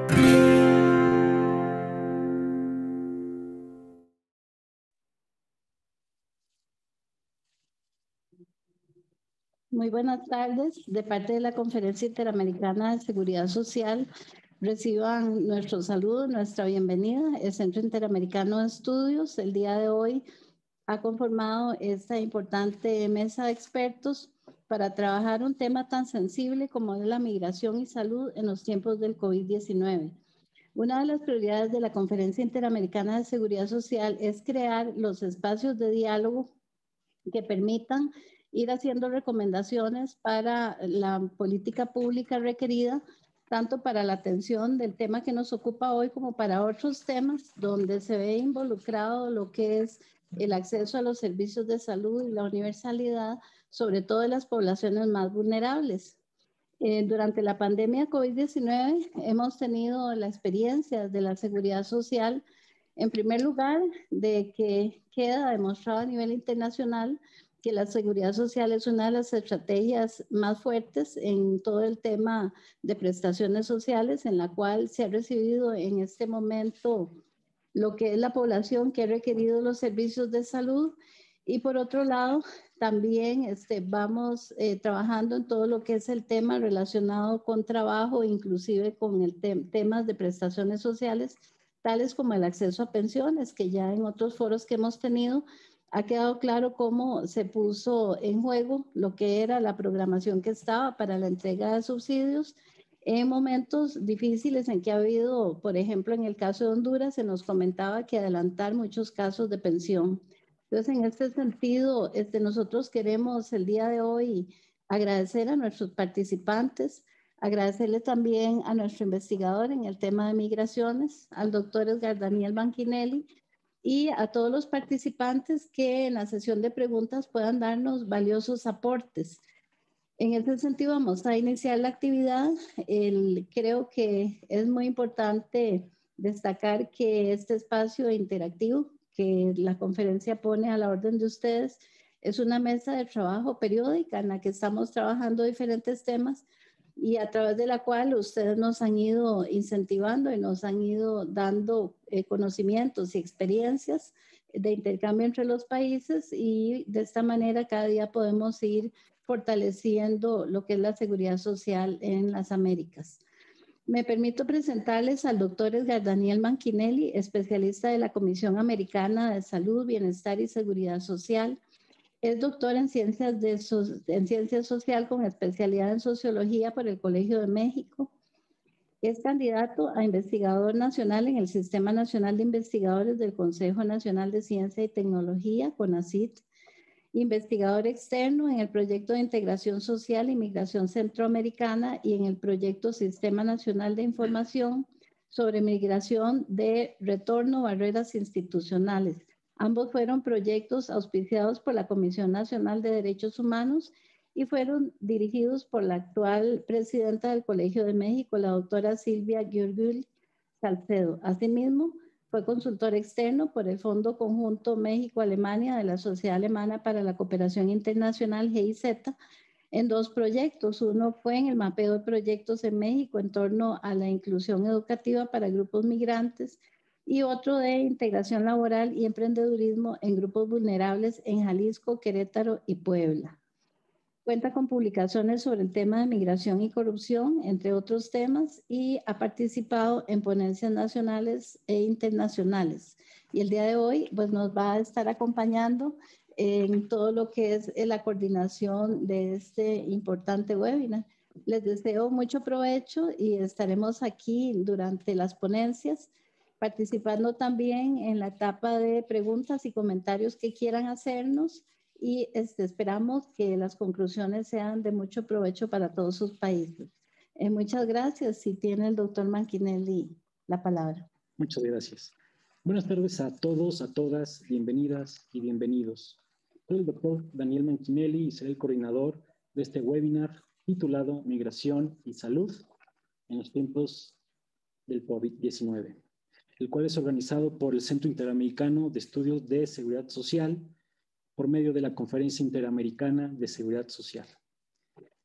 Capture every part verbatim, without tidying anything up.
Muy buenas tardes. De parte de la Conferencia Interamericana de Seguridad Social, reciban nuestro saludo, nuestra bienvenida. El Centro Interamericano de Estudios, el día de hoy, ha conformado esta importante mesa de expertos para trabajar un tema tan sensible como es la migración y salud en los tiempos del COVID diecinueve. Una de las prioridades de la Conferencia Interamericana de Seguridad Social es crear los espacios de diálogo que permitan ir haciendo recomendaciones para la política pública requerida, tanto para la atención del tema que nos ocupa hoy como para otros temas donde se ve involucrado lo que es el acceso a los servicios de salud y la universalidad, sobre todo en las poblaciones más vulnerables. Eh, durante la pandemia COVID diecinueve hemos tenido la experiencia de la seguridad social, en primer lugar, de que queda demostrado a nivel internacional que la seguridad social es una de las estrategias más fuertes en todo el tema de prestaciones sociales, en la cual se ha recibido en este momento lo que es la población que ha requerido los servicios de salud. Y por otro lado, también este, vamos eh, trabajando en todo lo que es el tema relacionado con trabajo, inclusive con el te temas de prestaciones sociales, tales como el acceso a pensiones, que ya en otros foros que hemos tenido ha quedado claro cómo se puso en juego lo que era la programación que estaba para la entrega de subsidios en momentos difíciles en que ha habido, por ejemplo, en el caso de Honduras, se nos comentaba que adelantar muchos casos de pensión. Entonces, en este sentido, este, nosotros queremos el día de hoy agradecer a nuestros participantes, agradecerle también a nuestro investigador en el tema de migraciones, al doctor Edgar Daniel Manquinelli, y a todos los participantes que en la sesión de preguntas puedan darnos valiosos aportes. En ese sentido, vamos a iniciar la actividad. El, creo que es muy importante destacar que este espacio interactivo que la conferencia pone a la orden de ustedes es una mesa de trabajo periódica en la que estamos trabajando diferentes temas y a través de la cual ustedes nos han ido incentivando y nos han ido dando eh, conocimientos y experiencias de intercambio entre los países, y de esta manera cada día podemos ir fortaleciendo lo que es la seguridad social en las Américas. Me permito presentarles al doctor Edgar Daniel Manquinelli, especialista de la Comisión Americana de Salud, Bienestar y Seguridad Social. Es doctor en Ciencias, de so en Ciencias Social con especialidad en Sociología por el Colegio de México. Es candidato a investigador nacional en el Sistema Nacional de Investigadores del Consejo Nacional de Ciencia y Tecnología, CONACYT. Investigador externo en el Proyecto de Integración Social y Migración Centroamericana y en el Proyecto Sistema Nacional de Información sobre Migración de Retorno, Barreras Institucionales. Ambos fueron proyectos auspiciados por la Comisión Nacional de Derechos Humanos y fueron dirigidos por la actual presidenta del Colegio de México, la doctora Silvia Giurgul Salcedo. Asimismo, fue consultor externo por el Fondo Conjunto México-Alemania de la Sociedad Alemana para la Cooperación Internacional, G I Z, en dos proyectos. Uno fue en el mapeo de proyectos en México en torno a la inclusión educativa para grupos migrantes, y otro de integración laboral y emprendedurismo en grupos vulnerables en Jalisco, Querétaro y Puebla. Cuenta con publicaciones sobre el tema de migración y corrupción, entre otros temas, y ha participado en ponencias nacionales e internacionales. Y el día de hoy pues, nos va a estar acompañando en todo lo que es la coordinación de este importante webinar. Les deseo mucho provecho y estaremos aquí durante las ponencias, participando también en la etapa de preguntas y comentarios que quieran hacernos, y este, esperamos que las conclusiones sean de mucho provecho para todos sus países. Eh, muchas gracias. Si tiene el doctor Manquinelli la palabra. Muchas gracias. Buenas tardes a todos, a todas, bienvenidas y bienvenidos. Soy el doctor Daniel Manquinelli y seré el coordinador de este webinar titulado Migración y Salud en los tiempos del COVID diecinueve, el cual es organizado por el Centro Interamericano de Estudios de Seguridad Social por medio de la Conferencia Interamericana de Seguridad Social.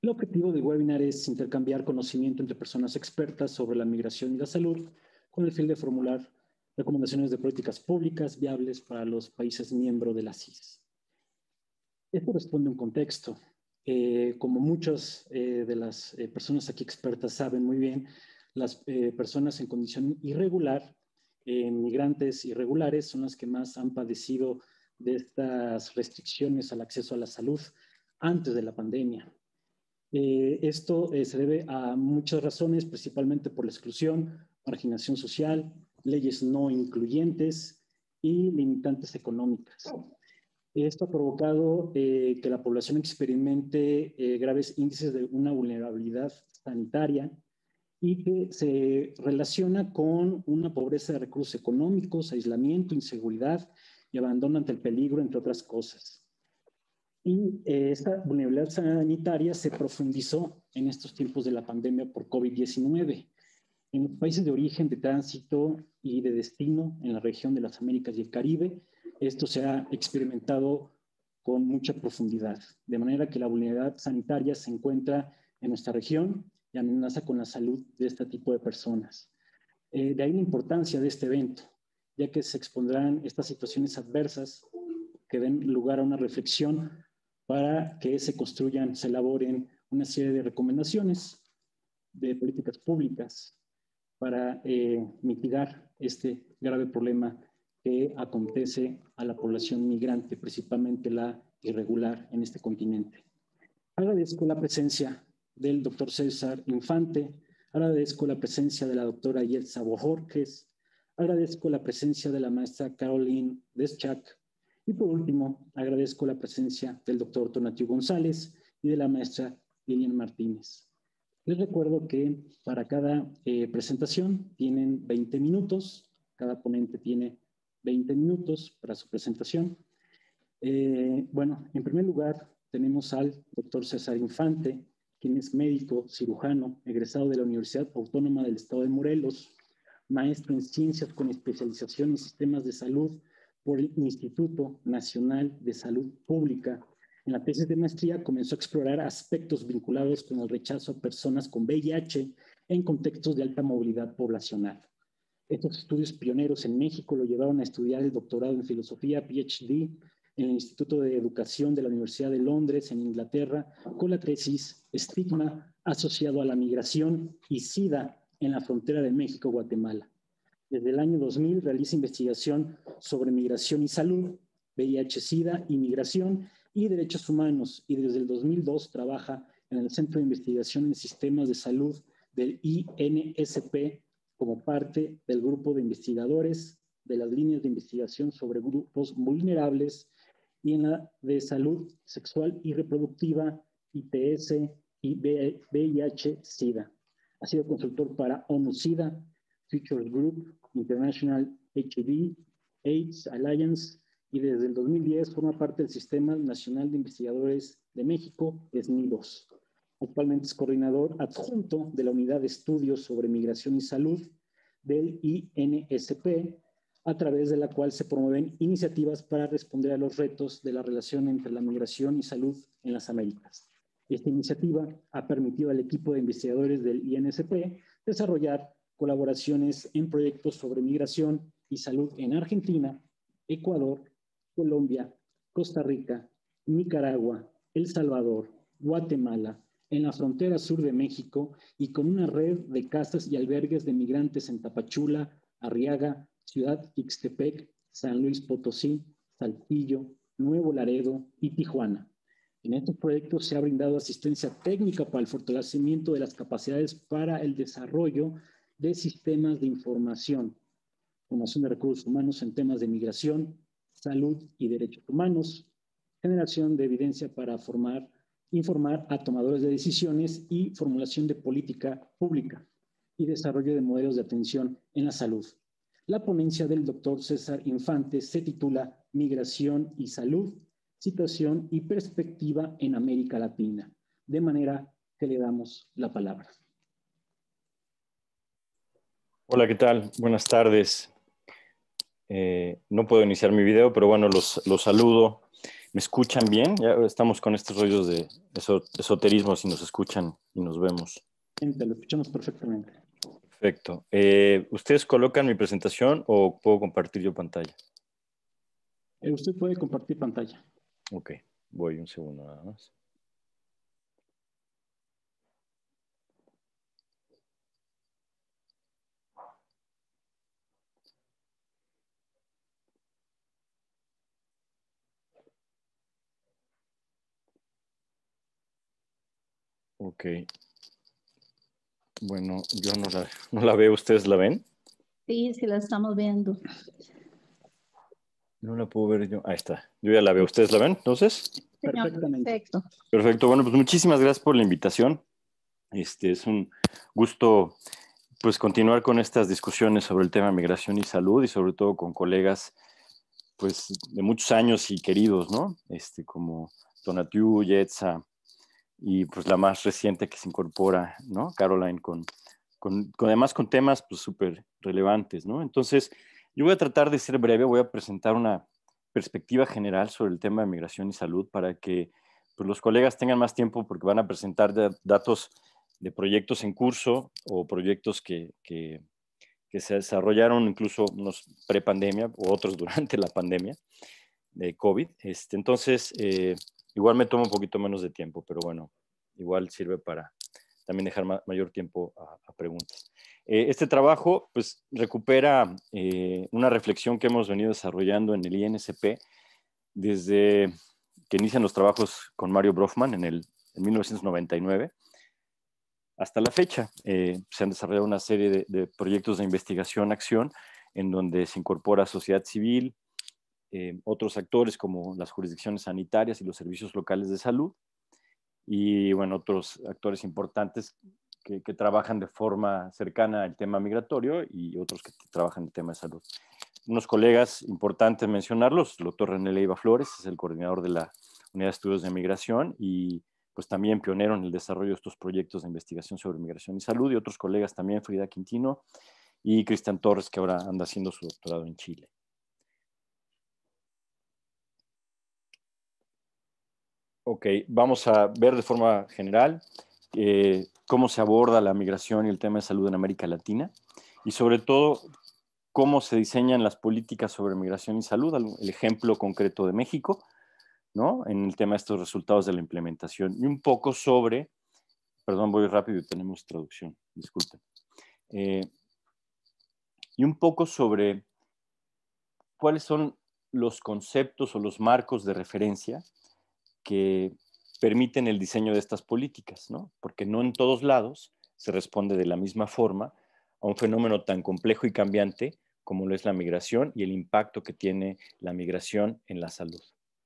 El objetivo del webinar es intercambiar conocimiento entre personas expertas sobre la migración y la salud con el fin de formular recomendaciones de políticas públicas viables para los países miembros de la C I S. Esto responde a un contexto. Eh, como muchas eh, de las eh, personas aquí expertas saben muy bien, las eh, personas en condición irregular, eh, migrantes irregulares, son las que más han padecido de estas restricciones al acceso a la salud antes de la pandemia. Eh, esto eh, se debe a muchas razones, principalmente por la exclusión, marginación social, leyes no incluyentes y limitantes económicas. Esto ha provocado eh, que la población experimente eh, graves índices de una vulnerabilidad sanitaria y que se relaciona con una pobreza de recursos económicos, aislamiento, inseguridad y abandono ante el peligro, entre otras cosas. Y eh, esta vulnerabilidad sanitaria se profundizó en estos tiempos de la pandemia por COVID diecinueve. En los países de origen, de tránsito y de destino en la región de las Américas y el Caribe, esto se ha experimentado con mucha profundidad, de manera que la vulnerabilidad sanitaria se encuentra en nuestra región y amenaza con la salud de este tipo de personas. Eh, de ahí la importancia de este evento, ya que se expondrán estas situaciones adversas que den lugar a una reflexión para que se construyan, se elaboren una serie de recomendaciones de políticas públicas para eh, mitigar este grave problema que acontece a la población migrante, principalmente la irregular en este continente. Agradezco la presencia del doctor César Infante, agradezco la presencia de la doctora Yeltsa Bojorquez, agradezco la presencia de la maestra Caroline Deschak y por último agradezco la presencia del doctor Tonatiuh González y de la maestra Lilian Martínez. Les recuerdo que para cada eh, presentación tienen veinte minutos, cada ponente tiene veinte minutos para su presentación. Eh, bueno, en primer lugar tenemos al doctor César Infante, quien es médico cirujano, egresado de la Universidad Autónoma del Estado de Morelos, maestro en ciencias con especialización en sistemas de salud por el Instituto Nacional de Salud Pública. En la tesis de maestría comenzó a explorar aspectos vinculados con el rechazo a personas con V I H en contextos de alta movilidad poblacional. Estos estudios pioneros en México lo llevaron a estudiar el doctorado en filosofía, P H D, en el Instituto de Educación de la Universidad de Londres, en Inglaterra, con la tesis Estigma asociado a la migración y SIDA en la frontera de México-Guatemala. Desde el año dos mil realiza investigación sobre migración y salud, V I H, SIDA y migración y derechos humanos, y desde el dos mil dos trabaja en el Centro de Investigación en Sistemas de Salud del I N S P como parte del grupo de investigadores de las líneas de investigación sobre grupos vulnerables y en la de salud sexual y reproductiva, I T S y V I H, SIDA. Ha sido consultor para ONU-SIDA, Futures Group, International H I V AIDS Alliance, y desde el dos mil diez forma parte del Sistema Nacional de Investigadores de México, S N I D O S. Actualmente es coordinador adjunto de la Unidad de Estudios sobre Migración y Salud del I N S P, a través de la cual se promueven iniciativas para responder a los retos de la relación entre la migración y salud en las Américas. Esta iniciativa ha permitido al equipo de investigadores del I N S P desarrollar colaboraciones en proyectos sobre migración y salud en Argentina, Ecuador, Colombia, Costa Rica, Nicaragua, El Salvador, Guatemala, en la frontera sur de México y con una red de casas y albergues de migrantes en Tapachula, Arriaga, Ciudad Ixtepec, San Luis Potosí, Saltillo, Nuevo Laredo y Tijuana. En estos proyectos se ha brindado asistencia técnica para el fortalecimiento de las capacidades para el desarrollo de sistemas de información, formación de recursos humanos en temas de migración, salud y derechos humanos, generación de evidencia para formar, informar a tomadores de decisiones y formulación de política pública y desarrollo de modelos de atención en la salud. La ponencia del doctor César Infante se titula Migración y Salud, Situación y Perspectiva en América Latina, de manera que le damos la palabra. Hola, ¿qué tal? Buenas tardes. Eh, no puedo iniciar mi video, pero bueno, los, los saludo. ¿Me escuchan bien? Ya estamos con estos rollos de esoterismo, si nos escuchan y nos vemos. Gente, lo escuchamos perfectamente. Perfecto. Eh, ¿Ustedes colocan mi presentación o puedo compartir yo pantalla? Eh, usted puede compartir pantalla. Ok, voy un segundo nada más. Ok. Bueno, yo no la, no la veo. ¿Ustedes la ven? Sí, sí la estamos viendo. No la puedo ver yo. Ahí está. Yo ya la veo. ¿Ustedes la ven? Entonces. Señor, Perfectamente. perfecto. Perfecto. Bueno, pues muchísimas gracias por la invitación. Este es un gusto, pues, continuar con estas discusiones sobre el tema de migración y salud y sobre todo con colegas, pues, de muchos años y queridos, ¿no? Este, como Tonatiuh, Yetza y pues la más reciente que se incorpora, ¿no? Caroline, con, con, con además con temas pues súper relevantes, ¿no? Entonces, yo voy a tratar de ser breve, voy a presentar una perspectiva general sobre el tema de migración y salud para que pues, los colegas tengan más tiempo porque van a presentar de, datos de proyectos en curso o proyectos que, que, que se desarrollaron incluso unos pre-pandemia o otros durante la pandemia de COVID. Este, entonces, eh, igual me tomo un poquito menos de tiempo, pero bueno, igual sirve para también dejar ma mayor tiempo a, a preguntas. Eh, este trabajo, pues, recupera eh, una reflexión que hemos venido desarrollando en el I N S P desde que inician los trabajos con Mario Brofman en, el, en mil novecientos noventa y nueve hasta la fecha. Eh, se han desarrollado una serie de, de proyectos de investigación-acción en donde se incorpora sociedad civil, Eh, otros actores como las jurisdicciones sanitarias y los servicios locales de salud y, bueno, otros actores importantes que, que trabajan de forma cercana al tema migratorio y otros que trabajan el tema de salud. Unos colegas importantes mencionarlos, el doctor René Leiva Flores, es el coordinador de la Unidad de Estudios de Migración y pues también pionero en el desarrollo de estos proyectos de investigación sobre migración y salud, y otros colegas también, Frida Quintino y Cristian Torres, que ahora anda haciendo su doctorado en Chile. Ok, vamos a ver de forma general eh, cómo se aborda la migración y el tema de salud en América Latina y sobre todo cómo se diseñan las políticas sobre migración y salud, el ejemplo concreto de México, ¿no? En el tema de estos resultados de la implementación y un poco sobre, perdón, voy rápido y tenemos traducción, disculpen, eh, y un poco sobre cuáles son los conceptos o los marcos de referencia que permiten el diseño de estas políticas, ¿no? Porque no en todos lados se responde de la misma forma a un fenómeno tan complejo y cambiante como lo es la migración y el impacto que tiene la migración en la salud.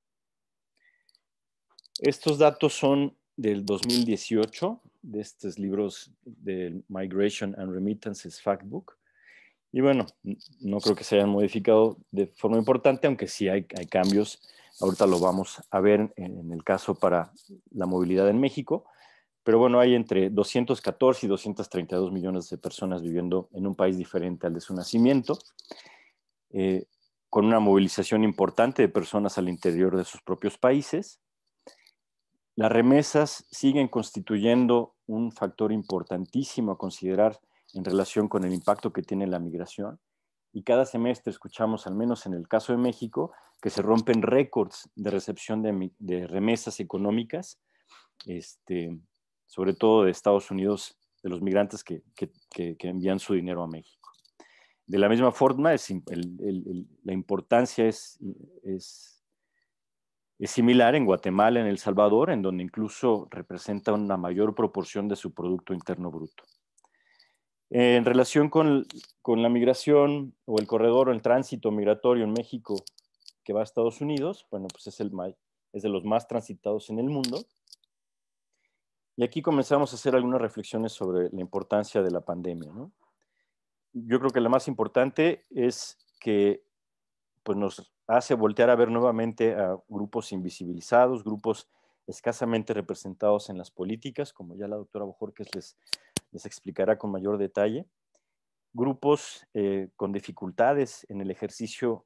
Estos datos son del dos mil dieciocho, de estos libros del Migration and Remittances Factbook. Y bueno, no creo que se hayan modificado de forma importante, aunque sí hay, hay cambios. Ahorita lo vamos a ver en el caso para la movilidad en México. Pero bueno, hay entre doscientos catorce y doscientos treinta y dos millones de personas viviendo en un país diferente al de su nacimiento, eh, con una movilización importante de personas al interior de sus propios países. Las remesas siguen constituyendo un factor importantísimo a considerar en relación con el impacto que tiene la migración. Y cada semestre escuchamos, al menos en el caso de México, que se rompen récords de recepción de, de remesas económicas, este, sobre todo de Estados Unidos, de los migrantes que, que, que, que envían su dinero a México. De la misma forma, es, el, el, el, la importancia es, es Es similar en Guatemala, en El Salvador, en donde incluso representa una mayor proporción de su Producto Interno Bruto. En relación con, con la migración o el corredor o el tránsito migratorio en México que va a Estados Unidos, bueno, pues es, el, es de los más transitados en el mundo. Y aquí comenzamos a hacer algunas reflexiones sobre la importancia de la pandemia, ¿no? Yo creo que la más importante es que pues, nos hace voltear a ver nuevamente a grupos invisibilizados, grupos escasamente representados en las políticas, como ya la doctora Bojorquez les, les explicará con mayor detalle, grupos eh, con dificultades en el ejercicio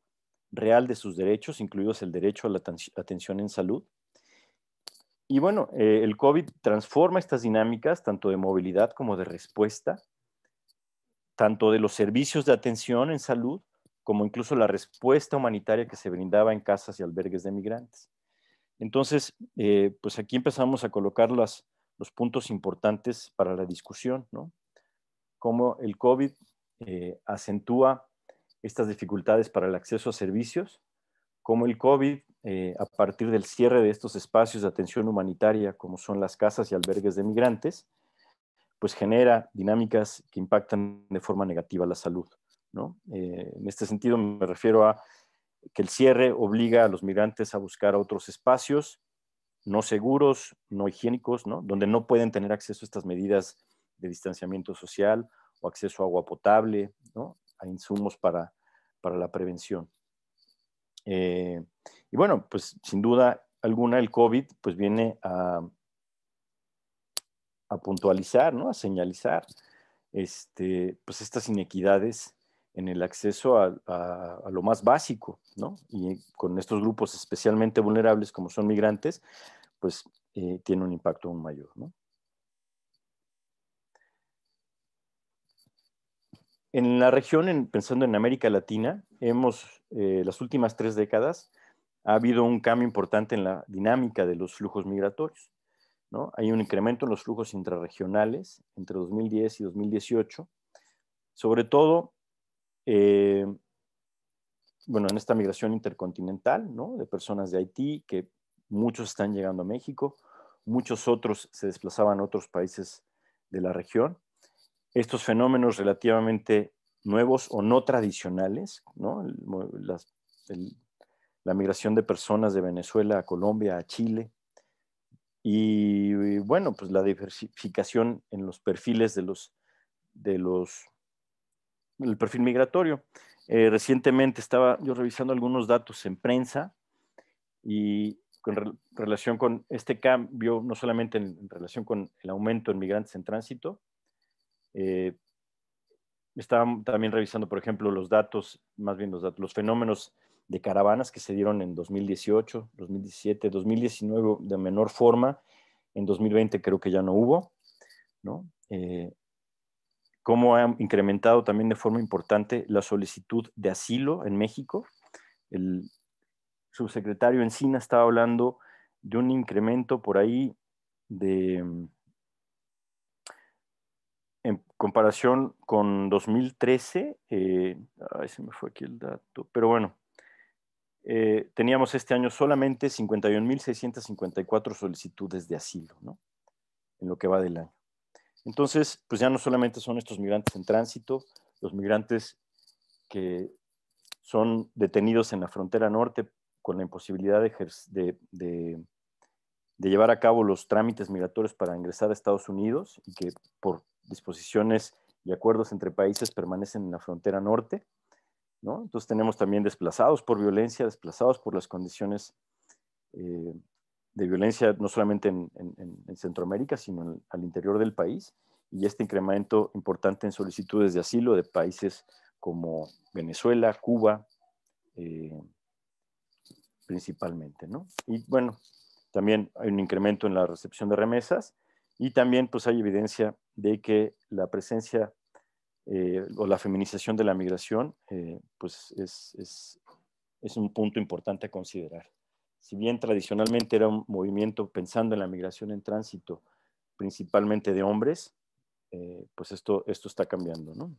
real de sus derechos, incluidos el derecho a la atención en salud. Y bueno, eh, el COVID transforma estas dinámicas, tanto de movilidad como de respuesta, tanto de los servicios de atención en salud, como incluso la respuesta humanitaria que se brindaba en casas y albergues de migrantes. Entonces, eh, pues aquí empezamos a colocar las, los puntos importantes para la discusión, ¿no? Cómo el COVID eh, acentúa estas dificultades para el acceso a servicios, cómo el COVID, eh, a partir del cierre de estos espacios de atención humanitaria, como son las casas y albergues de migrantes, pues genera dinámicas que impactan de forma negativa la salud, ¿no? Eh, en este sentido me refiero a que el cierre obliga a los migrantes a buscar otros espacios no seguros, no higiénicos, ¿no? Donde no pueden tener acceso a estas medidas de distanciamiento social o acceso a agua potable, ¿no? A insumos para, para la prevención. Eh, y bueno, pues sin duda alguna el COVID pues viene a, a puntualizar, ¿no? A señalizar este, pues estas inequidades en el acceso a, a, a lo más básico, ¿no? Y con estos grupos especialmente vulnerables como son migrantes, pues eh, tiene un impacto aún mayor, ¿no? En la región, en, pensando en América Latina, hemos, eh, las últimas tres décadas, ha habido un cambio importante en la dinámica de los flujos migratorios, ¿no? Hay un incremento en los flujos intrarregionales entre dos mil diez y dos mil dieciocho, sobre todo, eh, bueno, en esta migración intercontinental, ¿no? De personas de Haití, que muchos están llegando a México, muchos otros se desplazaban a otros países de la región. Estos fenómenos relativamente nuevos o no tradicionales, ¿no? El, las, el, la migración de personas de Venezuela a Colombia, a Chile, y, y bueno, pues la diversificación en los perfiles de los, de los, el perfil migratorio. Eh, recientemente estaba yo revisando algunos datos en prensa y con re relación con este cambio, no solamente en, en relación con el aumento en migrantes en tránsito, eh, estaba también revisando, por ejemplo, los datos, más bien los datos, los fenómenos de caravanas que se dieron en dos mil dieciocho, dos mil diecisiete, dos mil diecinueve de menor forma, en dos mil veinte creo que ya no hubo, ¿no? Eh, cómo ha incrementado también de forma importante la solicitud de asilo en México. El subsecretario Encina estaba hablando de un incremento por ahí de, en comparación con dos mil trece, eh, ay, se me fue aquí el dato, pero bueno, eh, teníamos este año solamente cincuenta y un mil seiscientas cincuenta y cuatro solicitudes de asilo, ¿no? En lo que va del año. Entonces, pues ya no solamente son estos migrantes en tránsito, los migrantes que son detenidos en la frontera norte con la imposibilidad de, de, de, de llevar a cabo los trámites migratorios para ingresar a Estados Unidos y que por disposiciones y acuerdos entre países permanecen en la frontera norte, ¿no? Entonces tenemos también desplazados por violencia, desplazados por las condiciones eh, de violencia, no solamente en, en, en Centroamérica, sino en, al interior del país, y este incremento importante en solicitudes de asilo de países como Venezuela, Cuba, eh, principalmente, ¿no? Y bueno, también hay un incremento en la recepción de remesas y también pues hay evidencia de que la presencia eh, o la feminización de la migración eh, pues es, es, es un punto importante a considerar. Si bien tradicionalmente era un movimiento pensando en la migración en tránsito principalmente de hombres, eh, pues esto, esto está cambiando, ¿no?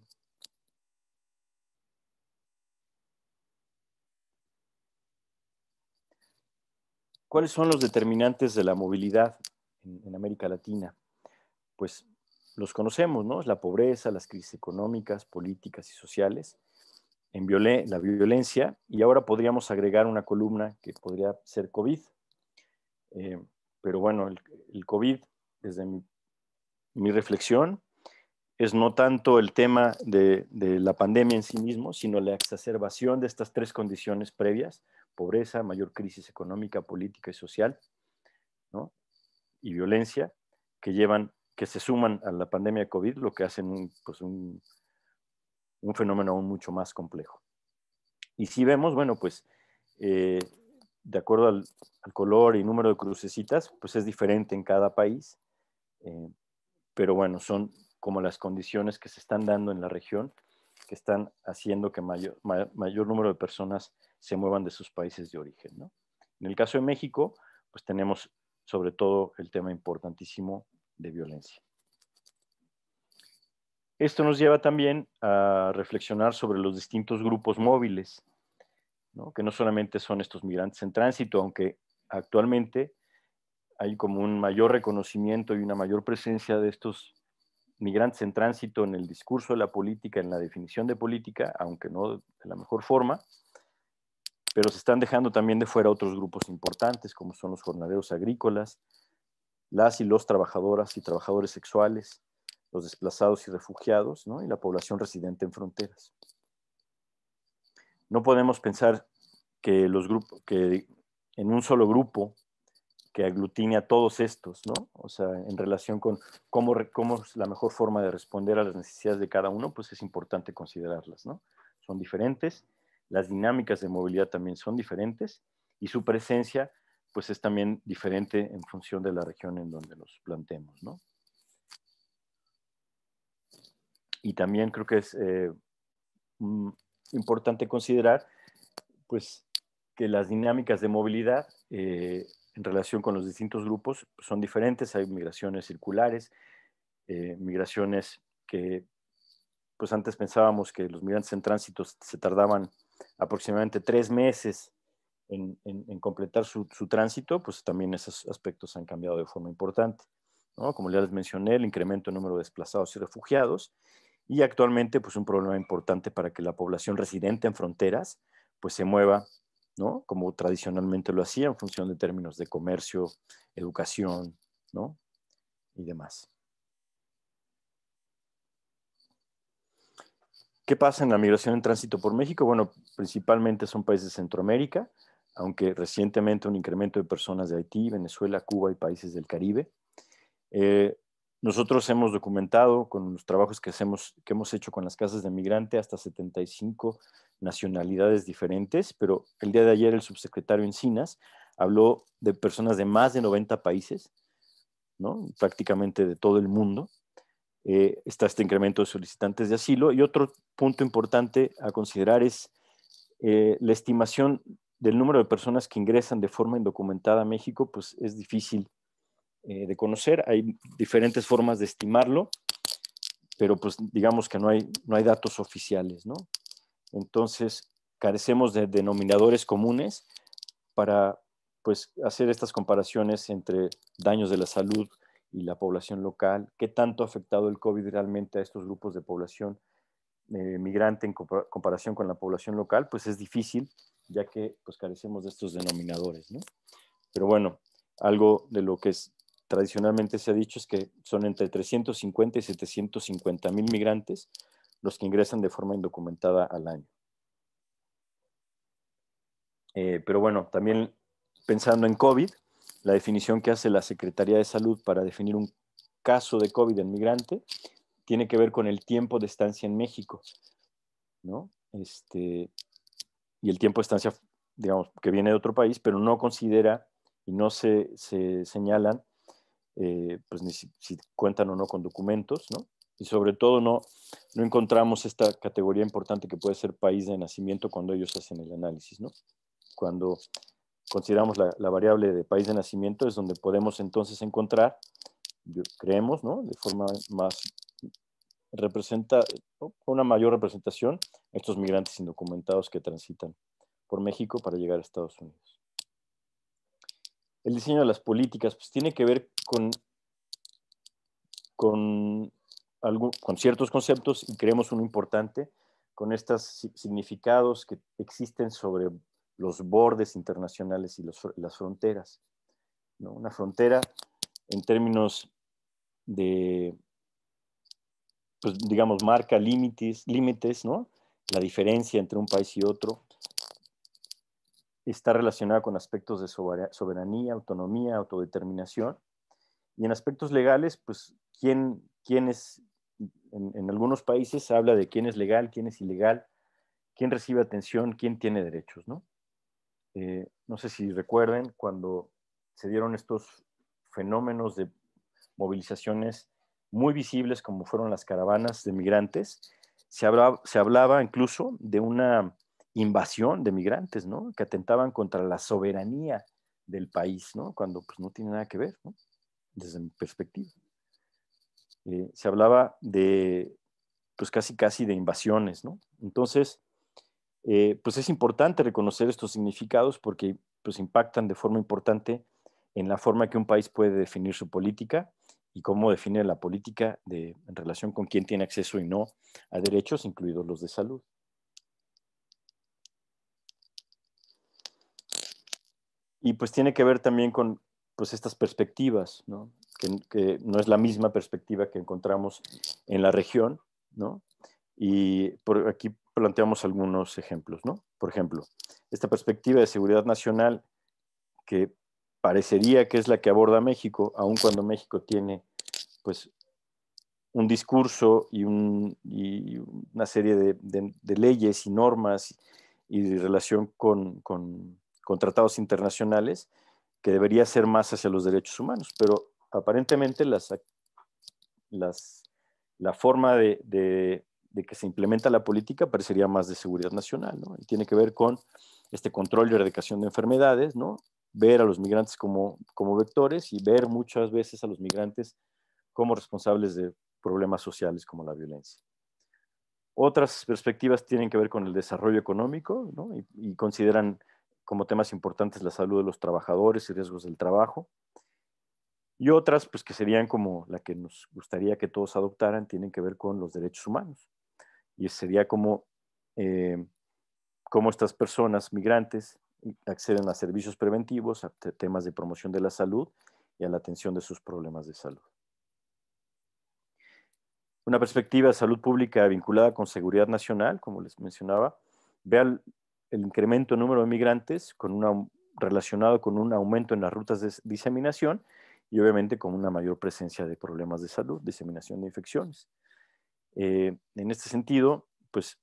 ¿Cuáles son los determinantes de la movilidad en, en América Latina? Pues los conocemos, ¿no? Es la pobreza, las crisis económicas, políticas y sociales, en violen la violencia, y ahora podríamos agregar una columna que podría ser COVID. Eh, pero bueno, el, el COVID, desde mi, mi reflexión, es no tanto el tema de, de la pandemia en sí mismo, sino la exacerbación de estas tres condiciones previas: pobreza, mayor crisis económica, política y social, ¿no? Y violencia, que llevan, que se suman a la pandemia de COVID, lo que hacen un, pues un, un fenómeno aún mucho más complejo. Y si vemos, bueno, pues eh, de acuerdo al, al color y número de crucecitas, pues es diferente en cada país, eh, pero bueno, son como las condiciones que se están dando en la región que están haciendo que mayor, ma, mayor número de personas se muevan de sus países de origen, ¿no? En el caso de México, pues tenemos sobre todo el tema importantísimo de violencia. Esto nos lleva también a reflexionar sobre los distintos grupos móviles, ¿no? Que no solamente son estos migrantes en tránsito, aunque actualmente hay como un mayor reconocimiento y una mayor presencia de estos migrantes en tránsito en el discurso de la política, en la definición de política, aunque no de la mejor forma, pero se están dejando también de fuera otros grupos importantes, como son los jornaleros agrícolas, las y los trabajadoras y trabajadores sexuales, los desplazados y refugiados, ¿no? Y la población residente en fronteras. No podemos pensar que, los grupos, que en un solo grupo que aglutine a todos estos, ¿no? O sea, en relación con cómo, cómo es la mejor forma de responder a las necesidades de cada uno, pues es importante considerarlas, ¿no? Son diferentes, las dinámicas de movilidad también son diferentes y su presencia, pues es también diferente en función de la región en donde los planteemos, ¿no? Y también creo que es eh, importante considerar, pues, que las dinámicas de movilidad eh, en relación con los distintos grupos pues son diferentes. Hay migraciones circulares, eh, migraciones que pues antes pensábamos que los migrantes en tránsito se tardaban aproximadamente tres meses en, en, en completar su, su tránsito, pues también esos aspectos han cambiado de forma importante, ¿no? Como ya les mencioné, el incremento en número de desplazados y refugiados, y actualmente pues un problema importante para que la población residente en fronteras pues se mueva, ¿no? Como tradicionalmente lo hacía en función de términos de comercio, educación, ¿no? Y demás. ¿Qué pasa en la migración en tránsito por México? Bueno, principalmente son países de Centroamérica, aunque recientemente un incremento de personas de Haití, Venezuela, Cuba y países del Caribe. Eh, nosotros hemos documentado con los trabajos que, hacemos, que hemos hecho con las casas de migrante hasta setenta y cinco nacionalidades diferentes, pero el día de ayer el subsecretario Encinas habló de personas de más de noventa países, ¿no? Prácticamente de todo el mundo. Eh, está este incremento de solicitantes de asilo. Y otro punto importante a considerar es eh, la estimación del número de personas que ingresan de forma indocumentada a México, pues es difícil eh, de conocer. Hay diferentes formas de estimarlo, pero pues digamos que no hay, no hay datos oficiales, ¿no? Entonces, carecemos de denominadores comunes para pues, hacer estas comparaciones entre daños de la salud y la población local, qué tanto ha afectado el COVID realmente a estos grupos de población eh, migrante en comparación con la población local, pues es difícil, ya que pues, carecemos de estos denominadores, ¿no? Pero bueno, algo de lo que es, tradicionalmente se ha dicho es que son entre trescientos cincuenta y setecientos cincuenta mil migrantes los que ingresan de forma indocumentada al año. Eh, pero bueno, también pensando en COVID, la definición que hace la Secretaría de Salud para definir un caso de COVID en migrante tiene que ver con el tiempo de estancia en México, ¿no? Este, y el tiempo de estancia, digamos, que viene de otro país, pero no considera y no se, se señalan eh, pues ni si, si cuentan o no con documentos, ¿no? Y sobre todo no, no encontramos esta categoría importante que puede ser país de nacimiento cuando ellos hacen el análisis, ¿no? Cuando consideramos la, la variable de país de nacimiento es donde podemos entonces encontrar, creemos, ¿no? De forma más representa, ¿no? Una mayor representación a estos migrantes indocumentados que transitan por México para llegar a Estados Unidos. El diseño de las políticas pues, tiene que ver con, con, algo, con ciertos conceptos y creemos uno importante, con estos significados que existen sobre los bordes internacionales y los, las fronteras, ¿no? Una frontera en términos de, pues, digamos, marca límites, límites, ¿no? La diferencia entre un país y otro está relacionada con aspectos de soberanía, autonomía, autodeterminación. Y en aspectos legales, pues, ¿quién, quién es, en, en algunos países se habla de quién es legal, quién es ilegal, quién recibe atención, quién tiene derechos, ¿no? Eh, no sé si recuerden cuando se dieron estos fenómenos de movilizaciones muy visibles como fueron las caravanas de migrantes, se hablaba, se hablaba incluso de una invasión de migrantes, ¿no? Que atentaban contra la soberanía del país, ¿no? Cuando pues no tiene nada que ver, ¿no? Desde mi perspectiva. Eh, se hablaba de, pues casi casi de invasiones, ¿no? Entonces, eh, pues es importante reconocer estos significados porque pues impactan de forma importante en la forma que un país puede definir su política y cómo define la política de, en relación con quién tiene acceso y no a derechos, incluidos los de salud. Y pues tiene que ver también con pues estas perspectivas, ¿no? Que, que no es la misma perspectiva que encontramos en la región, ¿no? Y por aquí planteamos algunos ejemplos, ¿no? Por ejemplo, esta perspectiva de seguridad nacional que parecería que es la que aborda México, aun cuando México tiene pues un discurso y, un, y una serie de, de, de leyes y normas y de relación con, con, con tratados internacionales que debería ser más hacia los derechos humanos, pero aparentemente las, las, la forma de, de, de que se implementa la política parecería más de seguridad nacional, ¿no? Y tiene que ver con este control y erradicación de enfermedades, ¿no? Ver a los migrantes como, como vectores y ver muchas veces a los migrantes como responsables de problemas sociales como la violencia. Otras perspectivas tienen que ver con el desarrollo económico, ¿no? y, y consideran como temas importantes la salud de los trabajadores y riesgos del trabajo. Y otras, pues que serían como la que nos gustaría que todos adoptaran, tienen que ver con los derechos humanos. Y sería como, eh, cómo estas personas migrantes acceden a servicios preventivos, a temas de promoción de la salud y a la atención de sus problemas de salud. Una perspectiva de salud pública vinculada con seguridad nacional, como les mencionaba, ve el, el incremento en número de migrantes con una, relacionado con un aumento en las rutas de diseminación y obviamente con una mayor presencia de problemas de salud, diseminación de infecciones. Eh, en este sentido, pues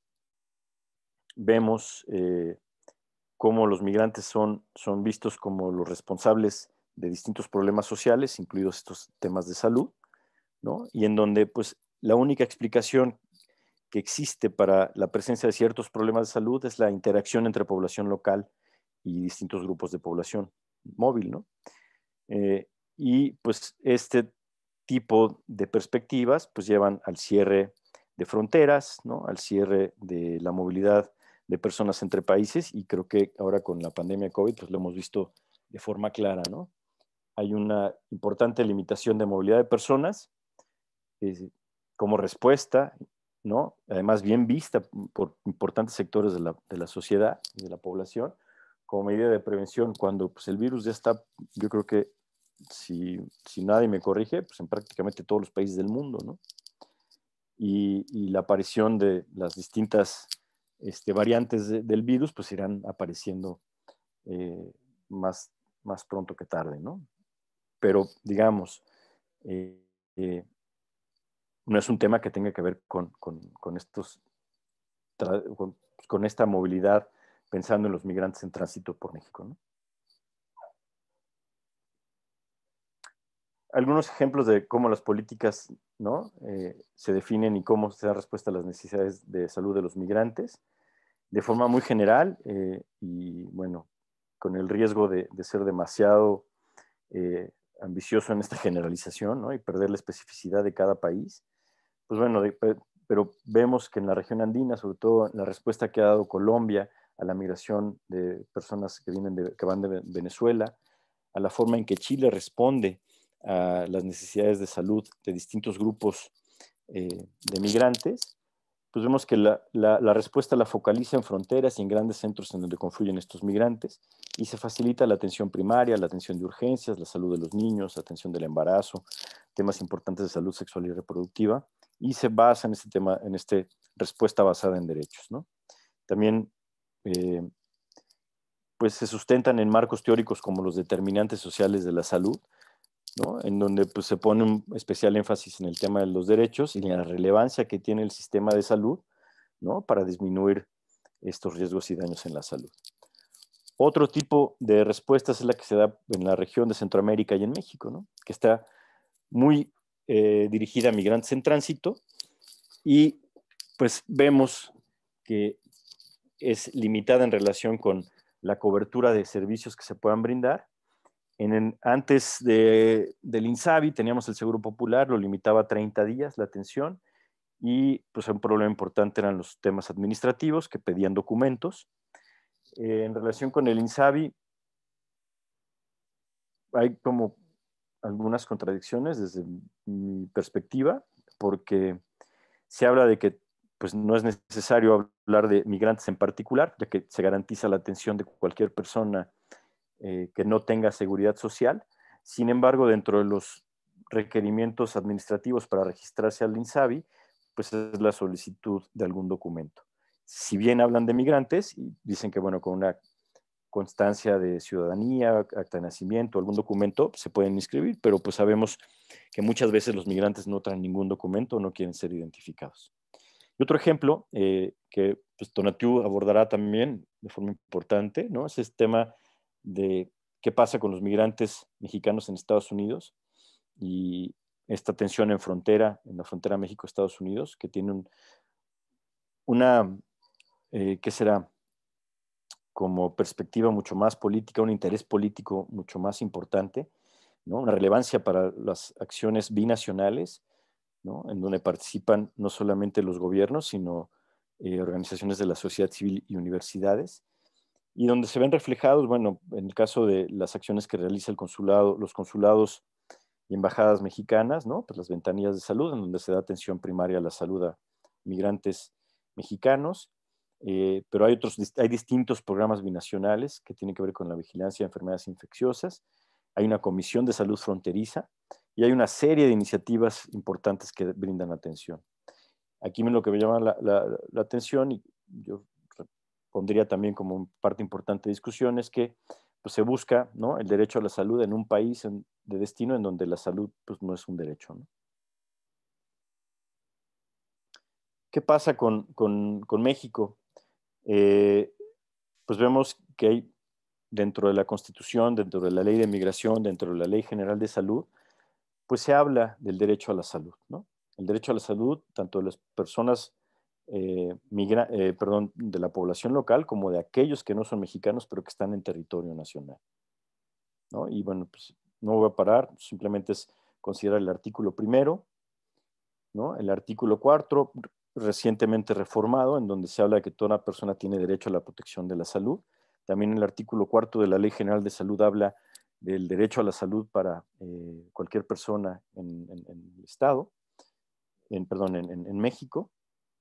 vemos eh, cómo los migrantes son, son vistos como los responsables de distintos problemas sociales, incluidos estos temas de salud, ¿no? Y en donde pues la única explicación que existe para la presencia de ciertos problemas de salud es la interacción entre población local y distintos grupos de población móvil, ¿no? Eh, y pues este tipo de perspectivas pues llevan al cierre de fronteras, ¿no? Al cierre de la movilidad de personas entre países y creo que ahora con la pandemia de COVID pues lo hemos visto de forma clara, ¿no? Hay una importante limitación de movilidad de personas eh, como respuesta, ¿no? Además bien vista por importantes sectores de la, de la sociedad y de la población, como medida de prevención, cuando pues, el virus ya está, yo creo que si, si nadie me corrige, pues en prácticamente todos los países del mundo, ¿no? Y, y la aparición de las distintas este, variantes de, del virus, pues irán apareciendo eh, más, más pronto que tarde, ¿no? Pero, digamos, eh, eh, no es un tema que tenga que ver con, con, con estos, con, con esta movilidad, pensando en los migrantes en tránsito por México, ¿no? Algunos ejemplos de cómo las políticas, ¿no? eh, se definen y cómo se da respuesta a las necesidades de salud de los migrantes, de forma muy general eh, y, bueno, con el riesgo de, de ser demasiado eh, ambicioso en esta generalización, ¿no? Y perder la especificidad de cada país. Pues bueno, de, pero vemos que en la región andina, sobre todo la respuesta que ha dado Colombia a la migración de personas que, vienen de, que van de Venezuela, a la forma en que Chile responde a las necesidades de salud de distintos grupos eh, de migrantes, pues vemos que la, la, la respuesta la focaliza en fronteras y en grandes centros en donde confluyen estos migrantes y se facilita la atención primaria, la atención de urgencias, la salud de los niños, la atención del embarazo, temas importantes de salud sexual y reproductiva, y se basa en este tema, en esta respuesta basada en derechos, ¿no? También eh, pues se sustentan en marcos teóricos como los determinantes sociales de la salud, ¿no? En donde pues, se pone un especial énfasis en el tema de los derechos y en la relevancia que tiene el sistema de salud, ¿no? Para disminuir estos riesgos y daños en la salud. Otro tipo de respuestas es la que se da en la región de Centroamérica y en México, ¿no? Que está muy eh, dirigida a migrantes en tránsito y pues vemos que es limitada en relación con la cobertura de servicios que se puedan brindar. En el, antes de, del INSABI teníamos el Seguro Popular, lo limitaba a treinta días la atención y pues un problema importante eran los temas administrativos que pedían documentos. Eh, en relación con el INSABI hay como algunas contradicciones desde mi perspectiva, porque se habla de que pues, no es necesario hablar de migrantes en particular, ya que se garantiza la atención de cualquier persona eh, que no tenga seguridad social. Sin embargo, dentro de los requerimientos administrativos para registrarse al INSABI, pues es la solicitud de algún documento. Si bien hablan de migrantes y dicen que, bueno, con una constancia de ciudadanía, acta de nacimiento, algún documento, se pueden inscribir, pero pues sabemos que muchas veces los migrantes no traen ningún documento, no quieren ser identificados. Y otro ejemplo eh, que pues, Tonatiuh abordará también de forma importante, ¿no? Es el tema de qué pasa con los migrantes mexicanos en Estados Unidos y esta tensión en frontera, en la frontera México-Estados Unidos, que tiene un, una, eh, ¿qué será? Como perspectiva mucho más política, un interés político mucho más importante, ¿no? Una relevancia para las acciones binacionales, ¿no? En donde participan no solamente los gobiernos, sino eh, organizaciones de la sociedad civil y universidades, y donde se ven reflejados, bueno, en el caso de las acciones que realiza el consulado, los consulados y embajadas mexicanas, ¿no? Pues las ventanillas de salud, en donde se da atención primaria a la salud a migrantes mexicanos, eh, pero hay, otros, hay distintos programas binacionales que tienen que ver con la vigilancia de enfermedades infecciosas, hay una comisión de salud fronteriza y hay una serie de iniciativas importantes que brindan atención. Aquí lo que me llama la, la, la atención, y yo pondría también como parte importante de discusión, es que pues, se busca, ¿no?, el derecho a la salud en un país en, de destino en donde la salud pues, no es un derecho, ¿no? ¿Qué pasa con, con, con México? Eh, pues vemos que hay dentro de la Constitución, dentro de la Ley de Migración, dentro de la Ley General de Salud, pues se habla del derecho a la salud, ¿no? El derecho a la salud, tanto de las personas, eh, migra eh, perdón, de la población local, como de aquellos que no son mexicanos, pero que están en territorio nacional, ¿no? Y bueno, pues no voy a parar, simplemente es considerar el artículo primero, ¿no? El artículo cuatro, recientemente reformado, en donde se habla de que toda persona tiene derecho a la protección de la salud. También el artículo cuarto de la Ley General de Salud habla del derecho a la salud para eh, cualquier persona en, en, en el Estado, en, perdón, en, en, en México.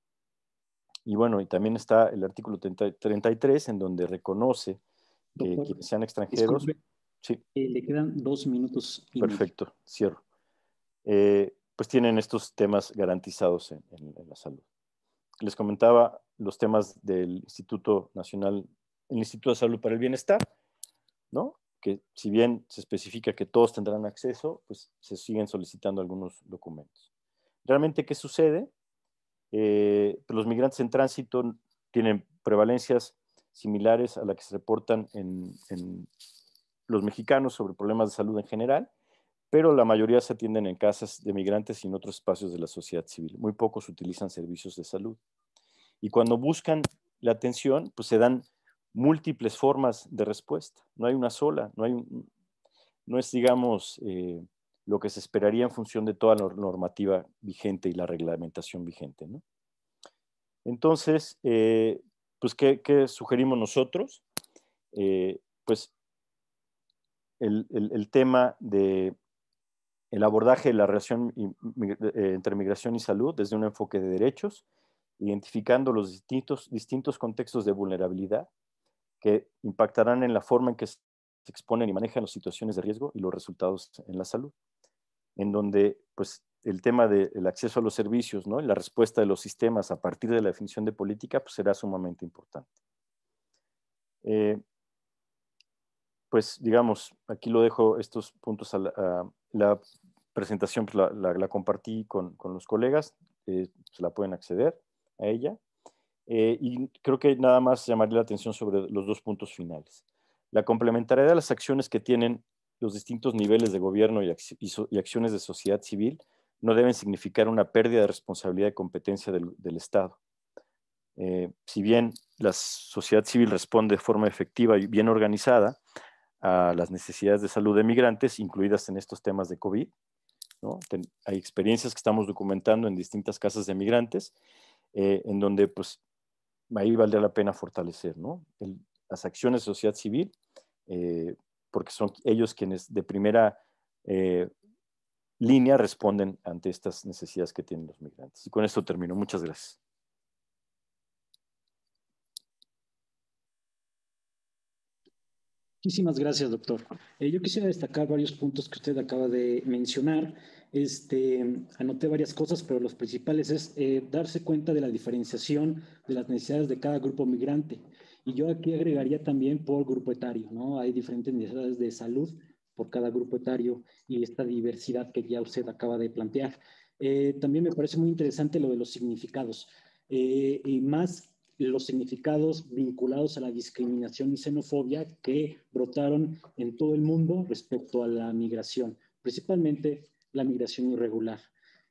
Y bueno, y también está el artículo treinta y tres, en donde reconoce que Doctor, quienes sean extranjeros... Disculpe, sí. eh, le quedan dos minutos y Perfecto, medio. Cierro. Eh, pues tienen estos temas garantizados en, en, en la salud. Les comentaba los temas del Instituto Nacional, el Instituto de Salud para el Bienestar, ¿no? Que si bien se especifica que todos tendrán acceso, pues se siguen solicitando algunos documentos. ¿Realmente qué sucede? Eh, pues los migrantes en tránsito tienen prevalencias similares a las que se reportan en, en los mexicanos sobre problemas de salud en general, pero la mayoría se atienden en casas de migrantes y en otros espacios de la sociedad civil. Muy pocos utilizan servicios de salud. Y cuando buscan la atención, pues se dan múltiples formas de respuesta. No hay una sola, no, hay un, no es, digamos, eh, lo que se esperaría en función de toda la normativa vigente y la reglamentación vigente, ¿no? Entonces, eh, pues, ¿qué, qué sugerimos nosotros? Eh, pues, el, el, el tema de el abordaje de la relación entre migración y salud desde un enfoque de derechos, identificando los distintos, distintos contextos de vulnerabilidad que impactarán en la forma en que se exponen y manejan las situaciones de riesgo y los resultados en la salud, en donde pues, el tema del acceso a los servicios, ¿no?, y la respuesta de los sistemas a partir de la definición de política pues, será sumamente importante. Eh, pues digamos, aquí lo dejo estos puntos a la, a la presentación, pues la, la, la compartí con, con los colegas, eh, se la pueden acceder a ella. Eh, y creo que nada más llamaría la atención sobre los dos puntos finales. La complementariedad de las acciones que tienen los distintos niveles de gobierno y, ac y, so y acciones de sociedad civil no deben significar una pérdida de responsabilidad y competencia del, del Estado. Eh, si bien la sociedad civil responde de forma efectiva y bien organizada a las necesidades de salud de migrantes, incluidas en estos temas de COVID, ¿no? Ten, hay experiencias que estamos documentando en distintas casas de migrantes, eh, en donde pues ahí valdría la pena fortalecer, ¿no? El, las acciones de sociedad civil, eh, porque son ellos quienes de primera eh, línea responden ante estas necesidades que tienen los migrantes. Y con esto termino. Muchas gracias. Muchísimas gracias, doctor. Eh, yo quisiera destacar varios puntos que usted acaba de mencionar. Este, anoté varias cosas, pero los principales es eh, darse cuenta de la diferenciación de las necesidades de cada grupo migrante. Y yo aquí agregaría también por grupo etario, ¿no? Hay diferentes necesidades de salud por cada grupo etario y esta diversidad que ya usted acaba de plantear. Eh, también me parece muy interesante lo de los significados. Eh, y más los significados vinculados a la discriminación y xenofobia que brotaron en todo el mundo respecto a la migración, principalmente la migración irregular.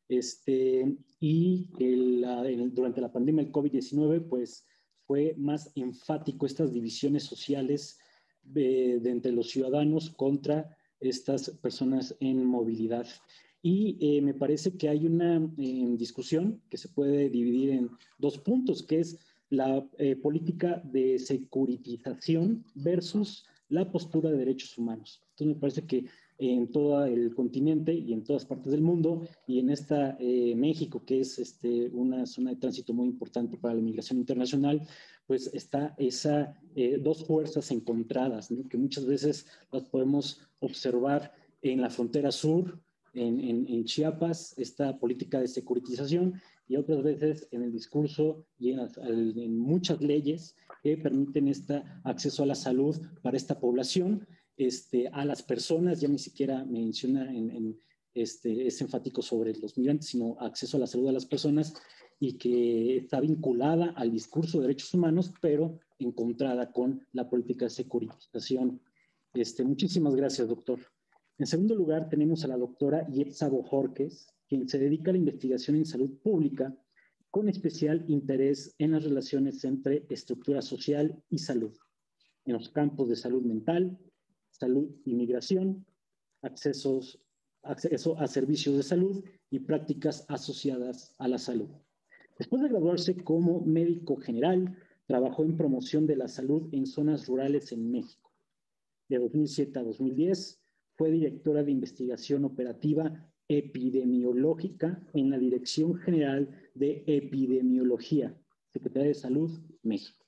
Este, y el, el, durante la pandemia del COVID diecinueve, pues fue más enfático estas divisiones sociales de, de entre los ciudadanos contra estas personas en movilidad. Y eh, me parece que hay una eh, discusión que se puede dividir en dos puntos, que es la eh, política de securitización versus la postura de derechos humanos. Entonces me parece que en todo el continente y en todas partes del mundo y en esta eh, México, que es este, una zona de tránsito muy importante para la migración internacional, pues está esas eh, dos fuerzas encontradas, ¿no? Que muchas veces las podemos observar en la frontera sur, en, en, en Chiapas, esta política de securitización, y otras veces en el discurso y en, en muchas leyes que permiten este acceso a la salud para esta población, este, a las personas, ya ni siquiera menciona en, en este, es enfático sobre los migrantes, sino acceso a la salud a las personas, y que está vinculada al discurso de derechos humanos, pero encontrada con la política de securitización. Este, muchísimas gracias, doctor. En segundo lugar, tenemos a la doctora Yetza Bojorquez, quien se dedica a la investigación en salud pública, con especial interés en las relaciones entre estructura social y salud, en los campos de salud mental, salud y migración, accesos, acceso a servicios de salud y prácticas asociadas a la salud. Después de graduarse como médico general, trabajó en promoción de la salud en zonas rurales en México. De dos mil siete a dos mil diez, fue directora de investigación operativa epidemiológica en la Dirección General de Epidemiología, Secretaría de Salud, México.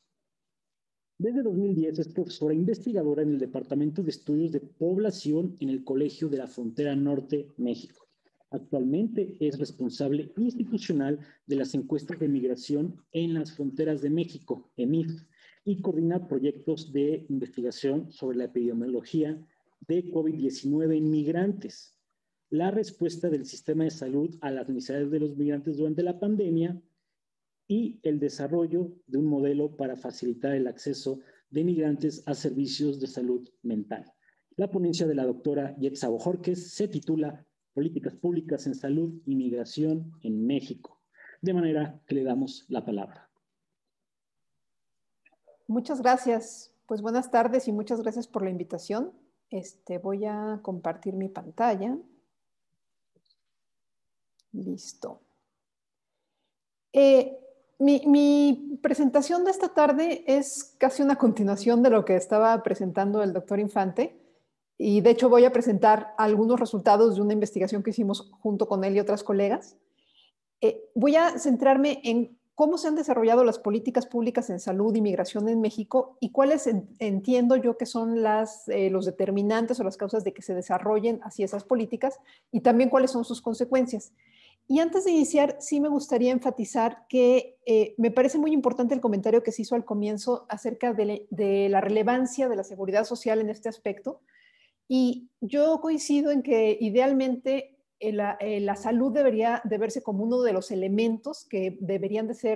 Desde dos mil diez es profesora investigadora en el Departamento de Estudios de Población en el Colegio de la Frontera Norte, México. Actualmente es responsable institucional de las encuestas de migración en las fronteras de México, E M I F, y coordina proyectos de investigación sobre la epidemiología de COVID diecinueve en migrantes, la respuesta del sistema de salud a las necesidades de los migrantes durante la pandemia y el desarrollo de un modelo para facilitar el acceso de migrantes a servicios de salud mental. La ponencia de la doctora Yetza Bojorquez se titula Políticas Públicas en Salud y Migración en México. De manera que le damos la palabra. Muchas gracias. Pues buenas tardes y muchas gracias por la invitación. Este, voy a compartir mi pantalla. Listo. Eh, mi, mi presentación de esta tarde es casi una continuación de lo que estaba presentando el doctor Infante. Y de hecho voy a presentar algunos resultados de una investigación que hicimos junto con él y otras colegas. Eh, voy a centrarme en cómo se han desarrollado las políticas públicas en salud y migración en México y cuáles en, entiendo yo que son las, eh, los determinantes o las causas de que se desarrollen así esas políticas y también cuáles son sus consecuencias. Y antes de iniciar, sí me gustaría enfatizar que eh, me parece muy importante el comentario que se hizo al comienzo acerca de, de la relevancia de la seguridad social en este aspecto. Y yo coincido en que idealmente eh, la, eh, la salud debería de verse como uno de los elementos que deberían de ser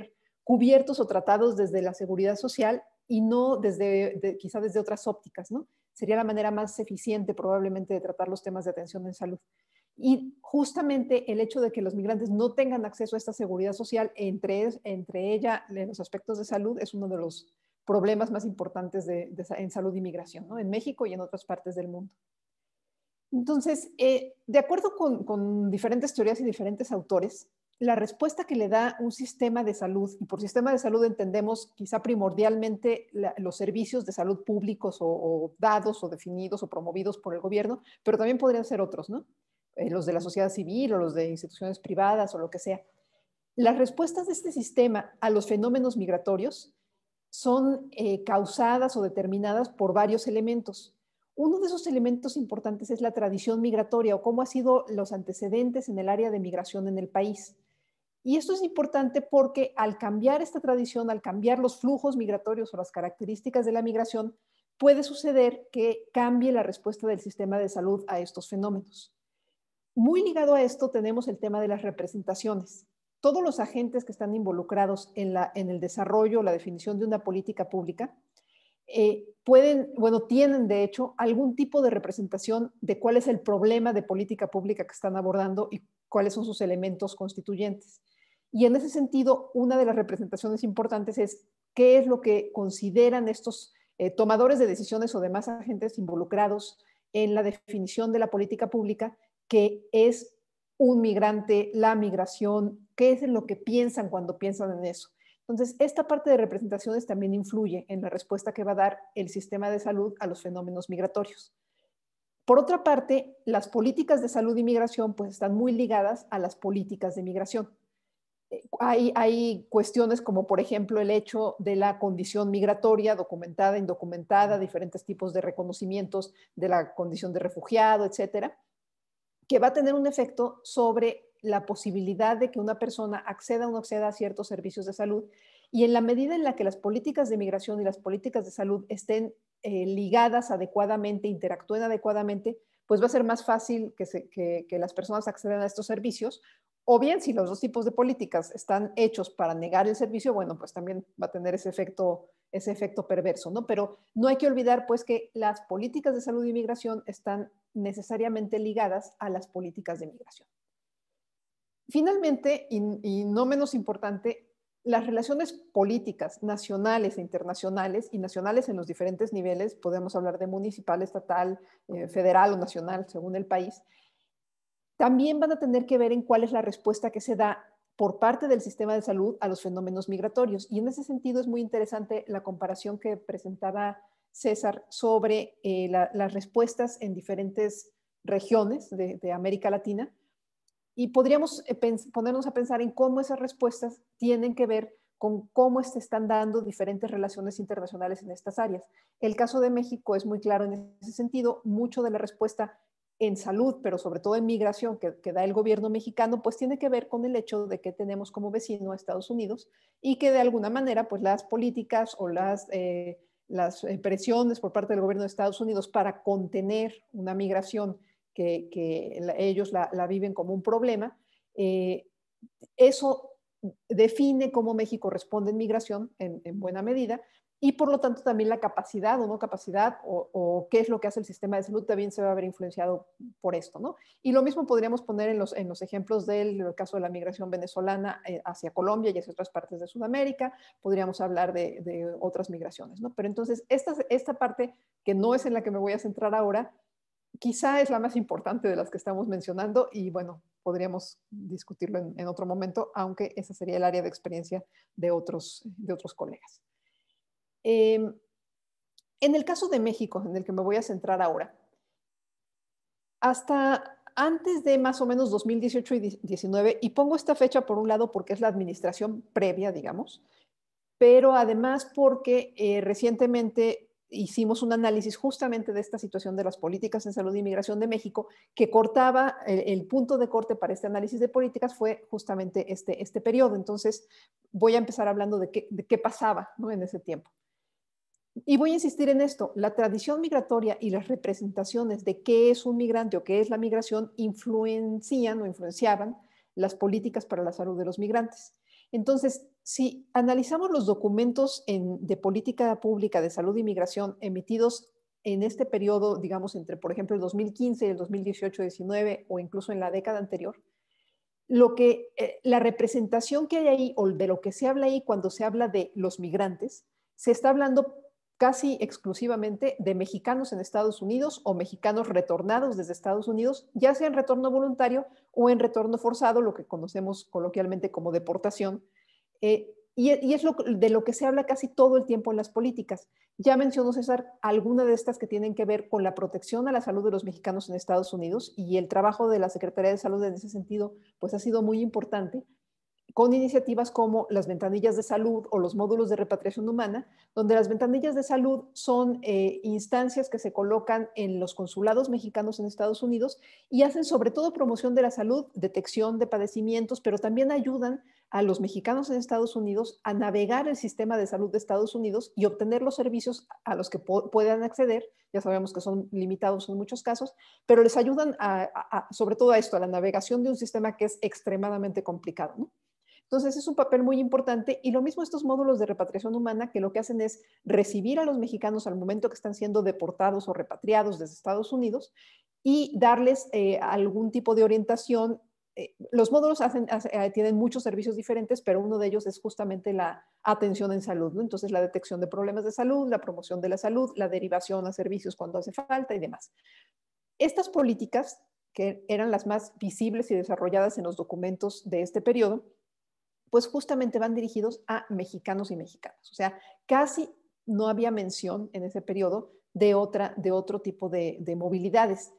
cubiertos o tratados desde la seguridad social y no desde, de, quizá desde otras ópticas, ¿no? Sería la manera más eficiente probablemente de tratar los temas de atención en salud. Y justamente el hecho de que los migrantes no tengan acceso a esta seguridad social, entre, entre ella, en los aspectos de salud, es uno de los problemas más importantes de, de, en salud y migración, ¿no? En México y en otras partes del mundo. Entonces, eh, de acuerdo con, con diferentes teorías y diferentes autores, la respuesta que le da un sistema de salud, y por sistema de salud entendemos quizá primordialmente la, los servicios de salud públicos o, o dados o definidos o promovidos por el gobierno, pero también podrían ser otros, ¿no? Eh, los de la sociedad civil o los de instituciones privadas o lo que sea. Las respuestas de este sistema a los fenómenos migratorios son eh, causadas o determinadas por varios elementos. Uno de esos elementos importantes es la tradición migratoria o cómo han sido los antecedentes en el área de migración en el país. Y esto es importante porque al cambiar esta tradición, al cambiar los flujos migratorios o las características de la migración, puede suceder que cambie la respuesta del sistema de salud a estos fenómenos. Muy ligado a esto tenemos el tema de las representaciones. Todos los agentes que están involucrados en, la, en el desarrollo, la definición de una política pública, eh, pueden, bueno, tienen de hecho algún tipo de representación de cuál es el problema de política pública que están abordando y cuáles son sus elementos constituyentes. Y en ese sentido, una de las representaciones importantes es qué es lo que consideran estos eh, tomadores de decisiones o demás agentes involucrados en la definición de la política pública, que es un migrante, la migración, qué es lo que piensan cuando piensan en eso. Entonces, esta parte de representaciones también influye en la respuesta que va a dar el sistema de salud a los fenómenos migratorios. Por otra parte, las políticas de salud y migración pues están muy ligadas a las políticas de migración. Hay, hay cuestiones como, por ejemplo, el hecho de la condición migratoria, documentada, indocumentada, diferentes tipos de reconocimientos de la condición de refugiado, etcétera, que va a tener un efecto sobre la posibilidad de que una persona acceda o no acceda a ciertos servicios de salud. Y en la medida en la que las políticas de migración y las políticas de salud estén eh, ligadas adecuadamente, interactúen adecuadamente, pues va a ser más fácil que, se, que, que las personas accedan a estos servicios. O bien, si los dos tipos de políticas están hechos para negar el servicio, bueno, pues también va a tener ese efecto, ese efecto perverso, ¿no? Pero no hay que olvidar, pues, que las políticas de salud y migración están necesariamente ligadas a las políticas de migración. Finalmente, y, y no menos importante, las relaciones políticas nacionales e internacionales, y nacionales en los diferentes niveles, podemos hablar de municipal, estatal, eh, federal o nacional, según el país, también van a tener que ver en cuál es la respuesta que se da por parte del sistema de salud a los fenómenos migratorios. Y en ese sentido es muy interesante la comparación que presentaba César sobre eh, la, las respuestas en diferentes regiones de, de América Latina. Y podríamos eh, ponernos a pensar en cómo esas respuestas tienen que ver con cómo se están dando diferentes relaciones internacionales en estas áreas. El caso de México es muy claro en ese sentido. Mucho de la respuesta en salud, pero sobre todo en migración que, que da el gobierno mexicano, pues tiene que ver con el hecho de que tenemos como vecino a Estados Unidos y que de alguna manera pues las políticas o las, eh, las presiones por parte del gobierno de Estados Unidos para contener una migración que, que la, ellos la, la viven como un problema, eh, eso define cómo México responde en migración en, en buena medida. Y por lo tanto también la capacidad o no capacidad o, o qué es lo que hace el sistema de salud también se va a ver influenciado por esto, ¿no? Y lo mismo podríamos poner en los, en los ejemplos del el caso de la migración venezolana hacia Colombia y hacia otras partes de Sudamérica. Podríamos hablar de, de otras migraciones, ¿no? Pero entonces esta, esta parte que no es en la que me voy a centrar ahora, quizá es la más importante de las que estamos mencionando y bueno, podríamos discutirlo en, en otro momento, aunque esa sería el área de experiencia de otros, de otros colegas. Eh, en el caso de México, en el que me voy a centrar ahora, hasta antes de más o menos dos mil dieciocho y diecinueve, y pongo esta fecha por un lado porque es la administración previa, digamos, pero además porque eh, recientemente hicimos un análisis justamente de esta situación de las políticas en salud y migración de México, que cortaba, el, el punto de corte para este análisis de políticas fue justamente este, este periodo. Entonces voy a empezar hablando de qué, de qué pasaba, ¿no?, en ese tiempo. Y voy a insistir en esto, la tradición migratoria y las representaciones de qué es un migrante o qué es la migración influencian o influenciaban las políticas para la salud de los migrantes. Entonces, si analizamos los documentos en, de política pública de salud y migración emitidos en este periodo, digamos, entre, por ejemplo, el dos mil quince y el dos mil dieciocho diecinueve, o incluso en la década anterior, lo que, eh, la representación que hay ahí, o de lo que se habla ahí cuando se habla de los migrantes, se está hablando casi exclusivamente de mexicanos en Estados Unidos o mexicanos retornados desde Estados Unidos, ya sea en retorno voluntario o en retorno forzado, lo que conocemos coloquialmente como deportación. Eh, y, y es lo, de lo que se habla casi todo el tiempo en las políticas. Ya mencionó César alguna de estas que tienen que ver con la protección a la salud de los mexicanos en Estados Unidos, y el trabajo de la Secretaría de Salud en ese sentido pues ha sido muy importante, con iniciativas como las ventanillas de salud o los módulos de repatriación humana, donde las ventanillas de salud son eh, instancias que se colocan en los consulados mexicanos en Estados Unidos y hacen sobre todo promoción de la salud, detección de padecimientos, pero también ayudan a los mexicanos en Estados Unidos a navegar el sistema de salud de Estados Unidos y obtener los servicios a los que puedan acceder. Ya sabemos que son limitados en muchos casos, pero les ayudan a, a, a, sobre todo a esto, a la navegación de un sistema que es extremadamente complicado, ¿no? Entonces es un papel muy importante, y lo mismo estos módulos de repatriación humana, que lo que hacen es recibir a los mexicanos al momento que están siendo deportados o repatriados desde Estados Unidos y darles eh, algún tipo de orientación. Eh, los módulos hacen, hace, tienen muchos servicios diferentes, pero uno de ellos es justamente la atención en salud, ¿no? Entonces la detección de problemas de salud, la promoción de la salud, la derivación a servicios cuando hace falta y demás. Estas políticas, que eran las más visibles y desarrolladas en los documentos de este periodo, pues justamente van dirigidos a mexicanos y mexicanas. O sea, casi no había mención en ese periodo de, otra, de otro tipo de, de movilidades.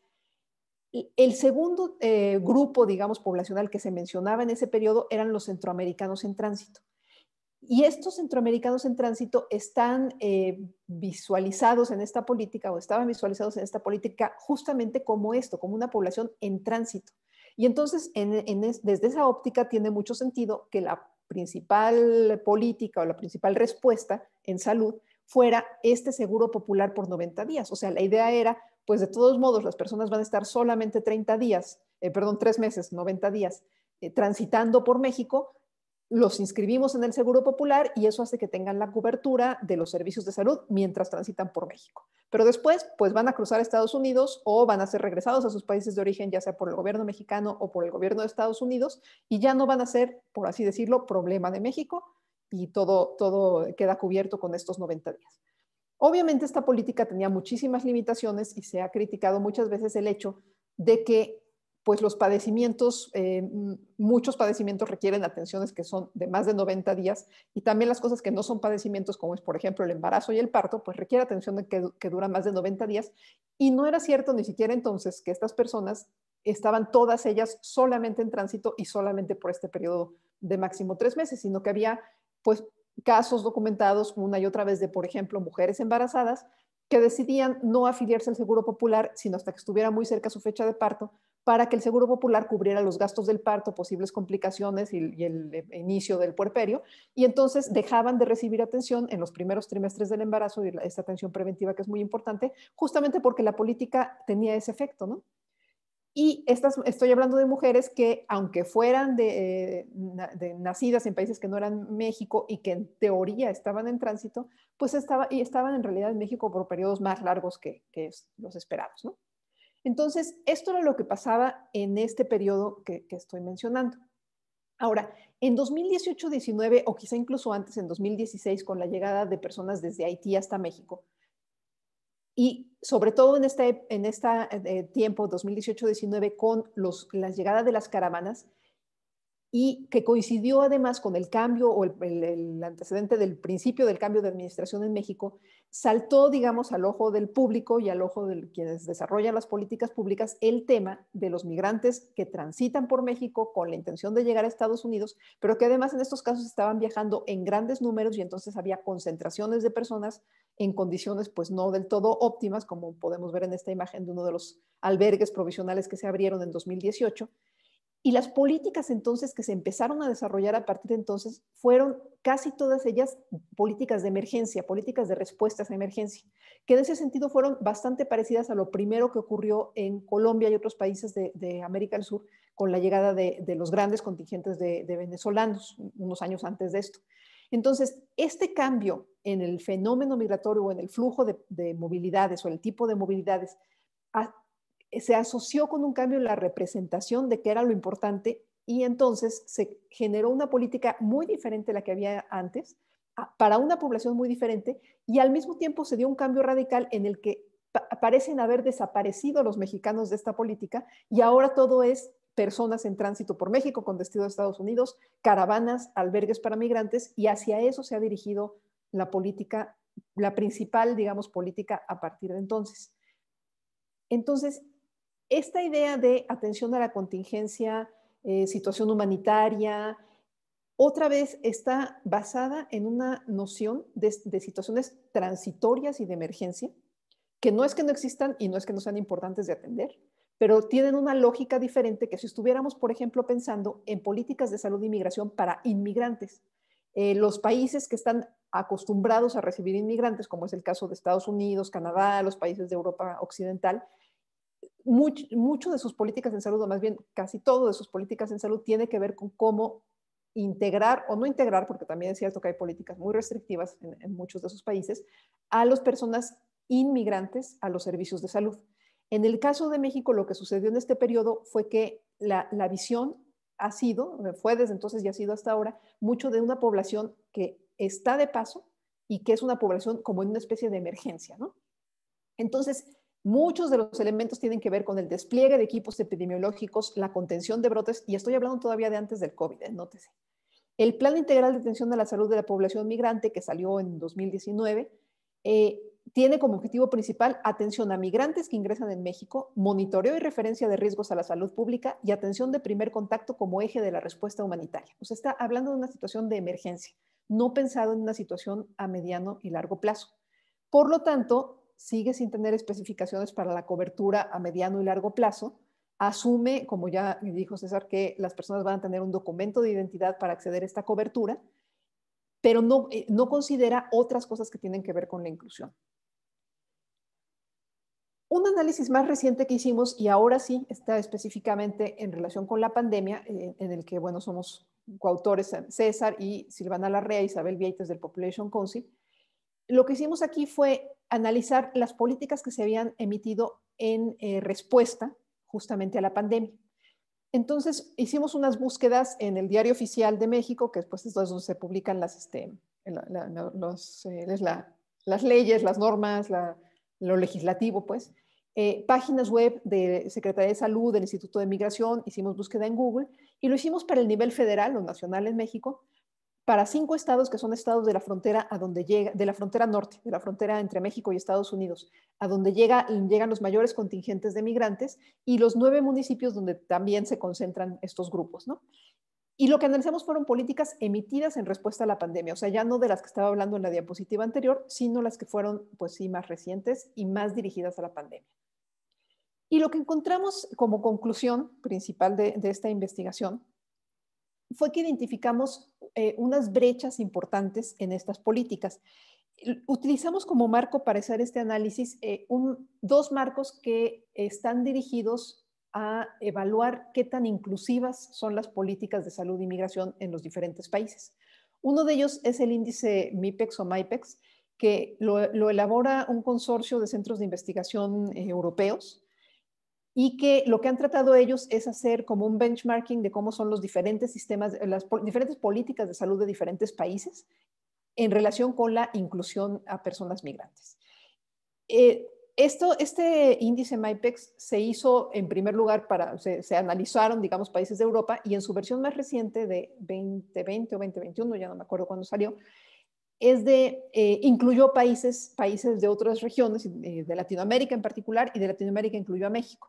El segundo eh, grupo, digamos, poblacional que se mencionaba en ese periodo eran los centroamericanos en tránsito. Y estos centroamericanos en tránsito están eh, visualizados en esta política, o estaban visualizados en esta política justamente como esto, como una población en tránsito. Y entonces, en, en es, desde esa óptica tiene mucho sentido que la principal política o la principal respuesta en salud fuera este seguro popular por noventa días. O sea, la idea era, pues de todos modos, las personas van a estar solamente treinta días, eh, perdón, tres meses, noventa días, eh, transitando por México. Los inscribimos en el Seguro Popular y eso hace que tengan la cobertura de los servicios de salud mientras transitan por México. Pero después, pues van a cruzar a Estados Unidos o van a ser regresados a sus países de origen, ya sea por el gobierno mexicano o por el gobierno de Estados Unidos, y ya no van a ser, por así decirlo, problema de México, y todo, todo queda cubierto con estos noventa días. Obviamente esta política tenía muchísimas limitaciones y se ha criticado muchas veces el hecho de que pues los padecimientos, eh, muchos padecimientos requieren atenciones que son de más de noventa días, y también las cosas que no son padecimientos, como es por ejemplo el embarazo y el parto, pues requiere atención de que, que dura más de noventa días, y no era cierto ni siquiera entonces que estas personas estaban todas ellas solamente en tránsito y solamente por este periodo de máximo tres meses, sino que había pues casos documentados una y otra vez de, por ejemplo, mujeres embarazadas que decidían no afiliarse al Seguro Popular sino hasta que estuviera muy cerca su fecha de parto, para que el Seguro Popular cubriera los gastos del parto, posibles complicaciones y, y el inicio del puerperio, y entonces dejaban de recibir atención en los primeros trimestres del embarazo, y esta atención preventiva que es muy importante, justamente porque la política tenía ese efecto, ¿no? Y estas, estoy hablando de mujeres que, aunque fueran de, eh, de nacidas en países que no eran México y que en teoría estaban en tránsito, pues estaba, y estaban en realidad en México por periodos más largos que, que los esperados, ¿no? Entonces, esto era lo que pasaba en este periodo que, que estoy mencionando. Ahora, en dos mil dieciocho diecinueve, o quizá incluso antes, en dos mil dieciséis, con la llegada de personas desde Haití hasta México, y sobre todo en este en esta, eh, tiempo, dos mil dieciocho diecinueve, con los, la llegada de las caravanas, y que coincidió además con el cambio o el, el, el antecedente del principio del cambio de administración en México, saltó, digamos, al ojo del público y al ojo de quienes desarrollan las políticas públicas el tema de los migrantes que transitan por México con la intención de llegar a Estados Unidos, pero que además en estos casos estaban viajando en grandes números, y entonces había concentraciones de personas en condiciones pues no del todo óptimas, como podemos ver en esta imagen de uno de los albergues provisionales que se abrieron en dos mil dieciocho. Y las políticas entonces que se empezaron a desarrollar a partir de entonces fueron casi todas ellas políticas de emergencia, políticas de respuestas a emergencia, que en ese sentido fueron bastante parecidas a lo primero que ocurrió en Colombia y otros países de, de América del Sur con la llegada de, de los grandes contingentes de, de venezolanos unos años antes de esto. Entonces, este cambio en el fenómeno migratorio o en el flujo de, de movilidades o el tipo de movilidades a, se asoció con un cambio en la representación de qué era lo importante y entonces se generó una política muy diferente a la que había antes para una población muy diferente y al mismo tiempo se dio un cambio radical en el que parecen haber desaparecido los mexicanos de esta política y ahora todo es personas en tránsito por México con destino a Estados Unidos, caravanas, albergues para migrantes y hacia eso se ha dirigido la política, la principal, digamos, política a partir de entonces. Entonces, esta idea de atención a la contingencia, eh, situación humanitaria, otra vez está basada en una noción de, de situaciones transitorias y de emergencia, que no es que no existan y no es que no sean importantes de atender, pero tienen una lógica diferente que si estuviéramos, por ejemplo, pensando en políticas de salud y migración para inmigrantes. Eh, los países que están acostumbrados a recibir inmigrantes, como es el caso de Estados Unidos, Canadá, los países de Europa Occidental, Mucho, mucho de sus políticas en salud, o más bien casi todo de sus políticas en salud, tiene que ver con cómo integrar o no integrar, porque también es cierto que hay políticas muy restrictivas en, en muchos de sus países, a las personas inmigrantes a los servicios de salud. En el caso de México, lo que sucedió en este periodo fue que la, la visión ha sido, fue desde entonces y ha sido hasta ahora, mucho de una población que está de paso y que es una población como en una especie de emergencia, ¿no? Entonces, muchos de los elementos tienen que ver con el despliegue de equipos epidemiológicos, la contención de brotes, y estoy hablando todavía de antes del COVID, ¿eh? Nótese. El Plan Integral de Atención a la Salud de la Población Migrante, que salió en dos mil diecinueve, eh, tiene como objetivo principal atención a migrantes que ingresan en México, monitoreo y referencia de riesgos a la salud pública y atención de primer contacto como eje de la respuesta humanitaria. O sea, está hablando de una situación de emergencia, no pensado en una situación a mediano y largo plazo. Por lo tanto, sigue sin tener especificaciones para la cobertura a mediano y largo plazo, asume, como ya dijo César, que las personas van a tener un documento de identidad para acceder a esta cobertura, pero no, eh, no considera otras cosas que tienen que ver con la inclusión. Un análisis más reciente que hicimos, y ahora sí está específicamente en relación con la pandemia, eh, en el que, bueno, somos coautores César y Silvana Larrea y Isabel Vieites del Population Council, lo que hicimos aquí fue analizar las políticas que se habían emitido en eh, respuesta justamente a la pandemia. Entonces, hicimos unas búsquedas en el Diario Oficial de México, que después es donde se publican las, este, la, la, los, eh, la, las leyes, las normas, la, lo legislativo, pues. Eh, páginas web de Secretaría de Salud, del Instituto de Migración, hicimos búsqueda en Google y lo hicimos para el nivel federal o nacional en México, para cinco estados que son estados de la frontera a donde llega, de la frontera norte, de la frontera entre México y Estados Unidos, a donde llega, llegan los mayores contingentes de migrantes y los nueve municipios donde también se concentran estos grupos, ¿no? Y lo que analizamos fueron políticas emitidas en respuesta a la pandemia, o sea, ya no de las que estaba hablando en la diapositiva anterior, sino las que fueron, pues sí, más recientes y más dirigidas a la pandemia. Y lo que encontramos como conclusión principal de, de esta investigación fue que identificamos eh, unas brechas importantes en estas políticas. Utilizamos como marco para hacer este análisis eh, un, dos marcos que están dirigidos a evaluar qué tan inclusivas son las políticas de salud y migración en los diferentes países. Uno de ellos es el índice MIPEX o MIPEX, que lo, lo elabora un consorcio de centros de investigación eh, europeos, y que lo que han tratado ellos es hacer como un benchmarking de cómo son los diferentes sistemas, las po diferentes políticas de salud de diferentes países en relación con la inclusión a personas migrantes. Eh, esto, este índice MIPEX se hizo en primer lugar para, se, se analizaron, digamos, países de Europa y en su versión más reciente de veinte veinte o veinte veintiuno, ya no me acuerdo cuándo salió, es de, eh, incluyó países, países de otras regiones, eh, de Latinoamérica en particular, y de Latinoamérica incluyó a México.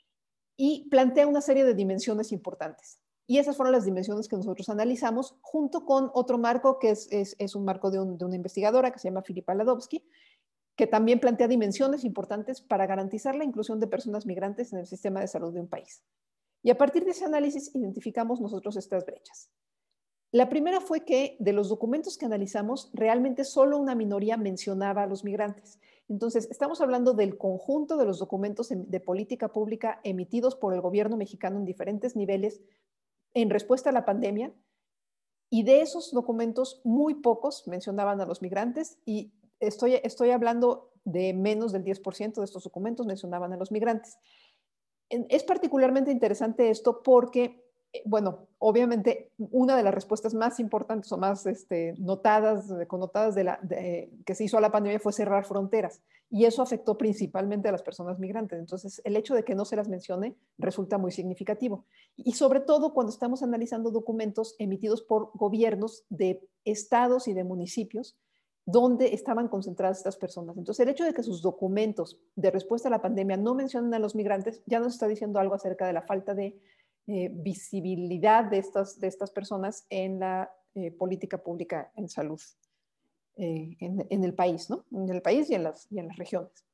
Y plantea una serie de dimensiones importantes. Y esas fueron las dimensiones que nosotros analizamos, junto con otro marco que es, es, es un marco de, un, de una investigadora que se llama Filipa Ladovsky, que también plantea dimensiones importantes para garantizar la inclusión de personas migrantes en el sistema de salud de un país. Y a partir de ese análisis identificamos nosotros estas brechas. La primera fue que de los documentos que analizamos, realmente solo una minoría mencionaba a los migrantes. Entonces, estamos hablando del conjunto de los documentos de política pública emitidos por el gobierno mexicano en diferentes niveles en respuesta a la pandemia, y de esos documentos muy pocos mencionaban a los migrantes, y estoy, estoy hablando de menos del diez por ciento de estos documentos mencionaban a los migrantes. Es particularmente interesante esto porque, bueno, obviamente una de las respuestas más importantes o más este, notadas, connotadas de la, de, que se hizo a la pandemia fue cerrar fronteras, y eso afectó principalmente a las personas migrantes. Entonces, el hecho de que no se las mencione resulta muy significativo. Y sobre todo cuando estamos analizando documentos emitidos por gobiernos de estados y de municipios donde estaban concentradas estas personas. Entonces, el hecho de que sus documentos de respuesta a la pandemia no mencionen a los migrantes ya nos está diciendo algo acerca de la falta de eh, visibilidad de estas, de estas personas en la eh, política pública en salud eh, en, en el país, ¿no? En el país y en las, y en las regiones.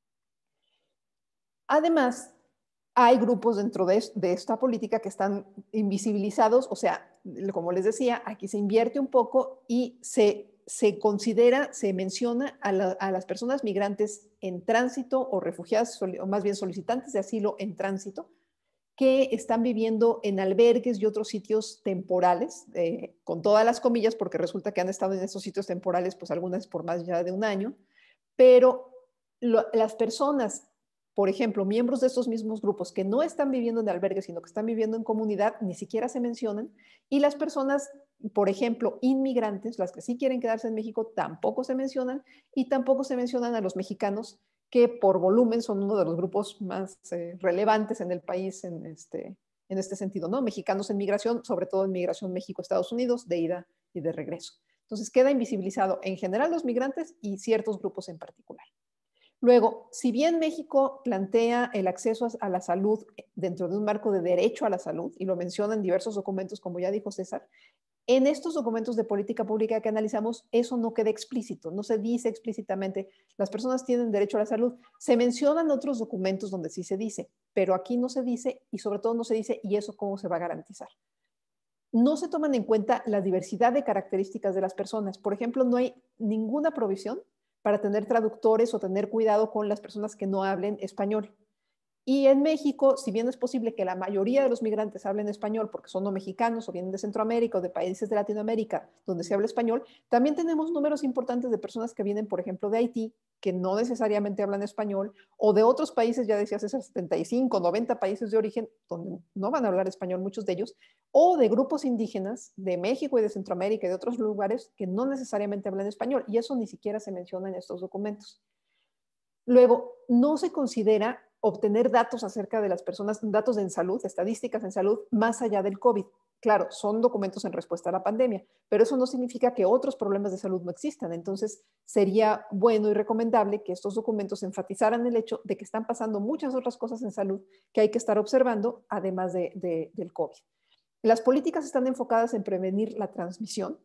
Además, hay grupos dentro de, de esta política que están invisibilizados, o sea, como les decía, aquí se invierte un poco y se se considera, se menciona a, la, a las personas migrantes en tránsito o refugiadas, o más bien solicitantes de asilo en tránsito, que están viviendo en albergues y otros sitios temporales, eh, con todas las comillas, porque resulta que han estado en esos sitios temporales, pues algunas por más ya de un año, pero lo, las personas, por ejemplo, miembros de estos mismos grupos que no están viviendo en albergues, sino que están viviendo en comunidad, ni siquiera se mencionan, y las personas, por ejemplo, inmigrantes, las que sí quieren quedarse en México, tampoco se mencionan, y tampoco se mencionan a los mexicanos, que por volumen son uno de los grupos más eh, relevantes en el país en este, en este sentido, ¿no? Mexicanos en migración, sobre todo en migración México-Estados Unidos, de ida y de regreso. Entonces queda invisibilizado en general los migrantes y ciertos grupos en particular. Luego, si bien México plantea el acceso a la salud dentro de un marco de derecho a la salud, y lo menciona en diversos documentos, como ya dijo César, en estos documentos de política pública que analizamos, eso no queda explícito, no se dice explícitamente, las personas tienen derecho a la salud. Se mencionan otros documentos donde sí se dice, pero aquí no se dice, y sobre todo no se dice, ¿y eso cómo se va a garantizar? No se toman en cuenta la diversidad de características de las personas. Por ejemplo, no hay ninguna provisión para tener traductores o tener cuidado con las personas que no hablen español. Y en México, si bien es posible que la mayoría de los migrantes hablen español porque son no mexicanos o vienen de Centroamérica o de países de Latinoamérica donde se habla español, también tenemos números importantes de personas que vienen, por ejemplo, de Haití, que no necesariamente hablan español, o de otros países, ya decías, esos setenta y cinco, noventa países de origen donde no van a hablar español muchos de ellos, o de grupos indígenas de México y de Centroamérica y de otros lugares que no necesariamente hablan español, y eso ni siquiera se menciona en estos documentos. Luego, no se considera obtener datos acerca de las personas, datos en salud, estadísticas en salud, más allá del COVID. Claro, son documentos en respuesta a la pandemia, pero eso no significa que otros problemas de salud no existan. Entonces, sería bueno y recomendable que estos documentos enfatizaran el hecho de que están pasando muchas otras cosas en salud que hay que estar observando, además de, de, del COVID. Las políticas están enfocadas en prevenir la transmisión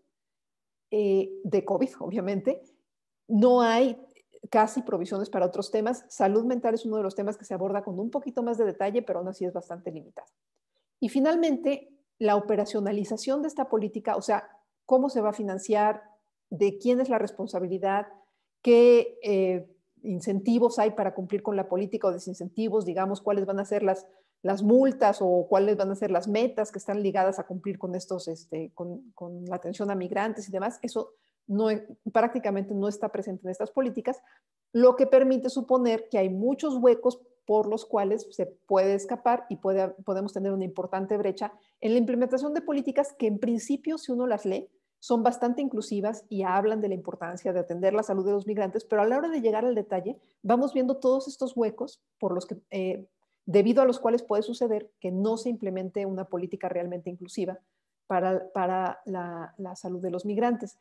eh, de COVID, obviamente. No hay casi provisiones para otros temas. Salud mental es uno de los temas que se aborda con un poquito más de detalle, pero aún así es bastante limitado. Y finalmente, la operacionalización de esta política, o sea, cómo se va a financiar, de quién es la responsabilidad, qué eh, incentivos hay para cumplir con la política o desincentivos, digamos, cuáles van a ser las, las multas o cuáles van a ser las metas que están ligadas a cumplir con estos, este, con, con la atención a migrantes y demás. Eso no, prácticamente no está presente en estas políticas, lo que permite suponer que hay muchos huecos por los cuales se puede escapar y puede, podemos tener una importante brecha en la implementación de políticas que en principio, si uno las lee, son bastante inclusivas y hablan de la importancia de atender la salud de los migrantes, pero a la hora de llegar al detalle, vamos viendo todos estos huecos por los que, eh, debido a los cuales puede suceder que no se implemente una política realmente inclusiva para, para la, la salud de los migrantes.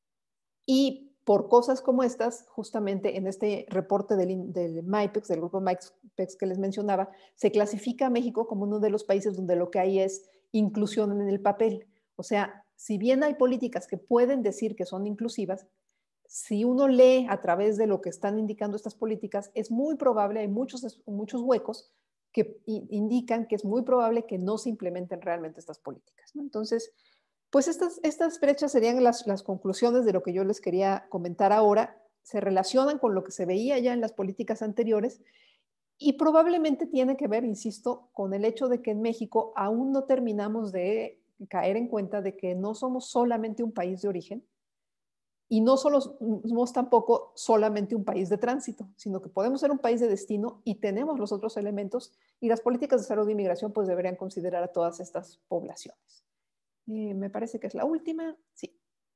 Y por cosas como estas, justamente en este reporte del, del MIPEX, del grupo MIPEX que les mencionaba, se clasifica a México como uno de los países donde lo que hay es inclusión en el papel. O sea, si bien hay políticas que pueden decir que son inclusivas, si uno lee a través de lo que están indicando estas políticas, es muy probable, hay muchos, muchos huecos que indican que es muy probable que no se implementen realmente estas políticas, ¿no? Entonces, pues estas, estas brechas serían las, las conclusiones de lo que yo les quería comentar ahora. Se relacionan con lo que se veía ya en las políticas anteriores y probablemente tiene que ver, insisto, con el hecho de que en México aún no terminamos de caer en cuenta de que no somos solamente un país de origen y no solo, somos tampoco solamente un país de tránsito, sino que podemos ser un país de destino y tenemos los otros elementos, y las políticas de salud e inmigración pues deberían considerar a todas estas poblaciones. Eh, me parece que es la última. Sí.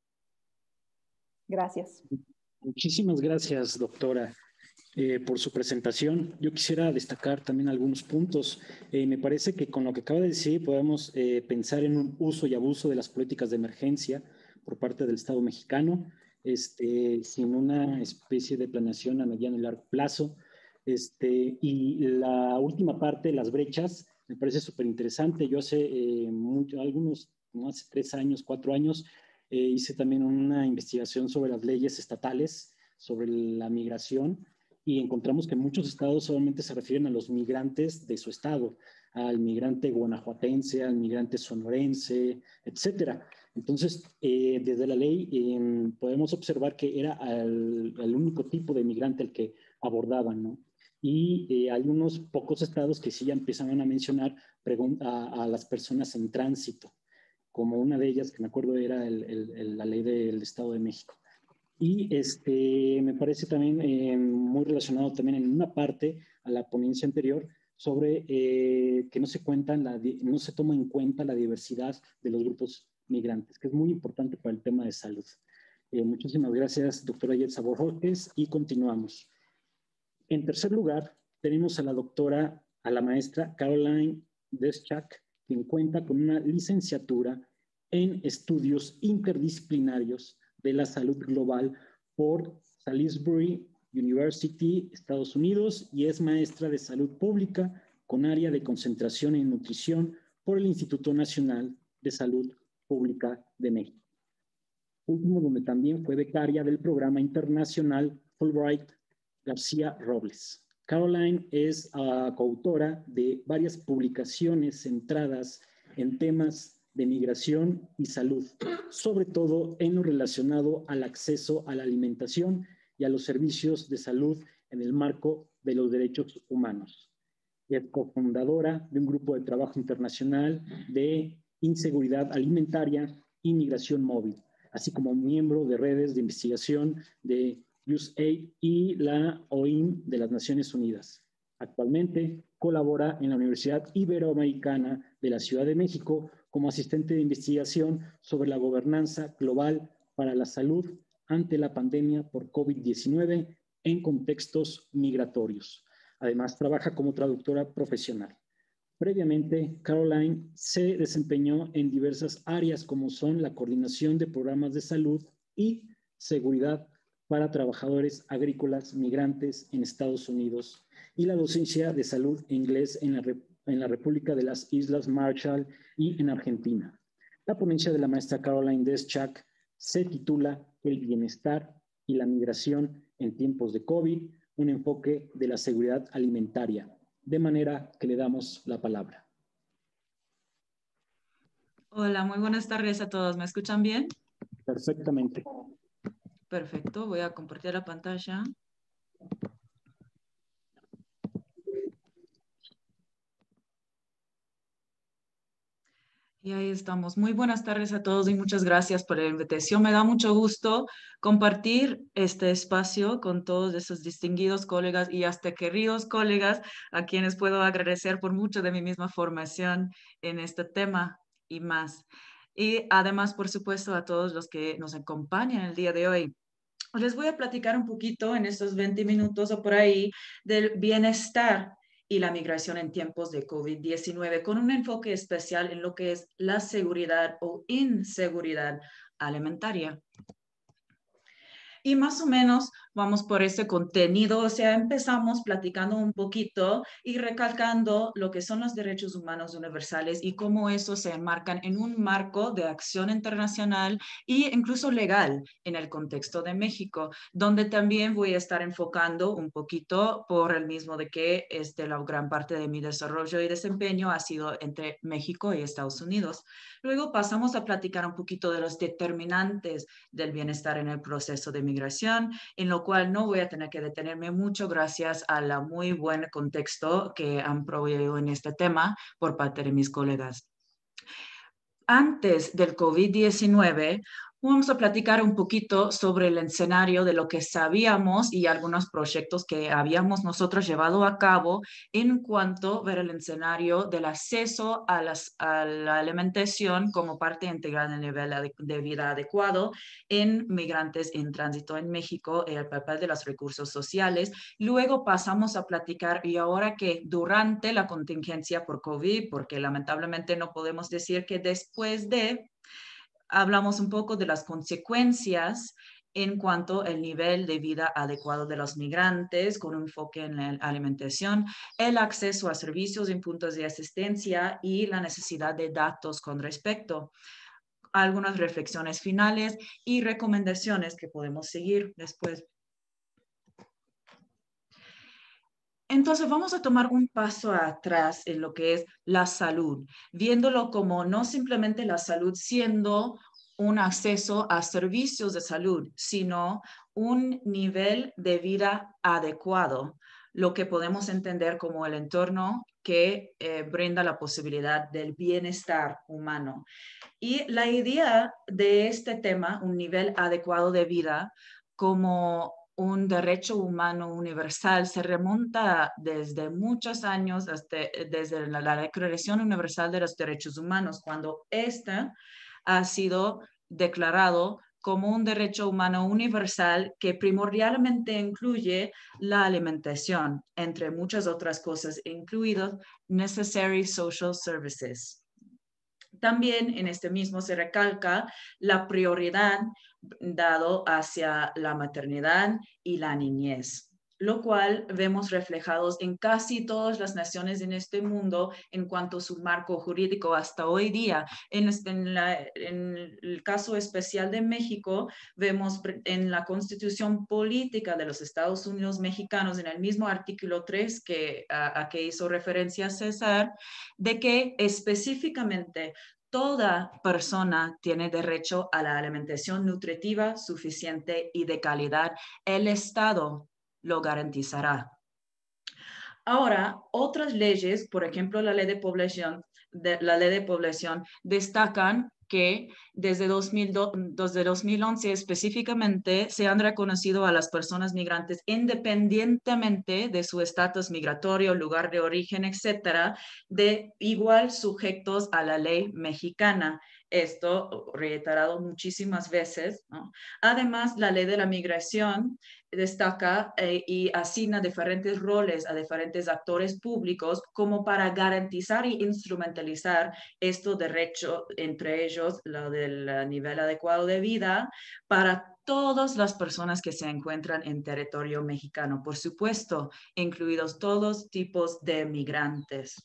Gracias. Muchísimas gracias, doctora, eh, por su presentación. Yo quisiera destacar también algunos puntos. Eh, me parece que con lo que acaba de decir podemos eh, pensar en un uso y abuso de las políticas de emergencia por parte del Estado mexicano, este, sin una especie de planeación a mediano y largo plazo. Este, y la última parte, las brechas, me parece súper interesante. Yo hace eh, mucho, algunos, no hace tres años, cuatro años, eh, hice también una investigación sobre las leyes estatales, sobre la migración, y encontramos que muchos estados solamente se refieren a los migrantes de su estado, al migrante guanajuatense, al migrante sonorense, etcétera. Entonces, eh, desde la ley eh, podemos observar que era el, el único tipo de migrante el que abordaban, ¿no? Y eh, hay unos pocos estados que sí ya empezaban a mencionar a, a las personas en tránsito, como una de ellas que me acuerdo era el, el, el, la ley del Estado de México. Y este, me parece también eh, muy relacionado también en una parte a la ponencia anterior sobre eh, que no se, cuentan la, no se toma en cuenta la diversidad de los grupos migrantes, que es muy importante para el tema de salud. Eh, muchísimas gracias, doctora Yetza Borges, y continuamos. En tercer lugar, tenemos a la doctora, a la maestra Caroline Deschak, quien cuenta con una licenciatura en estudios interdisciplinarios de la salud global por Salisbury University, Estados Unidos, y es maestra de salud pública con área de concentración en nutrición por el Instituto Nacional de Salud Pública de México. Último, donde también fue becaria del programa internacional Fulbright García Robles. Caroline es uh, coautora de varias publicaciones centradas en temas de migración y salud, sobre todo en lo relacionado al acceso a la alimentación y a los servicios de salud en el marco de los derechos humanos. Es cofundadora de un grupo de trabajo internacional de inseguridad alimentaria y migración móvil, así como miembro de redes de investigación de U S A I D y la O I M de las Naciones Unidas. Actualmente colabora en la Universidad Iberoamericana de la Ciudad de México como asistente de investigación sobre la gobernanza global para la salud ante la pandemia por COVID diecinueve en contextos migratorios. Además, trabaja como traductora profesional. Previamente, Caroline se desempeñó en diversas áreas como son la coordinación de programas de salud y seguridad para trabajadores agrícolas migrantes en Estados Unidos y la docencia de salud e inglés en la, en la República de las Islas Marshall y en Argentina. La ponencia de la maestra Caroline Deschak se titula El bienestar y la migración en tiempos de COVID, un enfoque de la seguridad alimentaria, de manera que le damos la palabra. Hola, muy buenas tardes a todos. ¿Me escuchan bien? Perfectamente. Perfecto, voy a compartir la pantalla. Y ahí estamos. Muy buenas tardes a todos y muchas gracias por la invitación. Me da mucho gusto compartir este espacio con todos esos distinguidos colegas y hasta queridos colegas a quienes puedo agradecer por mucho de mi misma formación en este tema y más. Y además, por supuesto, a todos los que nos acompañan el día de hoy. Les voy a platicar un poquito en estos veinte minutos o por ahí del bienestar y la migración en tiempos de COVID diecinueve, con un enfoque especial en lo que es la seguridad o inseguridad alimentaria. Y más o menos vamos por ese contenido, o sea, empezamos platicando un poquito y recalcando lo que son los derechos humanos universales y cómo esos se enmarcan en un marco de acción internacional e incluso legal en el contexto de México, donde también voy a estar enfocando un poquito por el mismo de que este, la gran parte de mi desarrollo y desempeño ha sido entre México y Estados Unidos. Luego pasamos a platicar un poquito de los determinantes del bienestar en el proceso de migración, en lo cual no voy a tener que detenerme mucho gracias a la muy buen contexto que han proveído en este tema por parte de mis colegas. Antes del COVID diecinueve, vamos a platicar un poquito sobre el escenario de lo que sabíamos y algunos proyectos que habíamos nosotros llevado a cabo en cuanto a ver el escenario del acceso a, las, a la alimentación como parte integral del nivel de vida adecuado en migrantes en tránsito en México, el papel de los recursos sociales. Luego pasamos a platicar, y ahora que durante la contingencia por COVID, porque lamentablemente no podemos decir que después de, hablamos un poco de las consecuencias en cuanto al nivel de vida adecuado de los migrantes, con un enfoque en la alimentación, el acceso a servicios en puntos de asistencia y la necesidad de datos con respecto a algunas reflexiones finales y recomendaciones que podemos seguir después. Entonces vamos a tomar un paso atrás en lo que es la salud, viéndolo como no simplemente la salud siendo un acceso a servicios de salud, sino un nivel de vida adecuado, lo que podemos entender como el entorno que eh, brinda la posibilidad del bienestar humano. Y la idea de este tema, un nivel adecuado de vida, como un derecho humano universal, se remonta desde muchos años, hasta, desde la, la Declaración Universal de los Derechos Humanos, cuando esta ha sido declarado como un derecho humano universal que primordialmente incluye la alimentación, entre muchas otras cosas, incluidos necessary social services. También en este mismo se recalca la prioridad dado hacia la maternidad y la niñez, lo cual vemos reflejados en casi todas las naciones en este mundo en cuanto a su marco jurídico hasta hoy día. En, en, la, en el caso especial de México, vemos en la Constitución Política de los Estados Unidos Mexicanos, en el mismo artículo tres que, a, a que hizo referencia César, de que específicamente toda persona tiene derecho a la alimentación nutritiva, suficiente y de calidad. El Estado lo garantizará. Ahora, otras leyes, por ejemplo, la ley de población, de, la ley de población, destacan que desde, dos mil dos, desde dos mil once específicamente se han reconocido a las personas migrantes independientemente de su estatus migratorio, lugar de origen, etcétera, de igual sujetos a la ley mexicana. Esto reiterado muchísimas veces, ¿no? Además, la ley de la migración destaca eh, y asigna diferentes roles a diferentes actores públicos como para garantizar y instrumentalizar estos derechos, entre ellos lo del nivel adecuado de vida para todas las personas que se encuentran en territorio mexicano, por supuesto, incluidos todos tipos de migrantes.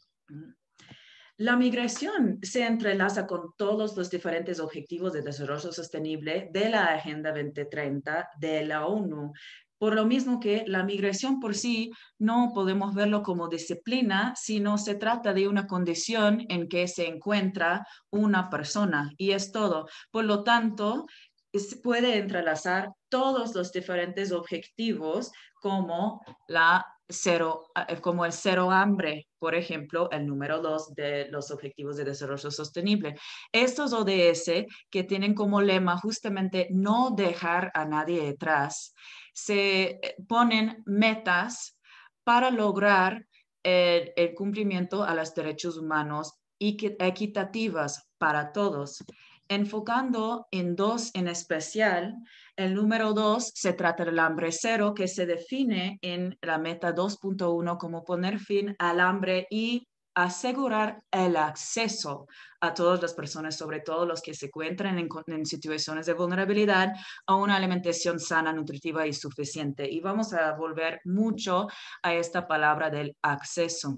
La migración se entrelaza con todos los diferentes objetivos de desarrollo sostenible de la Agenda veinte treinta de la ONU. Por lo mismo que la migración por sí no podemos verlo como disciplina, sino se trata de una condición en que se encuentra una persona y es todo. Por lo tanto, se puede entrelazar todos los diferentes objetivos como la Cero, como el cero hambre, por ejemplo, el número dos de los Objetivos de Desarrollo Sostenible. Estos O D S que tienen como lema justamente no dejar a nadie detrás, se ponen metas para lograr el, el cumplimiento a los derechos humanos y equitativas para todos. Enfocando en dos en especial, el número dos se trata del hambre cero, que se define en la meta dos punto uno como poner fin al hambre y asegurar el acceso a todas las personas, sobre todo los que se encuentran en, en situaciones de vulnerabilidad, a una alimentación sana, nutritiva y suficiente. Y vamos a volver mucho a esta palabra del acceso.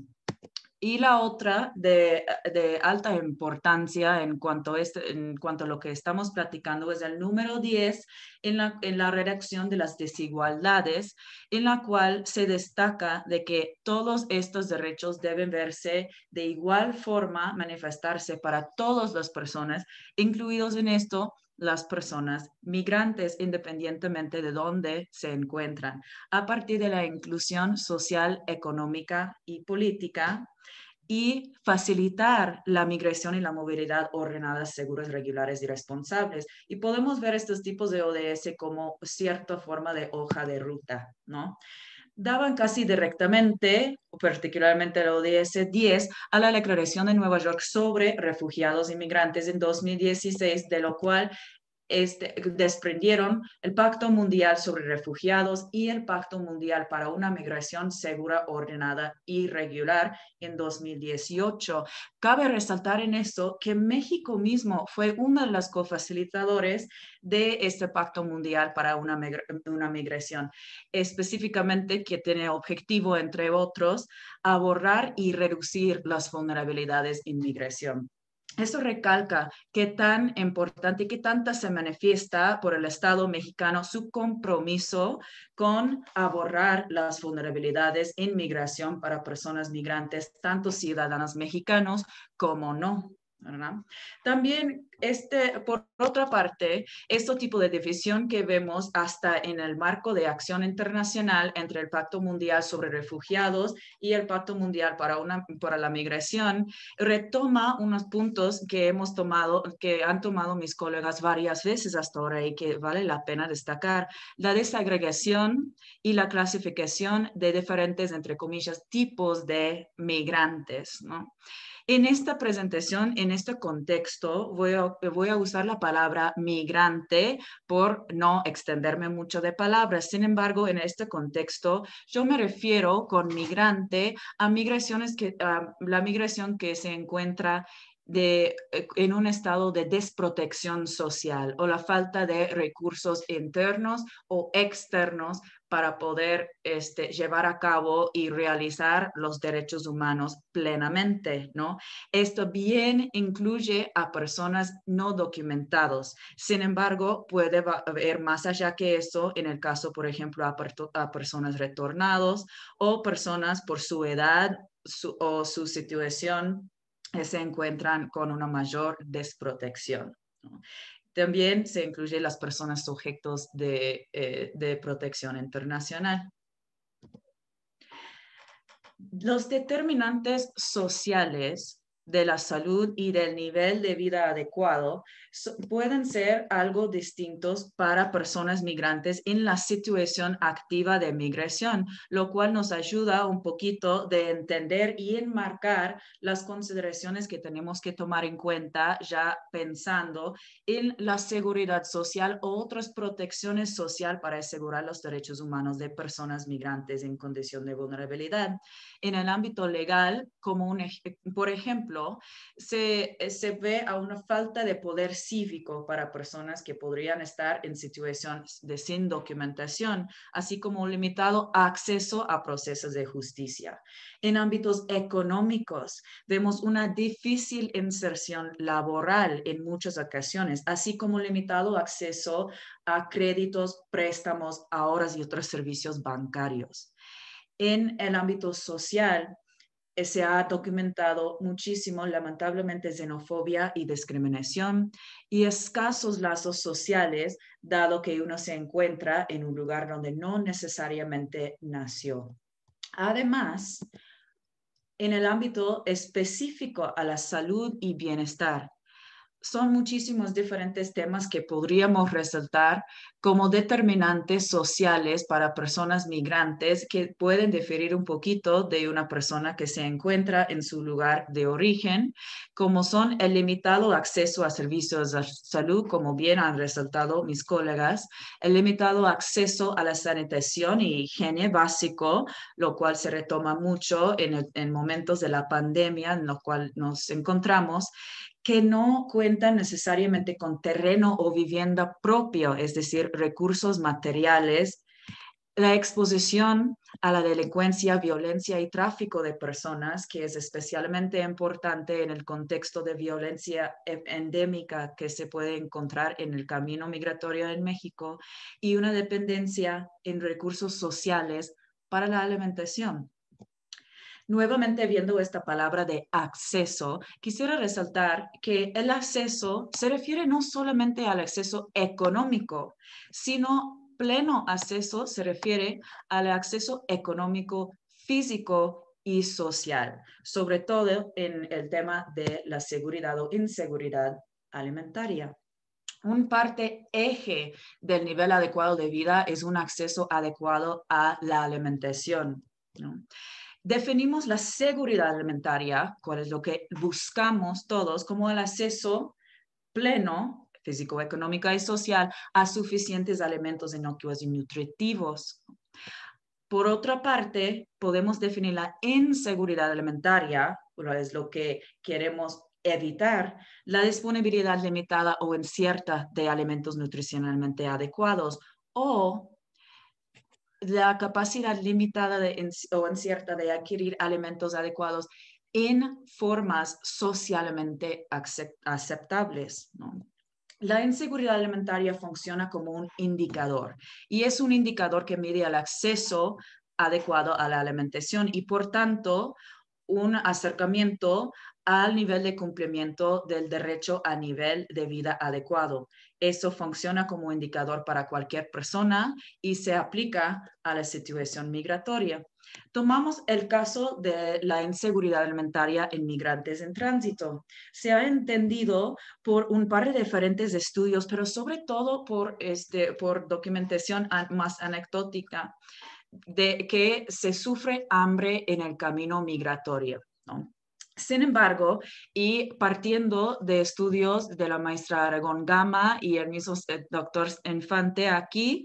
Y la otra de, de alta importancia en cuanto, a este, en cuanto a lo que estamos platicando es el número diez en la, en la redacción de las desigualdades, en la cual se destaca de que todos estos derechos deben verse de igual forma, manifestarse para todas las personas, incluidos en esto las personas migrantes, independientemente de dónde se encuentran, a partir de la inclusión social, económica y política, y facilitar la migración y la movilidad ordenadas, seguras, regulares y responsables. Y podemos ver estos tipos de O D S como cierta forma de hoja de ruta, ¿no? Daban casi directamente, particularmente el O D S diez, a la Declaración de Nueva York sobre refugiados y migrantes en dos mil dieciséis, de lo cual Este, desprendieron el Pacto Mundial sobre Refugiados y el Pacto Mundial para una Migración Segura, Ordenada y Regular en dos mil dieciocho. Cabe resaltar en esto que México mismo fue uno de los cofacilitadores de este Pacto Mundial para una, migra una migración, específicamente que tiene objetivo, entre otros, abordar y reducir las vulnerabilidades en migración. Esto recalca qué tan importante y qué tanta se manifiesta por el Estado mexicano su compromiso con abordar las vulnerabilidades en migración para personas migrantes, tanto ciudadanos mexicanos como no, ¿verdad? También, este, por otra parte, este tipo de división que vemos hasta en el marco de acción internacional entre el Pacto Mundial sobre Refugiados y el Pacto Mundial para, una, para la Migración, retoma unos puntos que hemos tomado, que han tomado mis colegas varias veces hasta ahora y que vale la pena destacar: la desagregación y la clasificación de diferentes, entre comillas, tipos de migrantes, ¿no? En esta presentación, en este contexto, voy a, voy a usar la palabra migrante por no extenderme mucho de palabras. Sin embargo, en este contexto, yo me refiero con migrante a migraciones que, a la migración que se encuentra de, en un estado de desprotección social o la falta de recursos internos o externos para poder este, llevar a cabo y realizar los derechos humanos plenamente, ¿no? Esto bien incluye a personas no documentadas. Sin embargo, puede haber más allá que eso en el caso, por ejemplo, a, a personas retornados o personas por su edad su, o su situación que se encuentran con una mayor desprotección, ¿no? También se incluye las personas sujetos de, eh, de protección internacional. Los determinantes sociales de la salud y del nivel de vida adecuado so, pueden ser algo distintos para personas migrantes en la situación activa de migración, lo cual nos ayuda un poquito de entender y enmarcar las consideraciones que tenemos que tomar en cuenta ya pensando en la seguridad social o otras protecciones sociales para asegurar los derechos humanos de personas migrantes en condición de vulnerabilidad. En el ámbito legal, como un, por ejemplo, Se, se ve a una falta de poder cívico para personas que podrían estar en situaciones de sin documentación, así como un limitado acceso a procesos de justicia. En ámbitos económicos, vemos una difícil inserción laboral en muchas ocasiones, así como limitado acceso a créditos, préstamos, ahorros y otros servicios bancarios. En el ámbito social, se ha documentado muchísimo, lamentablemente, xenofobia y discriminación y escasos lazos sociales, dado que uno se encuentra en un lugar donde no necesariamente nació. Además, en el ámbito específico a la salud y bienestar, son muchísimos diferentes temas que podríamos resaltar como determinantes sociales para personas migrantes que pueden diferir un poquito de una persona que se encuentra en su lugar de origen, como son el limitado acceso a servicios de salud, como bien han resaltado mis colegas, el limitado acceso a la sanitación y higiene básico, lo cual se retoma mucho en, el, en momentos de la pandemia en lo cual nos encontramos, que no cuentan necesariamente con terreno o vivienda propio, es decir, recursos materiales, la exposición a la delincuencia, violencia y tráfico de personas, que es especialmente importante en el contexto de violencia endémica que se puede encontrar en el camino migratorio en México, y una dependencia en recursos sociales para la alimentación. Nuevamente, viendo esta palabra de acceso, quisiera resaltar que el acceso se refiere no solamente al acceso económico, sino pleno acceso se refiere al acceso económico, físico y social, sobre todo en el tema de la seguridad o inseguridad alimentaria. Un parte eje del nivel adecuado de vida es un acceso adecuado a la alimentación, ¿no? Definimos la seguridad alimentaria, cuál es lo que buscamos todos, como el acceso pleno, físico, económico y social, a suficientes alimentos inocuos y nutritivos. Por otra parte, podemos definir la inseguridad alimentaria, cuál es lo que queremos evitar, la disponibilidad limitada o incierta de alimentos nutricionalmente adecuados, o la capacidad limitada de, o incierta de adquirir alimentos adecuados en formas socialmente aceptables, ¿no? La inseguridad alimentaria funciona como un indicador y es un indicador que mide el acceso adecuado a la alimentación y, por tanto, un acercamiento al nivel de cumplimiento del derecho a nivel de vida adecuado. Eso funciona como indicador para cualquier persona y se aplica a la situación migratoria. Tomamos el caso de la inseguridad alimentaria en migrantes en tránsito. Se ha entendido por un par de diferentes estudios, pero sobre todo por, este, por documentación más anecdótica, de que se sufre hambre en el camino migratorio, ¿no? Sin embargo, y partiendo de estudios de la maestra Aragón Gama y el mismo doctor Infante aquí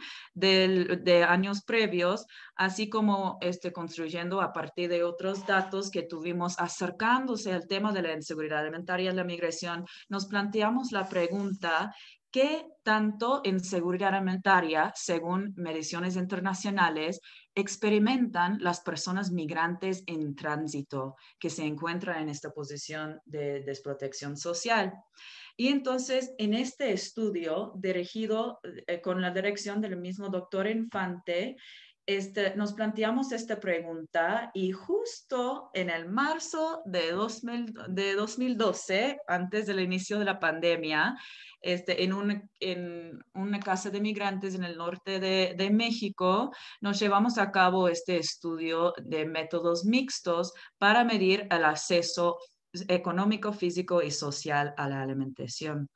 de, de años previos, así como este, construyendo a partir de otros datos que tuvimos acercándose al tema de la inseguridad alimentaria y la migración, nos planteamos la pregunta: ¿qué tanto inseguridad alimentaria, según mediciones internacionales, experimentan las personas migrantes en tránsito que se encuentran en esta posición de desprotección social? Y entonces, en este estudio dirigido eh, con la dirección del mismo doctor Infante, Este, nos planteamos esta pregunta y justo en el marzo de, dos mil, de dos mil doce, antes del inicio de la pandemia, este, en, un, en una casa de migrantes en el norte de, de México, nos llevamos a cabo este estudio de métodos mixtos para medir el acceso económico, físico y social a la alimentación.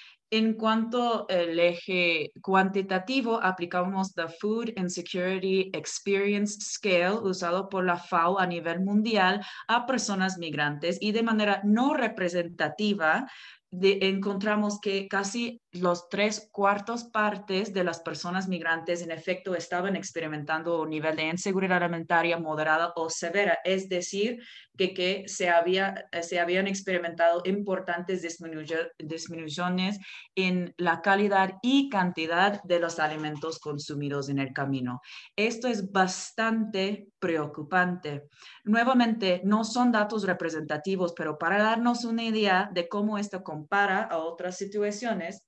En cuanto al eje cuantitativo, aplicamos the Food Insecurity Experience Scale, usado por la F A O a nivel mundial, a personas migrantes, y de manera no representativa de, encontramos que casi los tres cuartos partes de las personas migrantes en efecto estaban experimentando un nivel de inseguridad alimentaria moderada o severa, es decir, que, que se, había, se habían experimentado importantes disminuciones en la calidad y cantidad de los alimentos consumidos en el camino. Esto es bastante preocupante. Nuevamente, no son datos representativos, pero para darnos una idea de cómo esto compara a otras situaciones,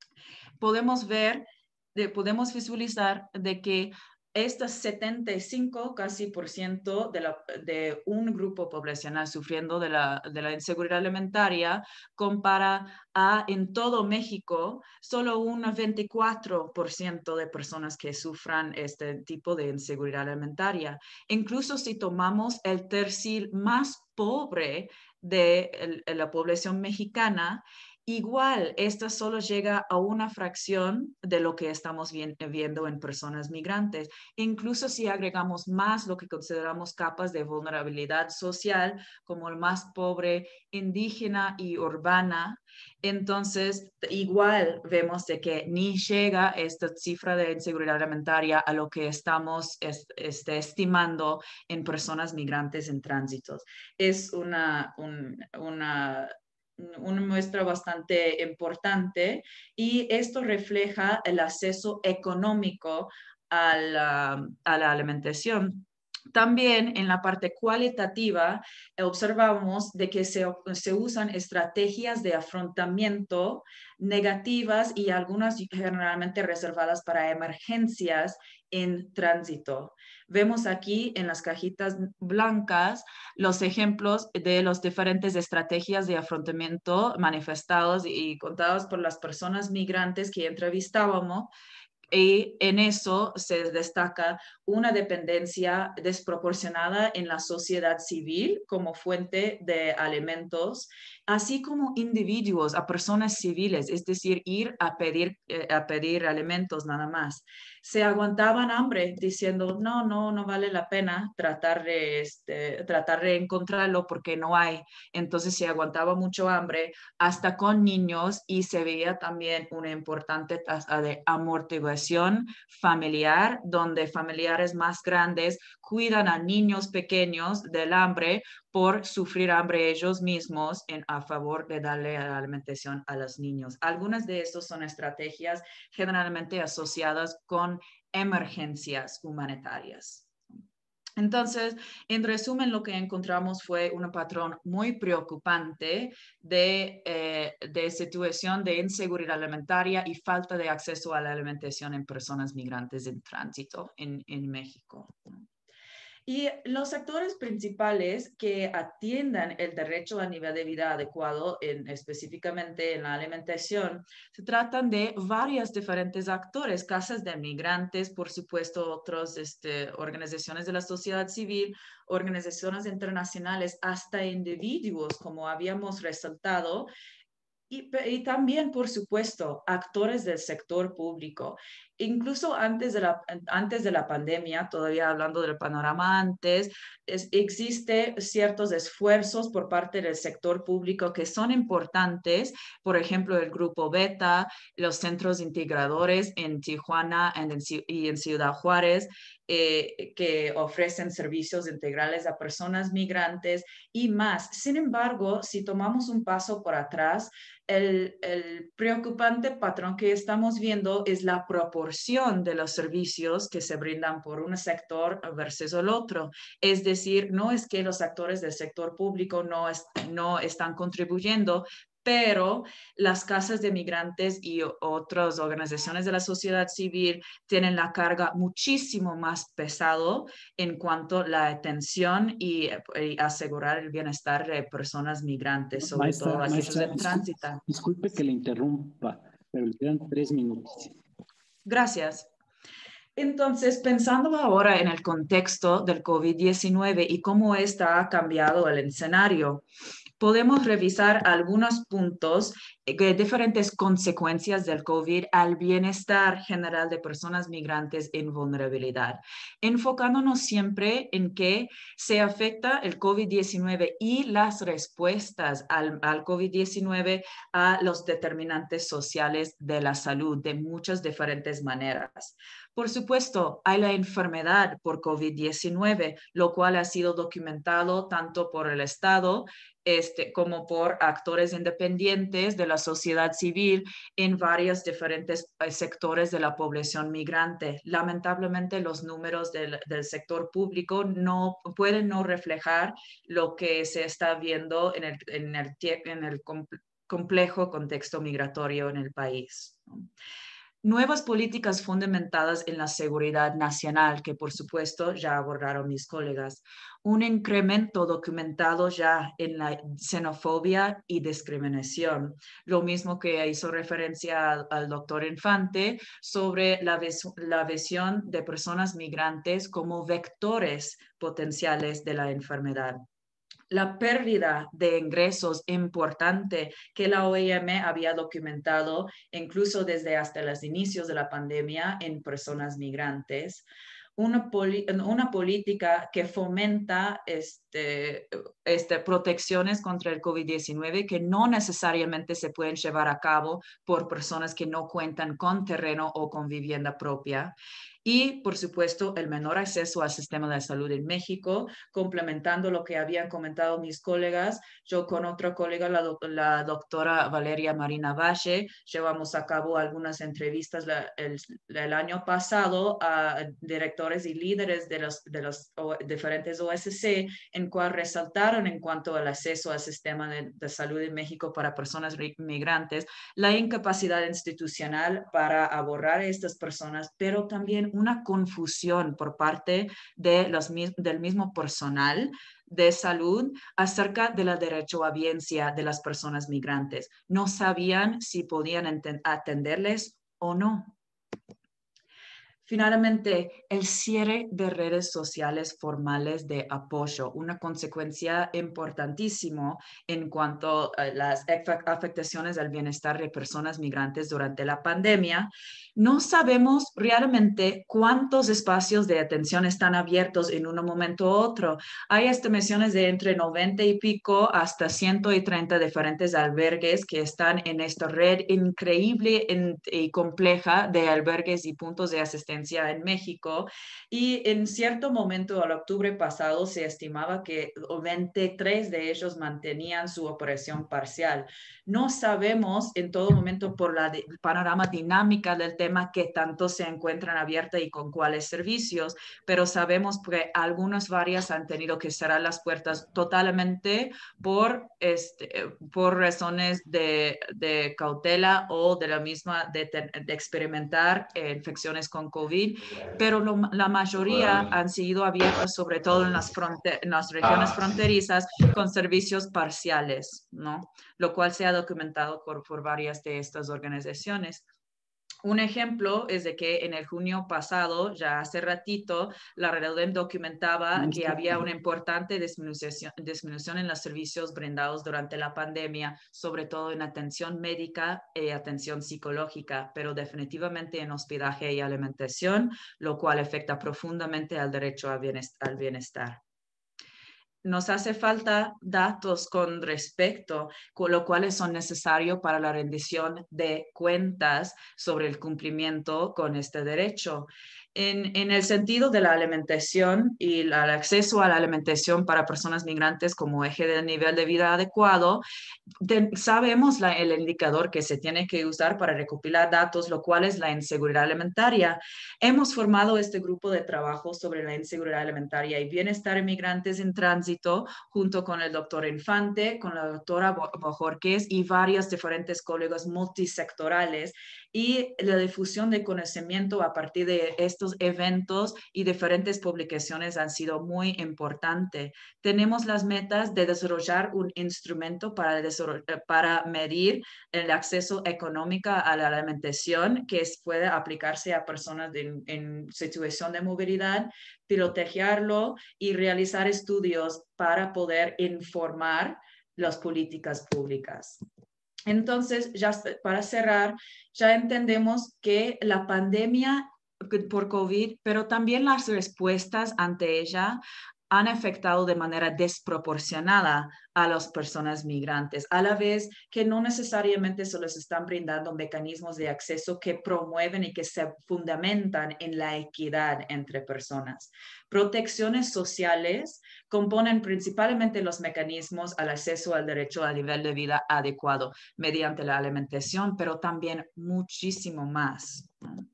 podemos ver, de, podemos visualizar de que este setenta y cinco casi por ciento de, la, de un grupo poblacional sufriendo de la, de la inseguridad alimentaria compara a en todo México solo un veinticuatro por ciento de personas que sufran este tipo de inseguridad alimentaria. Incluso si tomamos el tercio más pobre de el, la población mexicana, Igual, esta solo llega a una fracción de lo que estamos vi- viendo en personas migrantes. Incluso si agregamos más lo que consideramos capas de vulnerabilidad social, como el más pobre, indígena y urbana, entonces igual vemos de que ni llega esta cifra de inseguridad alimentaria a lo que estamos es, este, estimando en personas migrantes en tránsitos. Es una, un, una una muestra bastante importante y esto refleja el acceso económico a la, a la alimentación. También en la parte cualitativa observamos de que se, se usan estrategias de afrontamiento negativas y algunas generalmente reservadas para emergencias en tránsito. Vemos aquí en las cajitas blancas los ejemplos de las diferentes estrategias de afrontamiento manifestados y contados por las personas migrantes que entrevistábamos. Y en eso se destaca una dependencia desproporcionada en la sociedad civil como fuente de alimentos, así como individuos, a personas civiles, es decir, ir a pedir, eh, a pedir alimentos nada más. Se aguantaban hambre diciendo, no, no, no vale la pena tratar de, este, tratar de encontrarlo porque no hay. Entonces se aguantaba mucho hambre hasta con niños y se veía también una importante tasa de amortiguación familiar, donde familiares más grandes cuidan a niños pequeños del hambre por sufrir hambre ellos mismos en, a favor de darle alimentación a los niños. Algunas de estas son estrategias generalmente asociadas con emergencias humanitarias. Entonces, en resumen, lo que encontramos fue un patrón muy preocupante de, eh, de situación de inseguridad alimentaria y falta de acceso a la alimentación en personas migrantes en tránsito en, en México. Y los actores principales que atiendan el derecho a nivel de vida adecuado, en, específicamente en la alimentación, se tratan de varios diferentes actores, casas de migrantes, por supuesto, otras este, organizaciones de la sociedad civil, organizaciones internacionales, hasta individuos, como habíamos resaltado. Y, y, también, por supuesto, actores del sector público. Incluso antes de la, antes de la pandemia, todavía hablando del panorama antes, es, existe ciertos esfuerzos por parte del sector público que son importantes. Por ejemplo, el Grupo Beta, los centros integradores en Tijuana en, y en Ciudad Juárez, eh, que ofrecen servicios integrales a personas migrantes y más. Sin embargo, si tomamos un paso por atrás, El, el preocupante patrón que estamos viendo es la proporción de los servicios que se brindan por un sector versus el otro. Es decir, no es que los actores del sector público no, es, no están contribuyendo, pero las casas de migrantes y otras organizaciones de la sociedad civil tienen la carga muchísimo más pesado en cuanto a la atención y, y asegurar el bienestar de personas migrantes, sobre maestra, todo aquellos maestra, en tránsito. Disculpe, disculpe que le interrumpa, pero le quedan tres minutos. Gracias. Entonces, pensando ahora en el contexto del COVID diecinueve y cómo esta ha cambiado el escenario, podemos revisar algunos puntos de diferentes consecuencias del COVID al bienestar general de personas migrantes en vulnerabilidad, enfocándonos siempre en que se afecta el COVID diecinueve y las respuestas al, al COVID diecinueve a los determinantes sociales de la salud de muchas diferentes maneras. Por supuesto, hay la enfermedad por COVID diecinueve, lo cual ha sido documentado tanto por el Estado este, como por actores independientes de la sociedad civil en varios diferentes sectores de la población migrante. Lamentablemente, los números del, del sector público no pueden no reflejar lo que se está viendo en el, en el, en el complejo contexto migratorio en el país. Nuevas políticas fundamentadas en la seguridad nacional, que por supuesto ya abordaron mis colegas. Un incremento documentado ya en la xenofobia y discriminación. Lo mismo que hizo referencia al, al doctor Infante sobre la, la visión de personas migrantes como vectores potenciales de la enfermedad. la pérdida de ingresos importante que la O I M había documentado incluso desde hasta los inicios de la pandemia en personas migrantes. Una, una política que fomenta este, este, protecciones contra el COVID diecinueve que no necesariamente se pueden llevar a cabo por personas que no cuentan con terreno o con vivienda propia. Y, por supuesto, el menor acceso al sistema de salud en México, complementando lo que habían comentado mis colegas. Yo con otra colega, la, do la doctora Valeria Marina Valle, llevamos a cabo algunas entrevistas la, el, el año pasado a directores y líderes de los, de los o, diferentes O S C, en cual resaltaron en cuanto al acceso al sistema de, de salud en México para personas migrantes, la incapacidad institucional para abordar a estas personas, pero también una confusión por parte de los, del mismo personal de salud acerca del derecho a audiencia de las personas migrantes. No sabían si podían atenderles o no. Finalmente, el cierre de redes sociales formales de apoyo, una consecuencia importantísima en cuanto a las afectaciones al bienestar de personas migrantes durante la pandemia. No sabemos realmente cuántos espacios de atención están abiertos en un momento u otro. Hay estimaciones de entre noventa y pico hasta ciento treinta diferentes albergues que están en esta red increíble y compleja de albergues y puntos de asistencia en México, y en cierto momento, al octubre pasado, se estimaba que veintitrés de ellos mantenían su operación parcial. No sabemos en todo momento por la de, panorama dinámica del tema qué tanto se encuentran abiertas y con cuáles servicios, pero sabemos que algunas varias han tenido que cerrar las puertas totalmente por, este, por razones de, de cautela o de la misma de, de experimentar eh, infecciones con COVID. Pero lo, la mayoría han sido abiertas, sobre todo en las, fronter, en las regiones fronterizas, con servicios parciales, ¿no? Lo cual se ha documentado por, por varias de estas organizaciones. Un ejemplo es de que en el junio pasado, ya hace ratito, la Red O D E M documentaba que había una importante disminución, disminución en los servicios brindados durante la pandemia, sobre todo en atención médica y atención psicológica, pero definitivamente en hospedaje y alimentación, lo cual afecta profundamente al derecho al bienestar. Al bienestar. Nos hace falta datos con respecto, con lo cuales son necesarios para la rendición de cuentas sobre el cumplimiento con este derecho. En, en el sentido de la alimentación y el acceso a la alimentación para personas migrantes como eje del nivel de vida adecuado, de, sabemos la, el indicador que se tiene que usar para recopilar datos, lo cual es la inseguridad alimentaria. Hemos formado este grupo de trabajo sobre la inseguridad alimentaria y bienestar en migrantes en tránsito, junto con el doctor Infante, con la doctora Bojorquez y varios diferentes colegas multisectorales, y la difusión de conocimiento a partir de estos eventos y diferentes publicaciones han sido muy importante. Tenemos las metas de desarrollar un instrumento para, para medir el acceso económico a la alimentación que puede aplicarse a personas de, en situación de movilidad, pilotearlo y realizar estudios para poder informar las políticas públicas. Entonces, ya para cerrar, ya entendemos que la pandemia por COVID, pero también las respuestas ante ella han afectado de manera desproporcionada a las personas migrantes, a la vez que no necesariamente se les están brindando mecanismos de acceso que promueven y que se fundamentan en la equidad entre personas. Protecciones sociales componen principalmente los mecanismos al acceso al derecho al nivel de vida adecuado mediante la alimentación, pero también muchísimo más.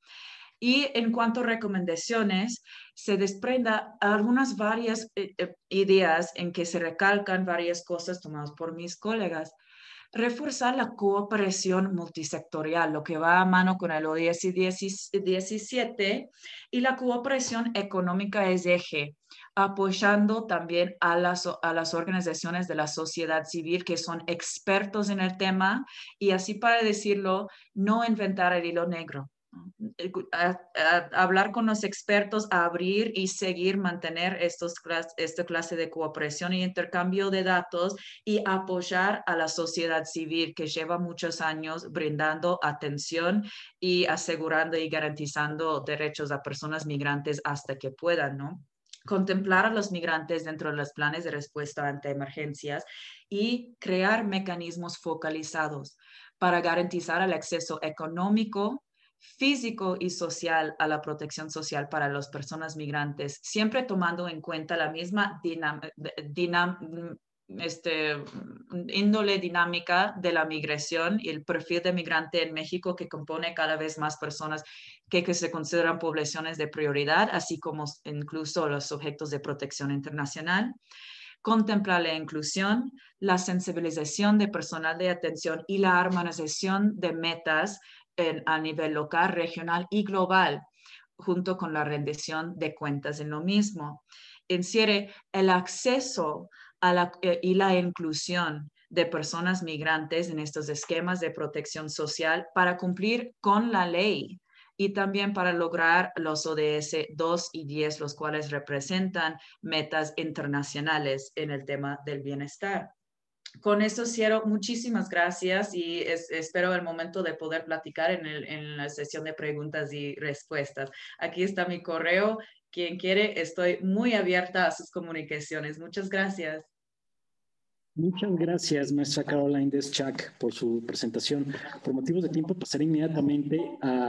Y en cuanto a recomendaciones, se desprenda algunas varias eh, ideas en que se recalcan varias cosas tomadas por mis colegas. Reforzar la cooperación multisectorial, lo que va a mano con el O D S diecisiete, y la cooperación económica es eje, apoyando también a las, a las organizaciones de la sociedad civil que son expertos en el tema, y así para decirlo, no inventar el hilo negro. a, a hablar con los expertos, a abrir y seguir, mantener estos, esta clase de cooperación y intercambio de datos y apoyar a la sociedad civil que lleva muchos años brindando atención y asegurando y garantizando derechos a personas migrantes hasta que puedan, ¿no? Contemplar a los migrantes dentro de los planes de respuesta ante emergencias y crear mecanismos focalizados para garantizar el acceso económico, físico y social a la protección social para las personas migrantes, siempre tomando en cuenta la misma dinam dinam este, índole dinámica de la migración y el perfil de migrante en México, que compone cada vez más personas que, que se consideran poblaciones de prioridad, así como incluso los sujetos de protección internacional. Contemplar la inclusión, la sensibilización de personal de atención y la armonización de metas en, a nivel local, regional y global, junto con la rendición de cuentas en lo mismo. En serio, el acceso a la, eh, y la inclusión de personas migrantes en estos esquemas de protección social para cumplir con la ley y también para lograr los O D S dos y diez, los cuales representan metas internacionales en el tema del bienestar. Con eso cierro. Muchísimas gracias y es, espero el momento de poder platicar en, el, en la sesión de preguntas y respuestas. Aquí está mi correo. Quien quiere, estoy muy abierta a sus comunicaciones. Muchas gracias. Muchas gracias, maestra Caroline Deschak, por su presentación. Por motivos de tiempo, pasaré inmediatamente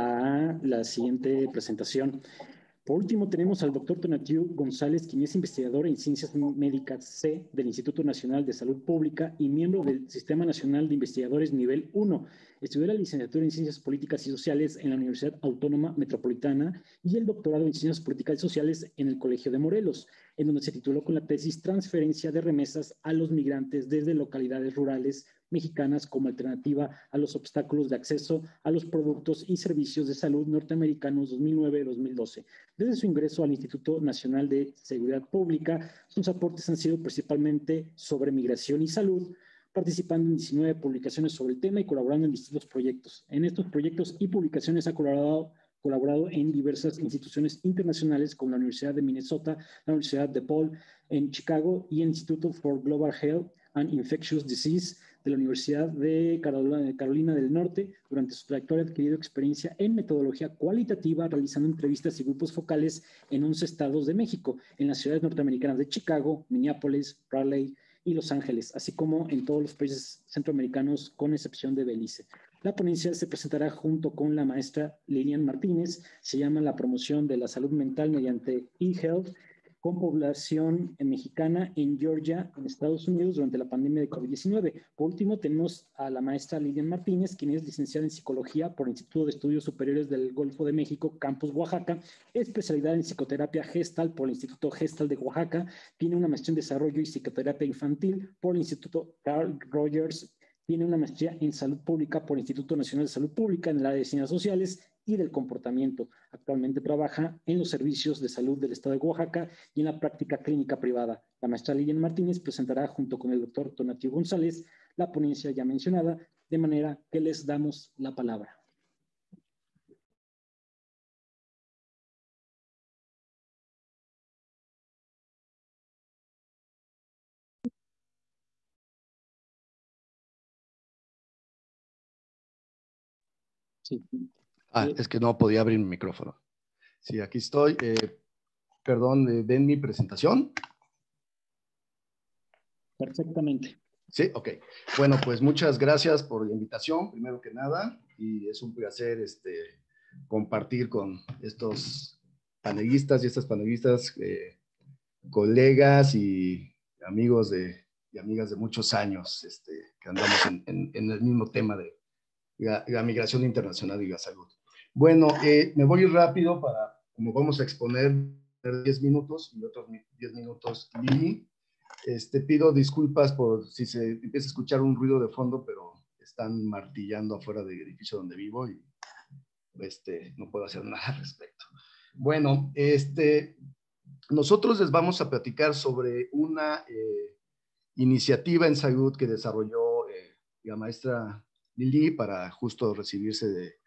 a la siguiente presentación. Por último, tenemos al doctor Tonatiuh González, quien es investigador en Ciencias Médicas C del Instituto Nacional de Salud Pública y miembro del Sistema Nacional de Investigadores Nivel uno. Estudió la licenciatura en Ciencias Políticas y Sociales en la Universidad Autónoma Metropolitana y el doctorado en Ciencias Políticas y Sociales en el Colegio de Morelos, en donde se tituló con la tesis Transferencia de remesas a los migrantes desde localidades rurales mexicanas como alternativa a los obstáculos de acceso a los productos y servicios de salud norteamericanos dos mil nueve a dos mil doce. Desde su ingreso al Instituto Nacional de Seguridad Pública, sus aportes han sido principalmente sobre migración y salud, participando en diecinueve publicaciones sobre el tema y colaborando en distintos proyectos. En estos proyectos y publicaciones ha colaborado colaborado en diversas instituciones internacionales como la Universidad de Minnesota, la Universidad DePaul en Chicago y el Institute for Global Health and Infectious Disease de la Universidad de Carolina del Norte. Durante su trayectoria ha adquirido experiencia en metodología cualitativa, realizando entrevistas y grupos focales en once estados de México, en las ciudades norteamericanas de Chicago, Minneapolis, Raleigh y Los Ángeles, así como en todos los países centroamericanos, con excepción de Belice. La ponencia se presentará junto con la maestra Lilian Martínez. Se llama La promoción de la salud mental mediante e-health con población mexicana en Georgia, en Estados Unidos, durante la pandemia de COVID diecinueve. Por último, tenemos a la maestra Lilian Martínez, quien es licenciada en Psicología por el Instituto de Estudios Superiores del Golfo de México, Campus Oaxaca, especialidad en Psicoterapia Gestalt por el Instituto Gestalt de Oaxaca, tiene una maestría en Desarrollo y Psicoterapia Infantil por el Instituto Carl Rogers, tiene una maestría en Salud Pública por el Instituto Nacional de Salud Pública en el área de Ciencias Sociales y del Comportamiento. Actualmente trabaja en los servicios de salud del Estado de Oaxaca y en la práctica clínica privada. La maestra Lilian Martínez presentará junto con el doctor Tonatiuh González la ponencia ya mencionada, de manera que les damos la palabra. Sí. Ah, es que no podía abrir mi micrófono. Sí, aquí estoy. Eh, perdón, eh, ¿ven mi presentación? Perfectamente. Sí, ok. Bueno, pues muchas gracias por la invitación, primero que nada, y es un placer este, compartir con estos panelistas y estas panelistas, eh, colegas y amigos de, y amigas de muchos años este, que andamos en, en, en el mismo tema de la, la migración internacional y la salud. Bueno, eh, me voy rápido para, como vamos a exponer diez minutos y otros diez minutos Lili. Este, pido disculpas por si se empieza a escuchar un ruido de fondo, pero están martillando afuera del edificio donde vivo y este, no puedo hacer nada al respecto. Bueno, este, nosotros les vamos a platicar sobre una eh, iniciativa en salud que desarrolló eh, la maestra Lili para justo recibirse de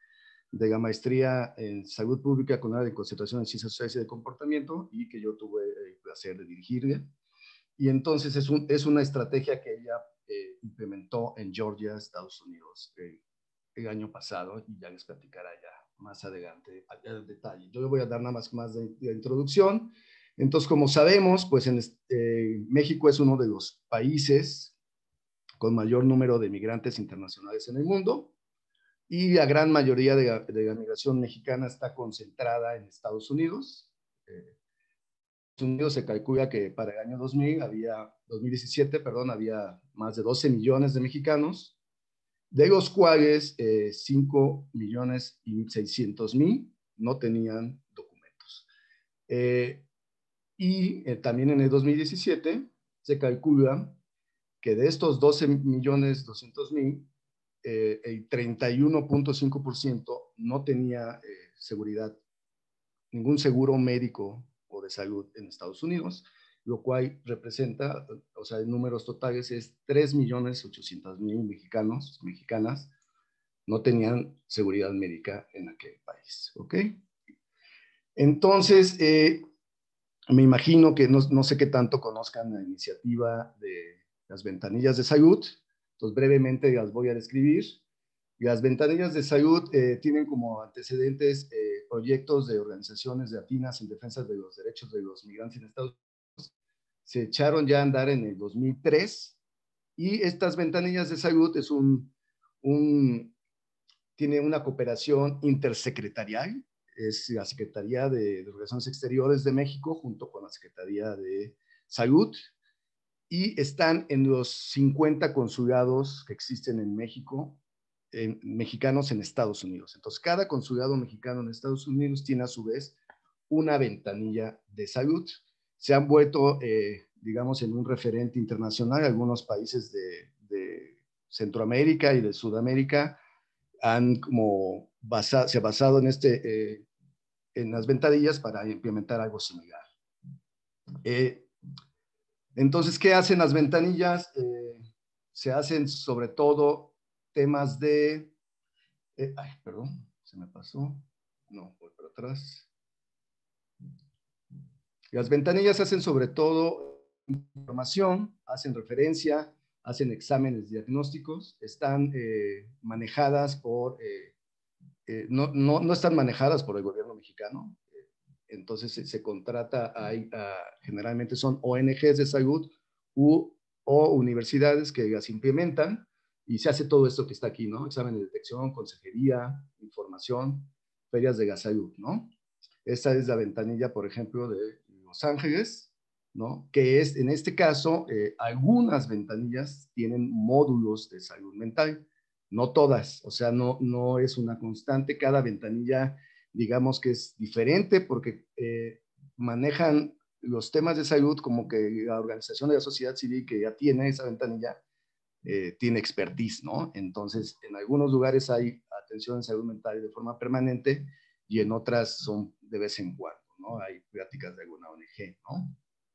de la maestría en salud pública con área de concentración en ciencias sociales y de comportamiento, y que yo tuve el placer de dirigir. Y entonces es, un, es una estrategia que ella eh, implementó en Georgia, Estados Unidos, eh, el año pasado, y ya les platicará ya más adelante el detalle. Yo le voy a dar nada más, más de, de introducción. Entonces, como sabemos, pues en eh, México es uno de los países con mayor número de migrantes internacionales en el mundo, y la gran mayoría de la, de la migración mexicana está concentrada en Estados Unidos. Eh, Estados Unidos se calcula que para el año dos mil había, dos mil diecisiete, perdón, había más de doce millones de mexicanos, de los cuales eh, cinco millones y seiscientos mil no tenían documentos. Eh, y eh, también en el dos mil diecisiete se calcula que de estos doce millones doscientos mil, eh, el treinta y uno punto cinco por ciento no tenía eh, seguridad, ningún seguro médico o de salud en Estados Unidos, lo cual representa, o sea, en números totales es tres millones ochocientos mil mexicanos, mexicanas, no tenían seguridad médica en aquel país, ¿ok? Entonces, eh, me imagino que no, no sé qué tanto conozcan la iniciativa de las ventanillas de salud, entonces brevemente las voy a describir. Las ventanillas de salud eh, tienen como antecedentes eh, proyectos de organizaciones latinas en defensa de los derechos de los migrantes en Estados Unidos. Se echaron ya a andar en el dos mil tres, y estas ventanillas de salud es un, un, tiene una cooperación intersecretarial, es la Secretaría de, de Relaciones Exteriores de México junto con la Secretaría de Salud, y están en los cincuenta consulados que existen en México, en, mexicanos en Estados Unidos. Entonces, cada consulado mexicano en Estados Unidos tiene a su vez una ventanilla de salud. Se han vuelto, eh, digamos, en un referente internacional. Algunos países de, de Centroamérica y de Sudamérica han como basado, se ha basado en, este, eh, en las ventanillas para implementar algo similar. Eh, entonces, ¿qué hacen las ventanillas? Eh, se hacen sobre todo temas de... Eh, ay, perdón, se me pasó. No, voy para atrás. Las ventanillas hacen sobre todo información, hacen referencia, hacen exámenes diagnósticos, están eh, manejadas por... Eh, eh, no, no, no están manejadas por el gobierno mexicano. Entonces se, se contrata, a, a, generalmente son O N Ges de salud u, o universidades que las implementan, y se hace todo esto que está aquí, ¿no? Examen de detección, consejería, información, ferias de la salud, ¿no? Esta es la ventanilla, por ejemplo, de Los Ángeles, ¿no? Que es, en este caso, eh, algunas ventanillas tienen módulos de salud mental, no todas, o sea, no, no es una constante, cada ventanilla digamos que es diferente porque eh, manejan los temas de salud como que la organización de la sociedad civil que ya tiene esa ventanilla eh, tiene expertise, ¿no? Entonces, en algunos lugares hay atención en salud mental de forma permanente y en otras son de vez en cuando, ¿no? Hay pláticas de alguna O N Ge, ¿no?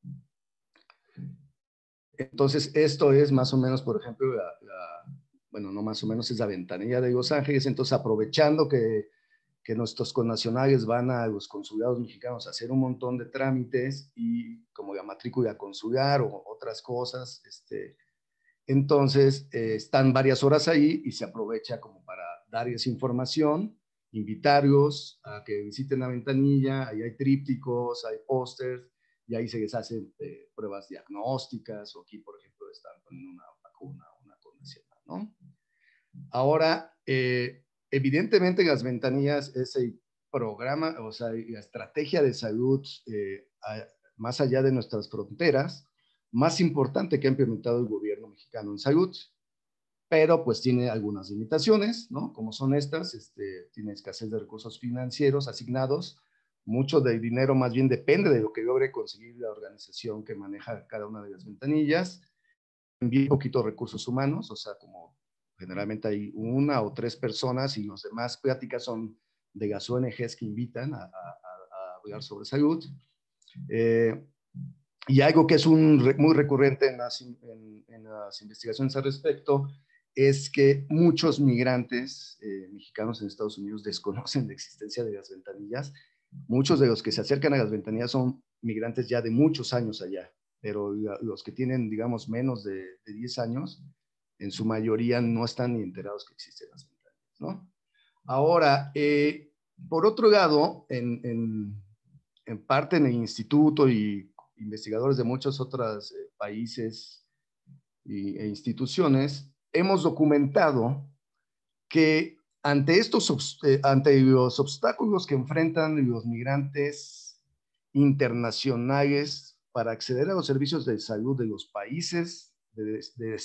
Entonces, esto es más o menos, por ejemplo, la, la, bueno, no más o menos, es la ventanilla de Los Ángeles. Entonces, aprovechando que que nuestros connacionales van a los consulados mexicanos a hacer un montón de trámites y como la matrícula consular o otras cosas, este, entonces eh, están varias horas ahí y se aprovecha como para darles información, invitarlos a que visiten la ventanilla, ahí hay trípticos, hay pósters, y ahí se les hacen eh, pruebas diagnósticas, o aquí, por ejemplo, están poniendo una vacuna, una condicional, ¿no? Ahora, eh, evidentemente las ventanillas es el programa, o sea, la estrategia de salud eh, a, más allá de nuestras fronteras, más importante que ha implementado el gobierno mexicano en salud, pero pues tiene algunas limitaciones, ¿no? Como son estas, este, tiene escasez de recursos financieros asignados, mucho del dinero más bien depende de lo que logre conseguir la organización que maneja cada una de las ventanillas, bien poquitos recursos humanos, o sea, como generalmente hay una o tres personas y los demás pláticas son de las O N Ges que invitan a, a, a hablar sobre salud. Eh, y algo que es un, muy recurrente en las, en, en las investigaciones al respecto es que muchos migrantes eh, mexicanos en Estados Unidos desconocen la existencia de las ventanillas. Muchos de los que se acercan a las ventanillas son migrantes ya de muchos años allá, pero los que tienen, digamos, menos de, de diez años, en su mayoría no están ni enterados que existen las ventanillas, ¿no? Ahora, eh, por otro lado, en, en, en parte en el instituto y investigadores de muchos otros eh, países y, e instituciones, hemos documentado que ante, estos, eh, ante los obstáculos que enfrentan los migrantes internacionales para acceder a los servicios de salud de los países, de, de,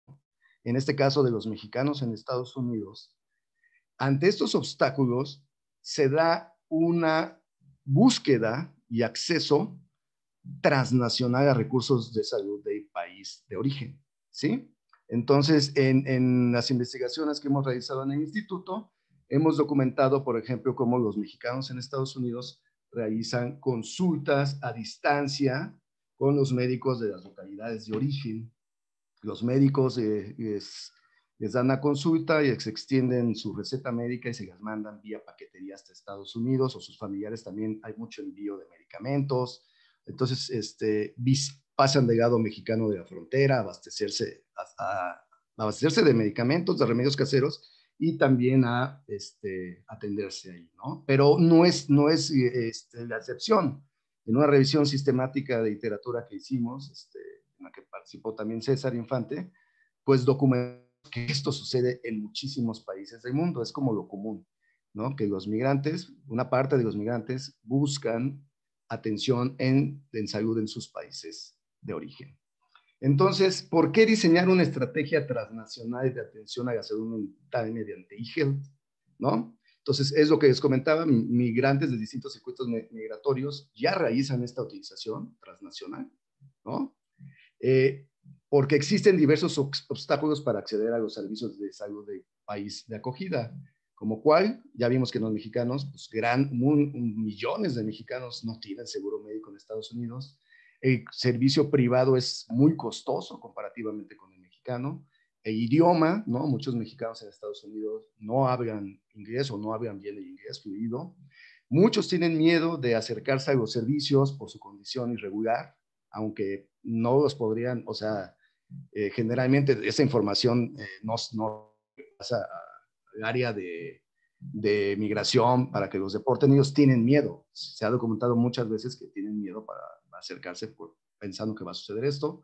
en este caso de los mexicanos en Estados Unidos, ante estos obstáculos se da una búsqueda y acceso transnacional a recursos de salud del país de origen, ¿sí? Entonces, en, en las investigaciones que hemos realizado en el instituto, hemos documentado, por ejemplo, cómo los mexicanos en Estados Unidos realizan consultas a distancia con los médicos de las localidades de origen. Los médicos eh, les, les dan la consulta y se extienden su receta médica y se las mandan vía paquetería hasta Estados Unidos, o sus familiares también. Hay mucho envío de medicamentos. Entonces, este, pasan del lado mexicano de la frontera a abastecerse, a, a abastecerse de medicamentos, de remedios caseros, y también a este, atenderse ahí, ¿no? Pero no es, no es este, la excepción. En una revisión sistemática de literatura que hicimos, este, en la que participó también César Infante, pues documentamos que esto sucede en muchísimos países del mundo. Es como lo común, ¿no? Que los migrantes, una parte de los migrantes buscan atención en, en salud en sus países de origen. Entonces, ¿por qué diseñar una estrategia transnacional de atención a la salud mental mediante eHealth? ¿No? Entonces, es lo que les comentaba, migrantes de distintos circuitos migratorios ya realizan esta utilización transnacional, ¿no? Eh, porque existen diversos obstáculos para acceder a los servicios de salud del país de acogida, como cual, ya vimos que los mexicanos, pues gran, muy, millones de mexicanos no tienen seguro médico en Estados Unidos. El servicio privado es muy costoso comparativamente con el mexicano. El idioma, ¿no? Muchos mexicanos en Estados Unidos no hablan inglés o no hablan bien el inglés fluido. Muchos tienen miedo de acercarse a los servicios por su condición irregular, aunque no los podrían, o sea, eh, generalmente esa información eh, no, no pasa al área de, de migración para que los deporten. Ellos tienen miedo. Se ha documentado muchas veces que tienen miedo para acercarse por, pensando que va a suceder esto.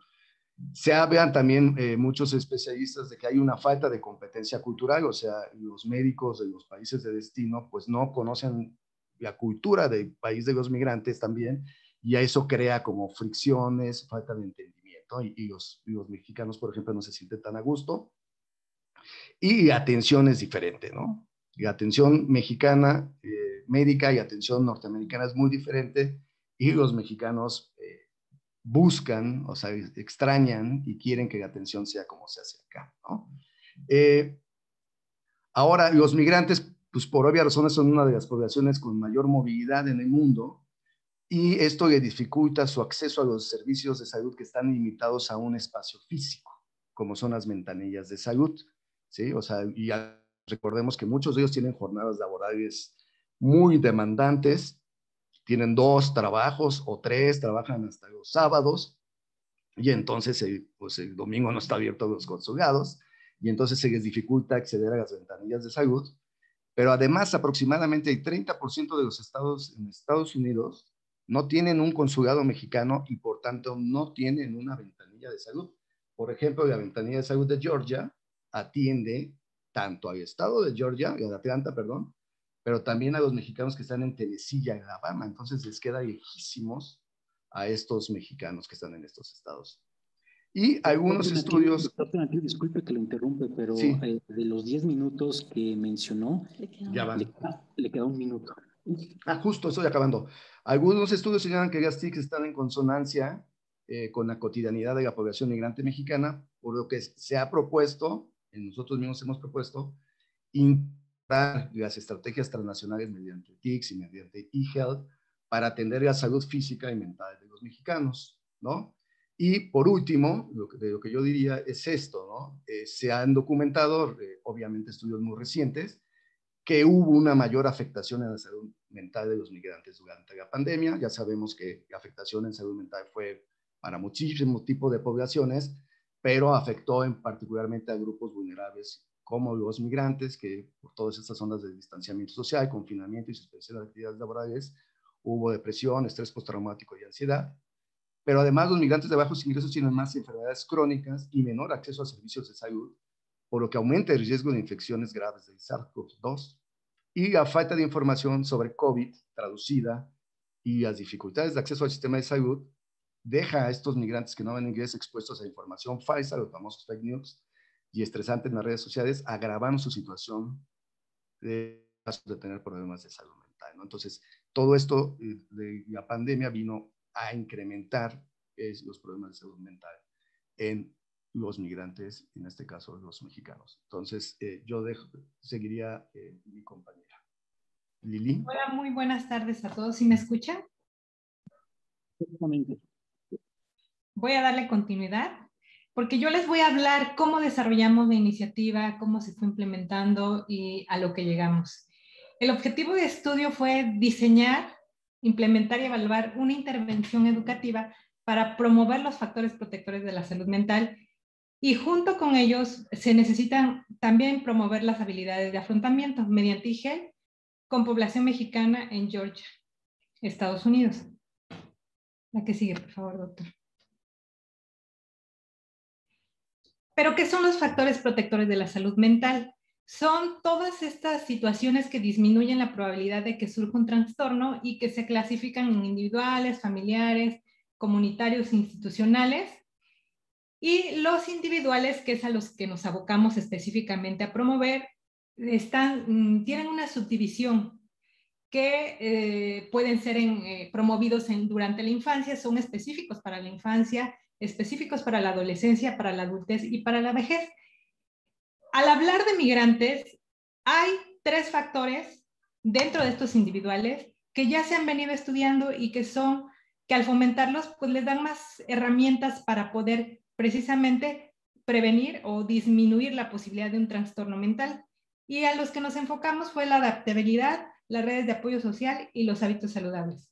Se hablan también eh, muchos especialistas de que hay una falta de competencia cultural, o sea, los médicos de los países de destino pues no conocen la cultura del país de los migrantes también, y a eso crea como fricciones, falta de entendimiento, y, y, los, y los mexicanos, por ejemplo, no se sienten tan a gusto. Y atención es diferente, ¿no? La atención mexicana, eh, médica, y atención norteamericana es muy diferente, y los mexicanos eh, buscan, o sea, extrañan y quieren que la atención sea como se acerca, ¿no? Eh, ahora, los migrantes, pues por obvias razones, son una de las poblaciones con mayor movilidad en el mundo, y esto le dificulta su acceso a los servicios de salud que están limitados a un espacio físico, como son las ventanillas de salud, ¿sí? O sea, y ya recordemos que muchos de ellos tienen jornadas laborales muy demandantes, tienen dos trabajos o tres, trabajan hasta los sábados, y entonces el, pues el domingo no está abierto a los consulados, y entonces se les dificulta acceder a las ventanillas de salud. Pero además, aproximadamente el treinta por ciento de los estados en Estados Unidos no tienen un consulado mexicano y por tanto no tienen una ventanilla de salud. Por ejemplo, la ventanilla de salud de Georgia atiende tanto al estado de Georgia, de Atlanta, perdón, pero también a los mexicanos que están en Tennessee y Alabama. Entonces les queda lejísimos a estos mexicanos que están en estos estados. Y algunos doctor estudios... Doctor Penatil, disculpe que lo interrumpe, pero sí. eh, de los diez minutos que mencionó, ya van. Le, le queda un minuto. Ah, justo, estoy acabando. Algunos estudios señalan que las T I Cs están en consonancia eh, con la cotidianidad de la población migrante mexicana, por lo que se ha propuesto, en nosotros mismos hemos propuesto, integrar las estrategias transnacionales mediante T I Cs y mediante eHealth para atender la salud física y mental de los mexicanos, ¿no? Y por último, lo que, de lo que yo diría es esto, ¿no? Eh, se han documentado, eh, obviamente estudios muy recientes, que hubo una mayor afectación en la salud mental de los migrantes durante la pandemia. Ya sabemos que la afectación en salud mental fue para muchísimos tipos de poblaciones, pero afectó en particularmente a grupos vulnerables como los migrantes, que por todas estas ondas de distanciamiento social, confinamiento y suspensión de actividades laborales, hubo depresión, estrés postraumático y ansiedad. Pero además los migrantes de bajos ingresos tienen más enfermedades crónicas y menor acceso a servicios de salud, por lo que aumenta el riesgo de infecciones graves del SARS-CoV dos, y la falta de información sobre COVID traducida y las dificultades de acceso al sistema de salud deja a estos migrantes que no hablan inglés expuestos a información falsa, los famosos fake news, y estresantes en las redes sociales, agravando su situación de, de tener problemas de salud mental, ¿no? Entonces, todo esto de la pandemia vino a incrementar es, los problemas de salud mental en los migrantes, en este caso los mexicanos. Entonces, eh, yo dejo, seguiría eh, mi compañera. Lili. Hola, muy buenas tardes a todos. ¿Sí me escuchan? Exactamente. Voy a darle continuidad, porque yo les voy a hablar cómo desarrollamos la iniciativa, cómo se fue implementando y a lo que llegamos. El objetivo de estudio fue diseñar, implementar y evaluar una intervención educativa para promover los factores protectores de la salud mental, y junto con ellos se necesitan también promover las habilidades de afrontamiento mediante I G E L con población mexicana en Georgia, Estados Unidos. La que sigue, por favor, doctor. ¿Pero qué son los factores protectores de la salud mental? Son todas estas situaciones que disminuyen la probabilidad de que surja un trastorno y que se clasifican en individuales, familiares, comunitarios, institucionales. Y los individuales, que es a los que nos abocamos específicamente a promover, están, tienen una subdivisión que eh, pueden ser en, eh, promovidos en, durante la infancia, son específicos para la infancia, específicos para la adolescencia, para la adultez y para la vejez. Al hablar de migrantes, hay tres factores dentro de estos individuales que ya se han venido estudiando y que son, que al fomentarlos, pues les dan más herramientas para poder precisamente prevenir o disminuir la posibilidad de un trastorno mental. Y a los que nos enfocamos fue la adaptabilidad, las redes de apoyo social y los hábitos saludables.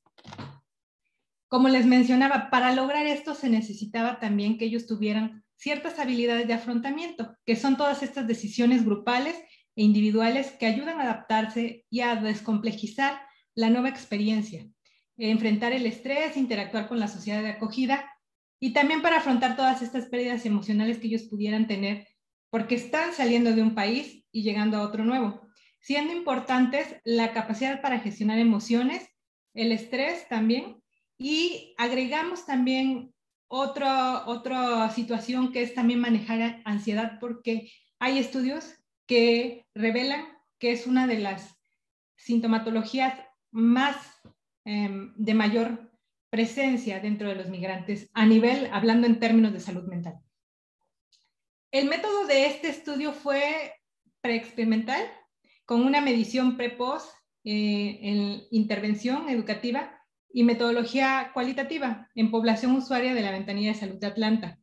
Como les mencionaba, para lograr esto se necesitaba también que ellos tuvieran ciertas habilidades de afrontamiento, que son todas estas decisiones grupales e individuales que ayudan a adaptarse y a descomplejizar la nueva experiencia, enfrentar el estrés, interactuar con la sociedad de acogida, y también para afrontar todas estas pérdidas emocionales que ellos pudieran tener porque están saliendo de un país y llegando a otro nuevo, siendo importantes la capacidad para gestionar emociones, el estrés también, y agregamos también otra, otra situación que es también manejar ansiedad, porque hay estudios que revelan que es una de las sintomatologías más eh, de mayor presencia dentro de los migrantes a nivel, hablando en términos de salud mental. El método de este estudio fue preexperimental, con una medición pre-post eh, en intervención educativa y metodología cualitativa en población usuaria de la Ventanilla de Salud de Atlanta.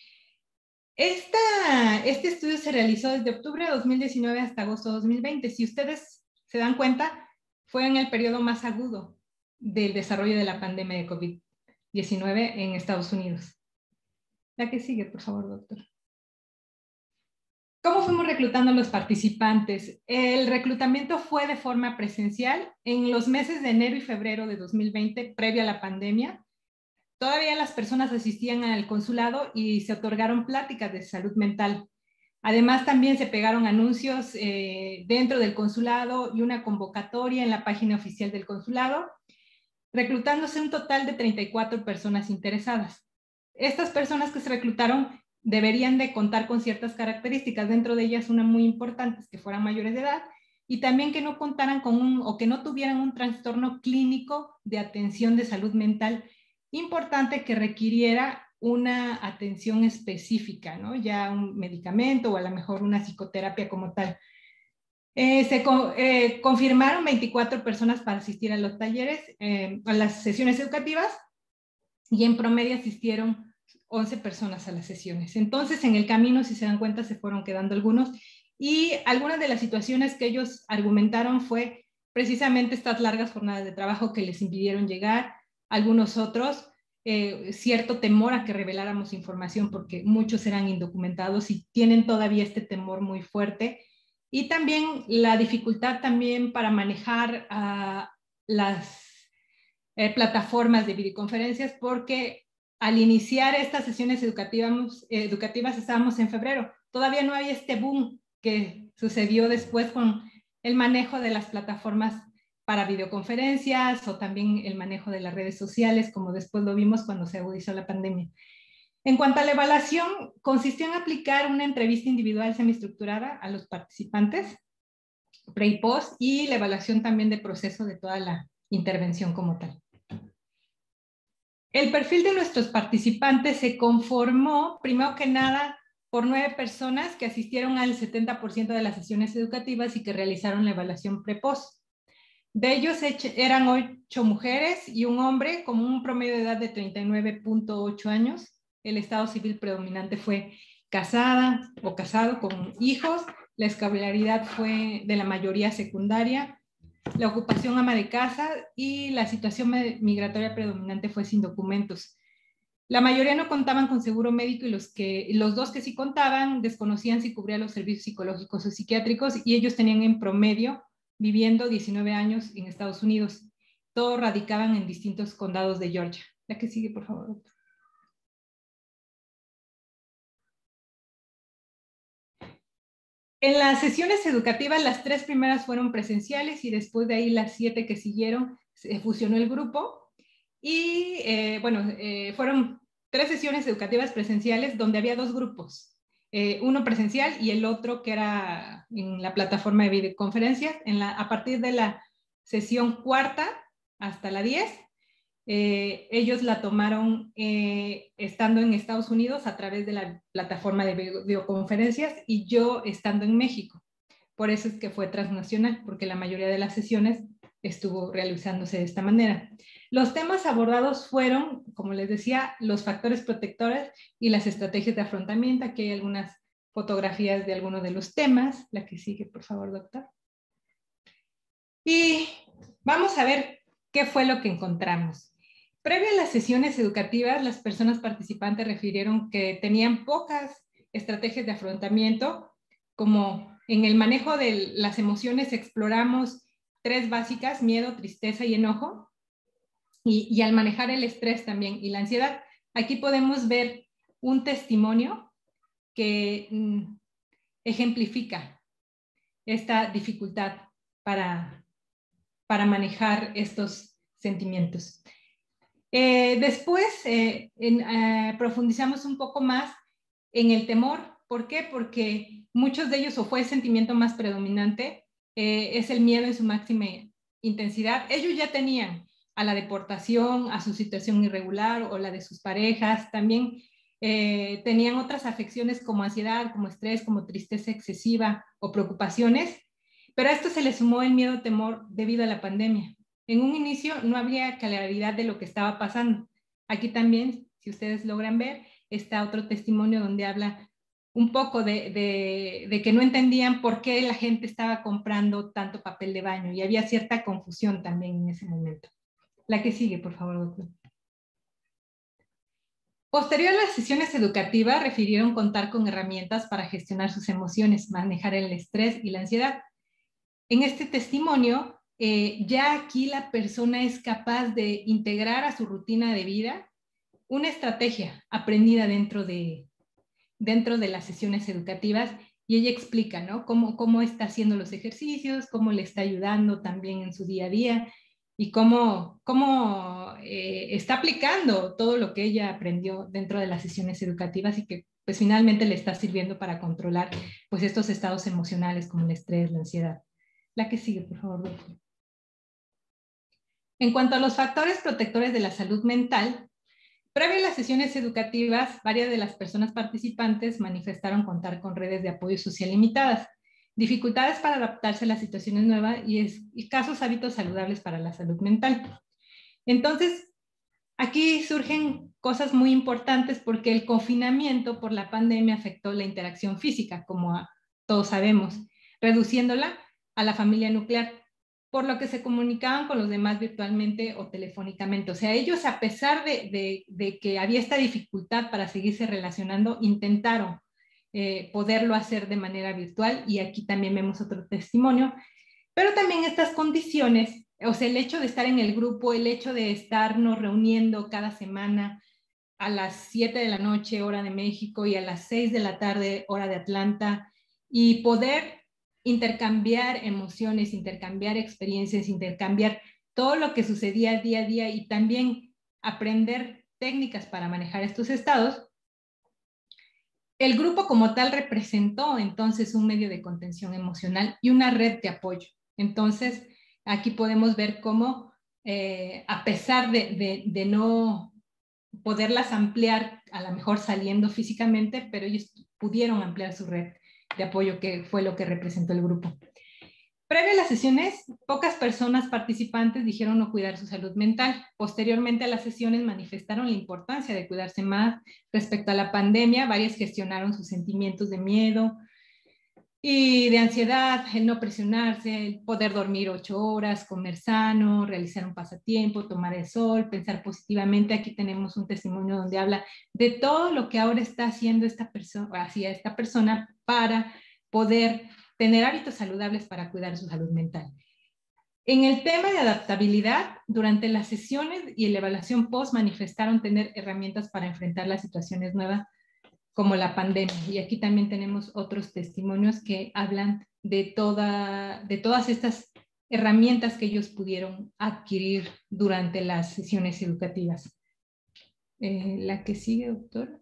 Esta, este estudio se realizó desde octubre de dos mil diecinueve hasta agosto de dos mil veinte. Si ustedes se dan cuenta, fue en el periodo más agudo del desarrollo de la pandemia de COVID diecinueve en Estados Unidos. La que sigue, por favor, doctor. ¿Cómo fuimos reclutando a los participantes? El reclutamiento fue de forma presencial en los meses de enero y febrero de dos mil veinte, previo a la pandemia. Todavía las personas asistían al consulado y se otorgaron pláticas de salud mental. Además, también se pegaron anuncios eh, dentro del consulado y una convocatoria en la página oficial del consulado, reclutándose un total de treinta y cuatro personas interesadas. Estas personas que se reclutaron deberían de contar con ciertas características, dentro de ellas una muy importante, que fueran mayores de edad y también que no contaran con un, o que no tuvieran un trastorno clínico de atención de salud mental importante que requiriera una atención específica, ¿no? Ya un medicamento o a lo mejor una psicoterapia como tal. Eh, se eh, confirmaron veinticuatro personas para asistir a los talleres, eh, a las sesiones educativas, y en promedio asistieron once personas a las sesiones. Entonces, en el camino, si se dan cuenta, se fueron quedando algunos. Y algunas de las situaciones que ellos argumentaron fue precisamente estas largas jornadas de trabajo que les impidieron llegar. Algunos otros, eh, cierto temor a que reveláramos información porque muchos eran indocumentados y tienen todavía este temor muy fuerte. Y también la dificultad también para manejar uh, las eh, plataformas de videoconferencias, porque al iniciar estas sesiones educativas, eh, educativas estábamos en febrero. Todavía no había este boom que sucedió después con el manejo de las plataformas para videoconferencias o también el manejo de las redes sociales, como después lo vimos cuando se agudizó la pandemia. En cuanto a la evaluación, consistió en aplicar una entrevista individual semiestructurada a los participantes, pre y post, y la evaluación también del proceso de toda la intervención como tal. El perfil de nuestros participantes se conformó, primero que nada, por nueve personas que asistieron al setenta por ciento de las sesiones educativas y que realizaron la evaluación pre-post. De ellos eran ocho mujeres y un hombre con un promedio de edad de treinta y nueve punto ocho años. El estado civil predominante fue casada o casado con hijos. La escolaridad fue de la mayoría secundaria. La ocupación ama de casa y la situación migratoria predominante fue sin documentos. La mayoría no contaban con seguro médico y los, que, los dos que sí contaban desconocían si cubría los servicios psicológicos o psiquiátricos y ellos tenían en promedio viviendo diecinueve años en Estados Unidos. Todos radicaban en distintos condados de Georgia. La que sigue, por favor, doctor. En las sesiones educativas, las tres primeras fueron presenciales y después de ahí las siete que siguieron, se fusionó el grupo. Y eh, bueno, eh, fueron tres sesiones educativas presenciales donde había dos grupos. Eh, uno presencial y el otro que era en la plataforma de videoconferencias. En la, a partir de la sesión cuarta hasta la diez, Eh, ellos la tomaron eh, estando en Estados Unidos a través de la plataforma de videoconferencias y yo estando en México. Por eso es que fue transnacional, porque la mayoría de las sesiones estuvo realizándose de esta manera. Los temas abordados fueron, como les decía, los factores protectores y las estrategias de afrontamiento. Aquí hay algunas fotografías de algunos de los temas. La que sigue, por favor, doctor. Y vamos a ver qué fue lo que encontramos. Previo a las sesiones educativas, las personas participantes refirieron que tenían pocas estrategias de afrontamiento, como en el manejo de las emociones exploramos tres básicas: miedo, tristeza y enojo, y, y al manejar el estrés también y la ansiedad. Aquí podemos ver un testimonio que mm, ejemplifica esta dificultad para, para manejar estos sentimientos. Eh, después eh, en, eh, profundizamos un poco más en el temor. ¿Por qué? Porque muchos de ellos, o fue el sentimiento más predominante, eh, es el miedo en su máxima intensidad. Ellos ya tenían a la deportación, a su situación irregular o la de sus parejas. También eh, tenían otras afecciones como ansiedad, como estrés, como tristeza excesiva o preocupaciones. Pero a esto se le sumó el miedo-temor debido a la pandemia. En un inicio no había claridad de lo que estaba pasando. Aquí también, si ustedes logran ver, está otro testimonio donde habla un poco de, de, de que no entendían por qué la gente estaba comprando tanto papel de baño y había cierta confusión también en ese momento. La que sigue, por favor, doctor. Posterior a las sesiones educativas, refirieron contar con herramientas para gestionar sus emociones, manejar el estrés y la ansiedad. En este testimonio, Eh, ya aquí la persona es capaz de integrar a su rutina de vida una estrategia aprendida dentro de, dentro de las sesiones educativas y ella explica, ¿no? Cómo, cómo está haciendo los ejercicios, cómo le está ayudando también en su día a día y cómo, cómo eh, está aplicando todo lo que ella aprendió dentro de las sesiones educativas y que pues finalmente le está sirviendo para controlar pues estos estados emocionales como el estrés, la ansiedad. La que sigue, por favor, doctor. En cuanto a los factores protectores de la salud mental, previo a las sesiones educativas, varias de las personas participantes manifestaron contar con redes de apoyo social limitadas, dificultades para adaptarse a las situaciones nuevas y escasos hábitos saludables para la salud mental. Entonces, aquí surgen cosas muy importantes porque el confinamiento por la pandemia afectó la interacción física, como a, todos sabemos, reduciéndola a la familia nuclear, por lo que se comunicaban con los demás virtualmente o telefónicamente. O sea, ellos, a pesar de, de, de que había esta dificultad para seguirse relacionando, intentaron eh, poderlo hacer de manera virtual, y aquí también vemos otro testimonio. Pero también estas condiciones, o sea, el hecho de estar en el grupo, el hecho de estarnos reuniendo cada semana a las siete de la noche, hora de México, y a las seis de la tarde, hora de Atlanta, y poder intercambiar emociones, intercambiar experiencias, intercambiar todo lo que sucedía día a día, y también aprender técnicas para manejar estos estados. El grupo como tal representó entonces un medio de contención emocional y una red de apoyo. Entonces, aquí podemos ver cómo, eh, a pesar de, de, de no poderlas ampliar, a lo mejor saliendo físicamente, pero ellos pudieron ampliar su red de apoyo, que fue lo que representó el grupo. Previo a las sesiones, pocas personas participantes dijeron no cuidar su salud mental. Posteriormente a las sesiones manifestaron la importancia de cuidarse más respecto a la pandemia. Varias gestionaron sus sentimientos de miedo y de ansiedad, el no presionarse, el poder dormir ocho horas, comer sano, realizar un pasatiempo, tomar el sol, pensar positivamente. Aquí tenemos un testimonio donde habla de todo lo que ahora está haciendo esta persona, hacia esta persona, para poder tener hábitos saludables para cuidar su salud mental. En el tema de adaptabilidad, durante las sesiones y la evaluación post manifestaron tener herramientas para enfrentar las situaciones nuevas como la pandemia. Y aquí también tenemos otros testimonios que hablan de, toda, de todas estas herramientas que ellos pudieron adquirir durante las sesiones educativas. Eh, la que sigue, doctora.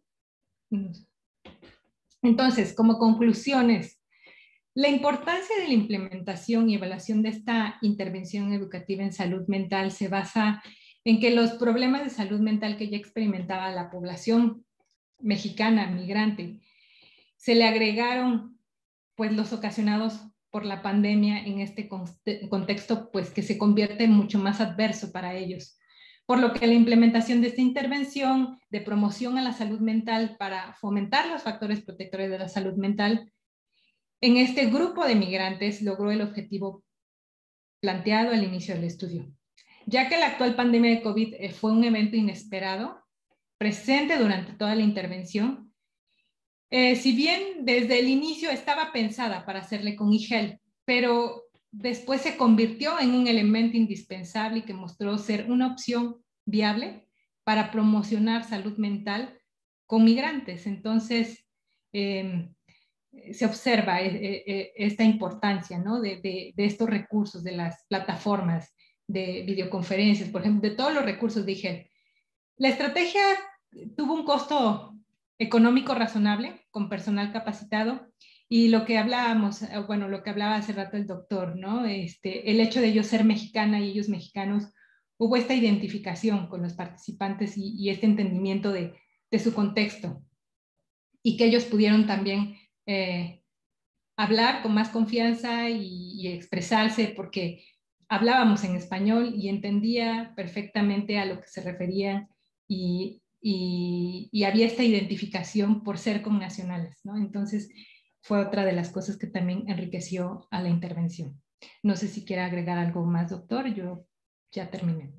Entonces, como conclusiones, la importancia de la implementación y evaluación de esta intervención educativa en salud mental se basa en que los problemas de salud mental que ya experimentaba la población mexicana, migrante, se le agregaron pues los ocasionados por la pandemia en este contexto, pues que se convierte mucho más adverso para ellos. Por lo que la implementación de esta intervención de promoción a la salud mental para fomentar los factores protectores de la salud mental en este grupo de migrantes logró el objetivo planteado al inicio del estudio. Ya que la actual pandemia de COVID fue un evento inesperado, presente durante toda la intervención, eh, si bien desde el inicio estaba pensada para hacerle con e-health, pero después se convirtió en un elemento indispensable y que mostró ser una opción viable para promocionar salud mental con migrantes. Entonces, eh, se observa eh, eh, esta importancia, ¿no? de, de, de estos recursos, de las plataformas de videoconferencias, por ejemplo, de todos los recursos de e-health. La estrategia tuvo un costo económico razonable, con personal capacitado, y lo que hablábamos, bueno, lo que hablaba hace rato el doctor, ¿no? Este, el hecho de yo ser mexicana y ellos mexicanos, hubo esta identificación con los participantes y, y este entendimiento de, de su contexto, y que ellos pudieron también eh, hablar con más confianza y, y expresarse, porque hablábamos en español y entendía perfectamente a lo que se referían, y, y, y había esta identificación por ser connacionales, ¿no? Entonces fue otra de las cosas que también enriqueció a la intervención. No sé si quiere agregar algo más, doctor. Yo ya terminé.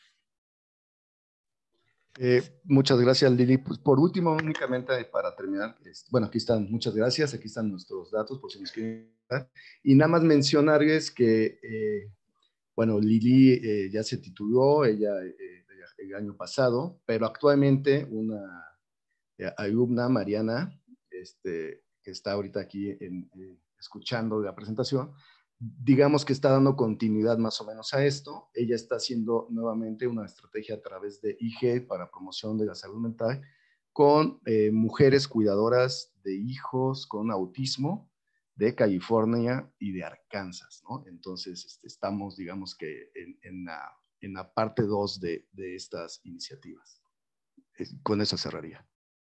Eh, muchas gracias, Lili. Pues por último, únicamente para terminar, es, bueno, aquí están, muchas gracias, aquí están nuestros datos por si nos quieren dar. Y nada más mencionarles que, eh, bueno, Lili eh, ya se tituló, ella eh, el año pasado, pero actualmente una eh, alumna, Mariana, este, que está ahorita aquí en, eh, escuchando la presentación, digamos que está dando continuidad más o menos a esto. Ella está haciendo nuevamente una estrategia a través de I G para promoción de la salud mental con eh, mujeres cuidadoras de hijos con autismo de California y de Arkansas, ¿no? Entonces, este, estamos, digamos que en, en, la, en la parte dos de, de estas iniciativas. Con eso cerraría.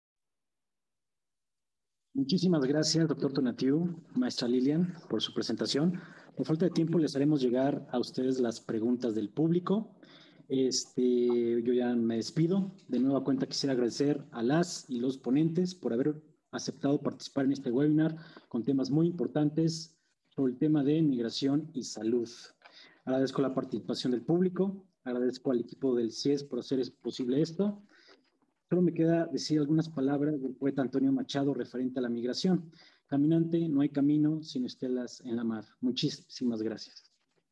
Muchísimas gracias, doctor Tonatiu, maestra Lilian, por su presentación. Por falta de tiempo, les haremos llegar a ustedes las preguntas del público. Este, yo ya me despido. De nueva cuenta quisiera agradecer a las y los ponentes por haber aceptado participar en este webinar con temas muy importantes sobre el tema de migración y salud. Agradezco la participación del público, agradezco al equipo del C I E S por hacer posible esto. Solo me queda decir algunas palabras del poeta Antonio Machado referente a la migración. Caminante, no hay camino sin estelas en la mar. Muchísimas gracias.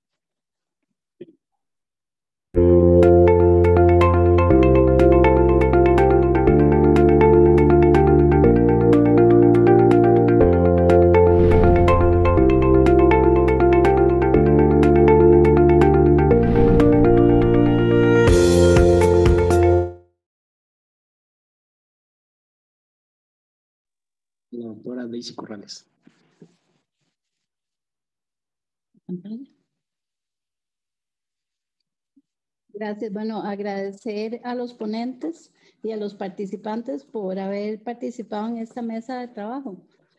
La doctora Daisy Corrales. Gracias. Bueno, agradecer a los ponentes y a los participantes por haber participado en esta mesa de trabajo.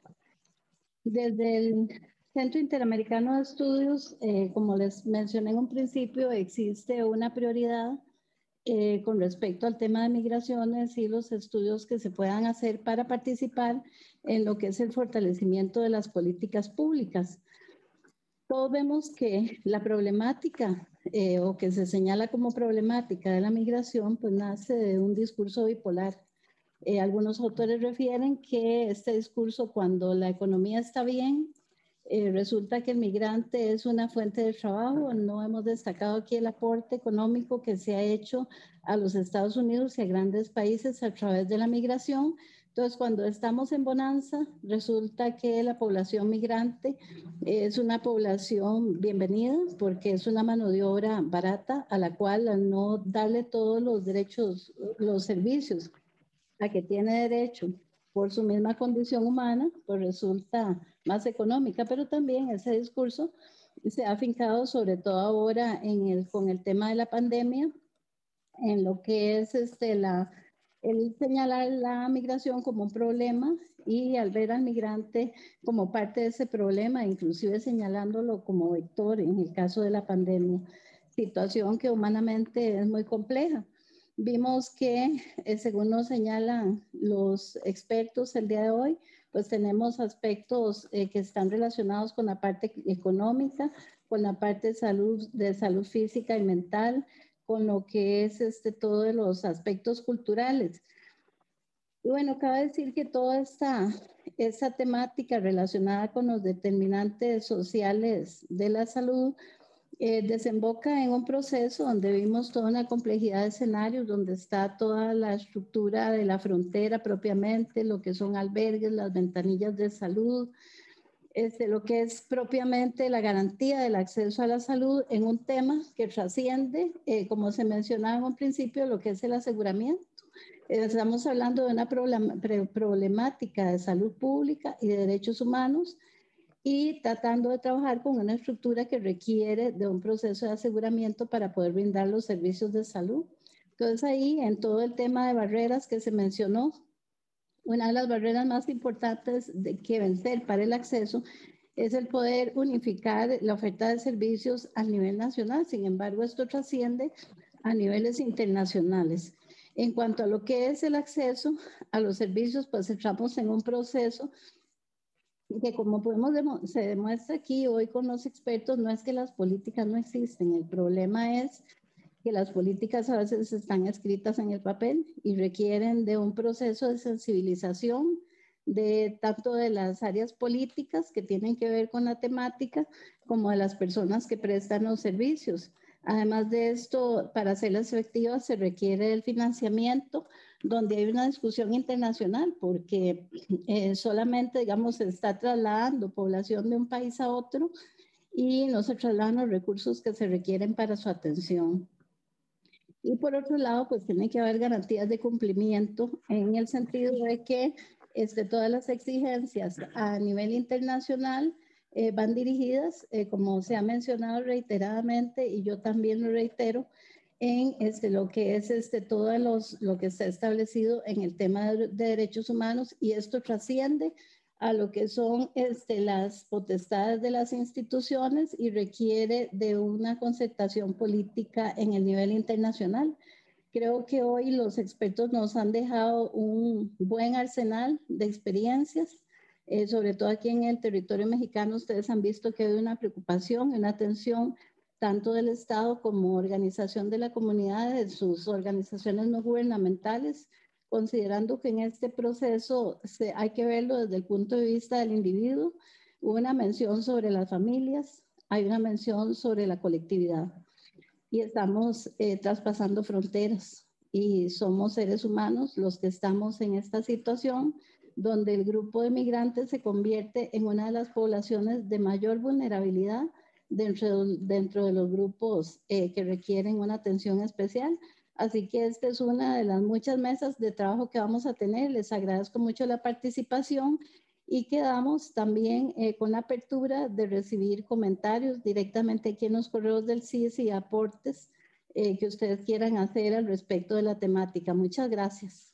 Desde el Centro Interamericano de Estudios, eh, como les mencioné en un principio, existe una prioridad eh, con respecto al tema de migraciones y los estudios que se puedan hacer para participar en lo que es el fortalecimiento de las políticas públicas. Todos vemos que la problemática eh, o que se señala como problemática de la migración pues nace de un discurso bipolar. Eh, algunos autores refieren que este discurso, cuando la economía está bien, eh, resulta que el migrante es una fuente de trabajo. No hemos destacado aquí el aporte económico que se ha hecho a los Estados Unidos y a grandes países a través de la migración. Entonces, cuando estamos en bonanza, resulta que la población migrante es una población bienvenida porque es una mano de obra barata a la cual, al no darle todos los derechos, los servicios a que tiene derecho por su misma condición humana, pues resulta más económica. Pero también ese discurso se ha afincado sobre todo ahora en el, con el tema de la pandemia, en lo que es este, la, el señalar la migración como un problema y al ver al migrante como parte de ese problema, inclusive señalándolo como vector en el caso de la pandemia, situación que humanamente es muy compleja. Vimos que, eh, según nos señalan los expertos el día de hoy, pues tenemos aspectos eh, que están relacionados con la parte económica, con la parte de salud, de salud física y mental, con lo que es este, todos los aspectos culturales. Y bueno, cabe decir que toda esta, esta temática relacionada con los determinantes sociales de la salud Eh, desemboca en un proceso donde vimos toda una complejidad de escenarios, donde está toda la estructura de la frontera propiamente, lo que son albergues, las ventanillas de salud, este, lo que es propiamente la garantía del acceso a la salud en un tema que trasciende, eh, como se mencionaba en un principio, lo que es el aseguramiento. Eh, estamos hablando de una problemática de salud pública y de derechos humanos, y tratando de trabajar con una estructura que requiere de un proceso de aseguramiento para poder brindar los servicios de salud. Entonces ahí, en todo el tema de barreras que se mencionó, una de las barreras más importantes de que vencer para el acceso es el poder unificar la oferta de servicios a nivel nacional. Sin embargo, esto trasciende a niveles internacionales. En cuanto a lo que es el acceso a los servicios, pues entramos en un proceso que, como podemos demo se demuestra aquí hoy con los expertos, no es que las políticas no existen, el problema es que las políticas a veces están escritas en el papel y requieren de un proceso de sensibilización de tanto de las áreas políticas que tienen que ver con la temática como de las personas que prestan los servicios. Además de esto, para hacerlas efectivas se requiere el financiamiento, donde hay una discusión internacional, porque eh, solamente, digamos, se está trasladando población de un país a otro y no se trasladan los recursos que se requieren para su atención. Y por otro lado, pues tiene que haber garantías de cumplimiento en el sentido de que este, todas las exigencias a nivel internacional eh, van dirigidas, eh, como se ha mencionado reiteradamente, y yo también lo reitero, en este, lo que es este, todo los, lo que está establecido en el tema de, de derechos humanos, y esto trasciende a lo que son este, las potestades de las instituciones y requiere de una concertación política en el nivel internacional. Creo que hoy los expertos nos han dejado un buen arsenal de experiencias, eh, sobre todo aquí en el territorio mexicano. Ustedes han visto que hay una preocupación, una atención tanto del Estado como organización de la comunidad, de sus organizaciones no gubernamentales, considerando que en este proceso se, hay que verlo desde el punto de vista del individuo. Hubo una mención sobre las familias, hay una mención sobre la colectividad. Y estamos eh, traspasando fronteras y somos seres humanos los que estamos en esta situación donde el grupo de migrantes se convierte en una de las poblaciones de mayor vulnerabilidad dentro, dentro de los grupos eh, que requieren una atención especial. Así que esta es una de las muchas mesas de trabajo que vamos a tener. Les agradezco mucho la participación y quedamos también eh, con la apertura de recibir comentarios directamente aquí en los correos del C I S y aportes eh, que ustedes quieran hacer al respecto de la temática. Muchas gracias.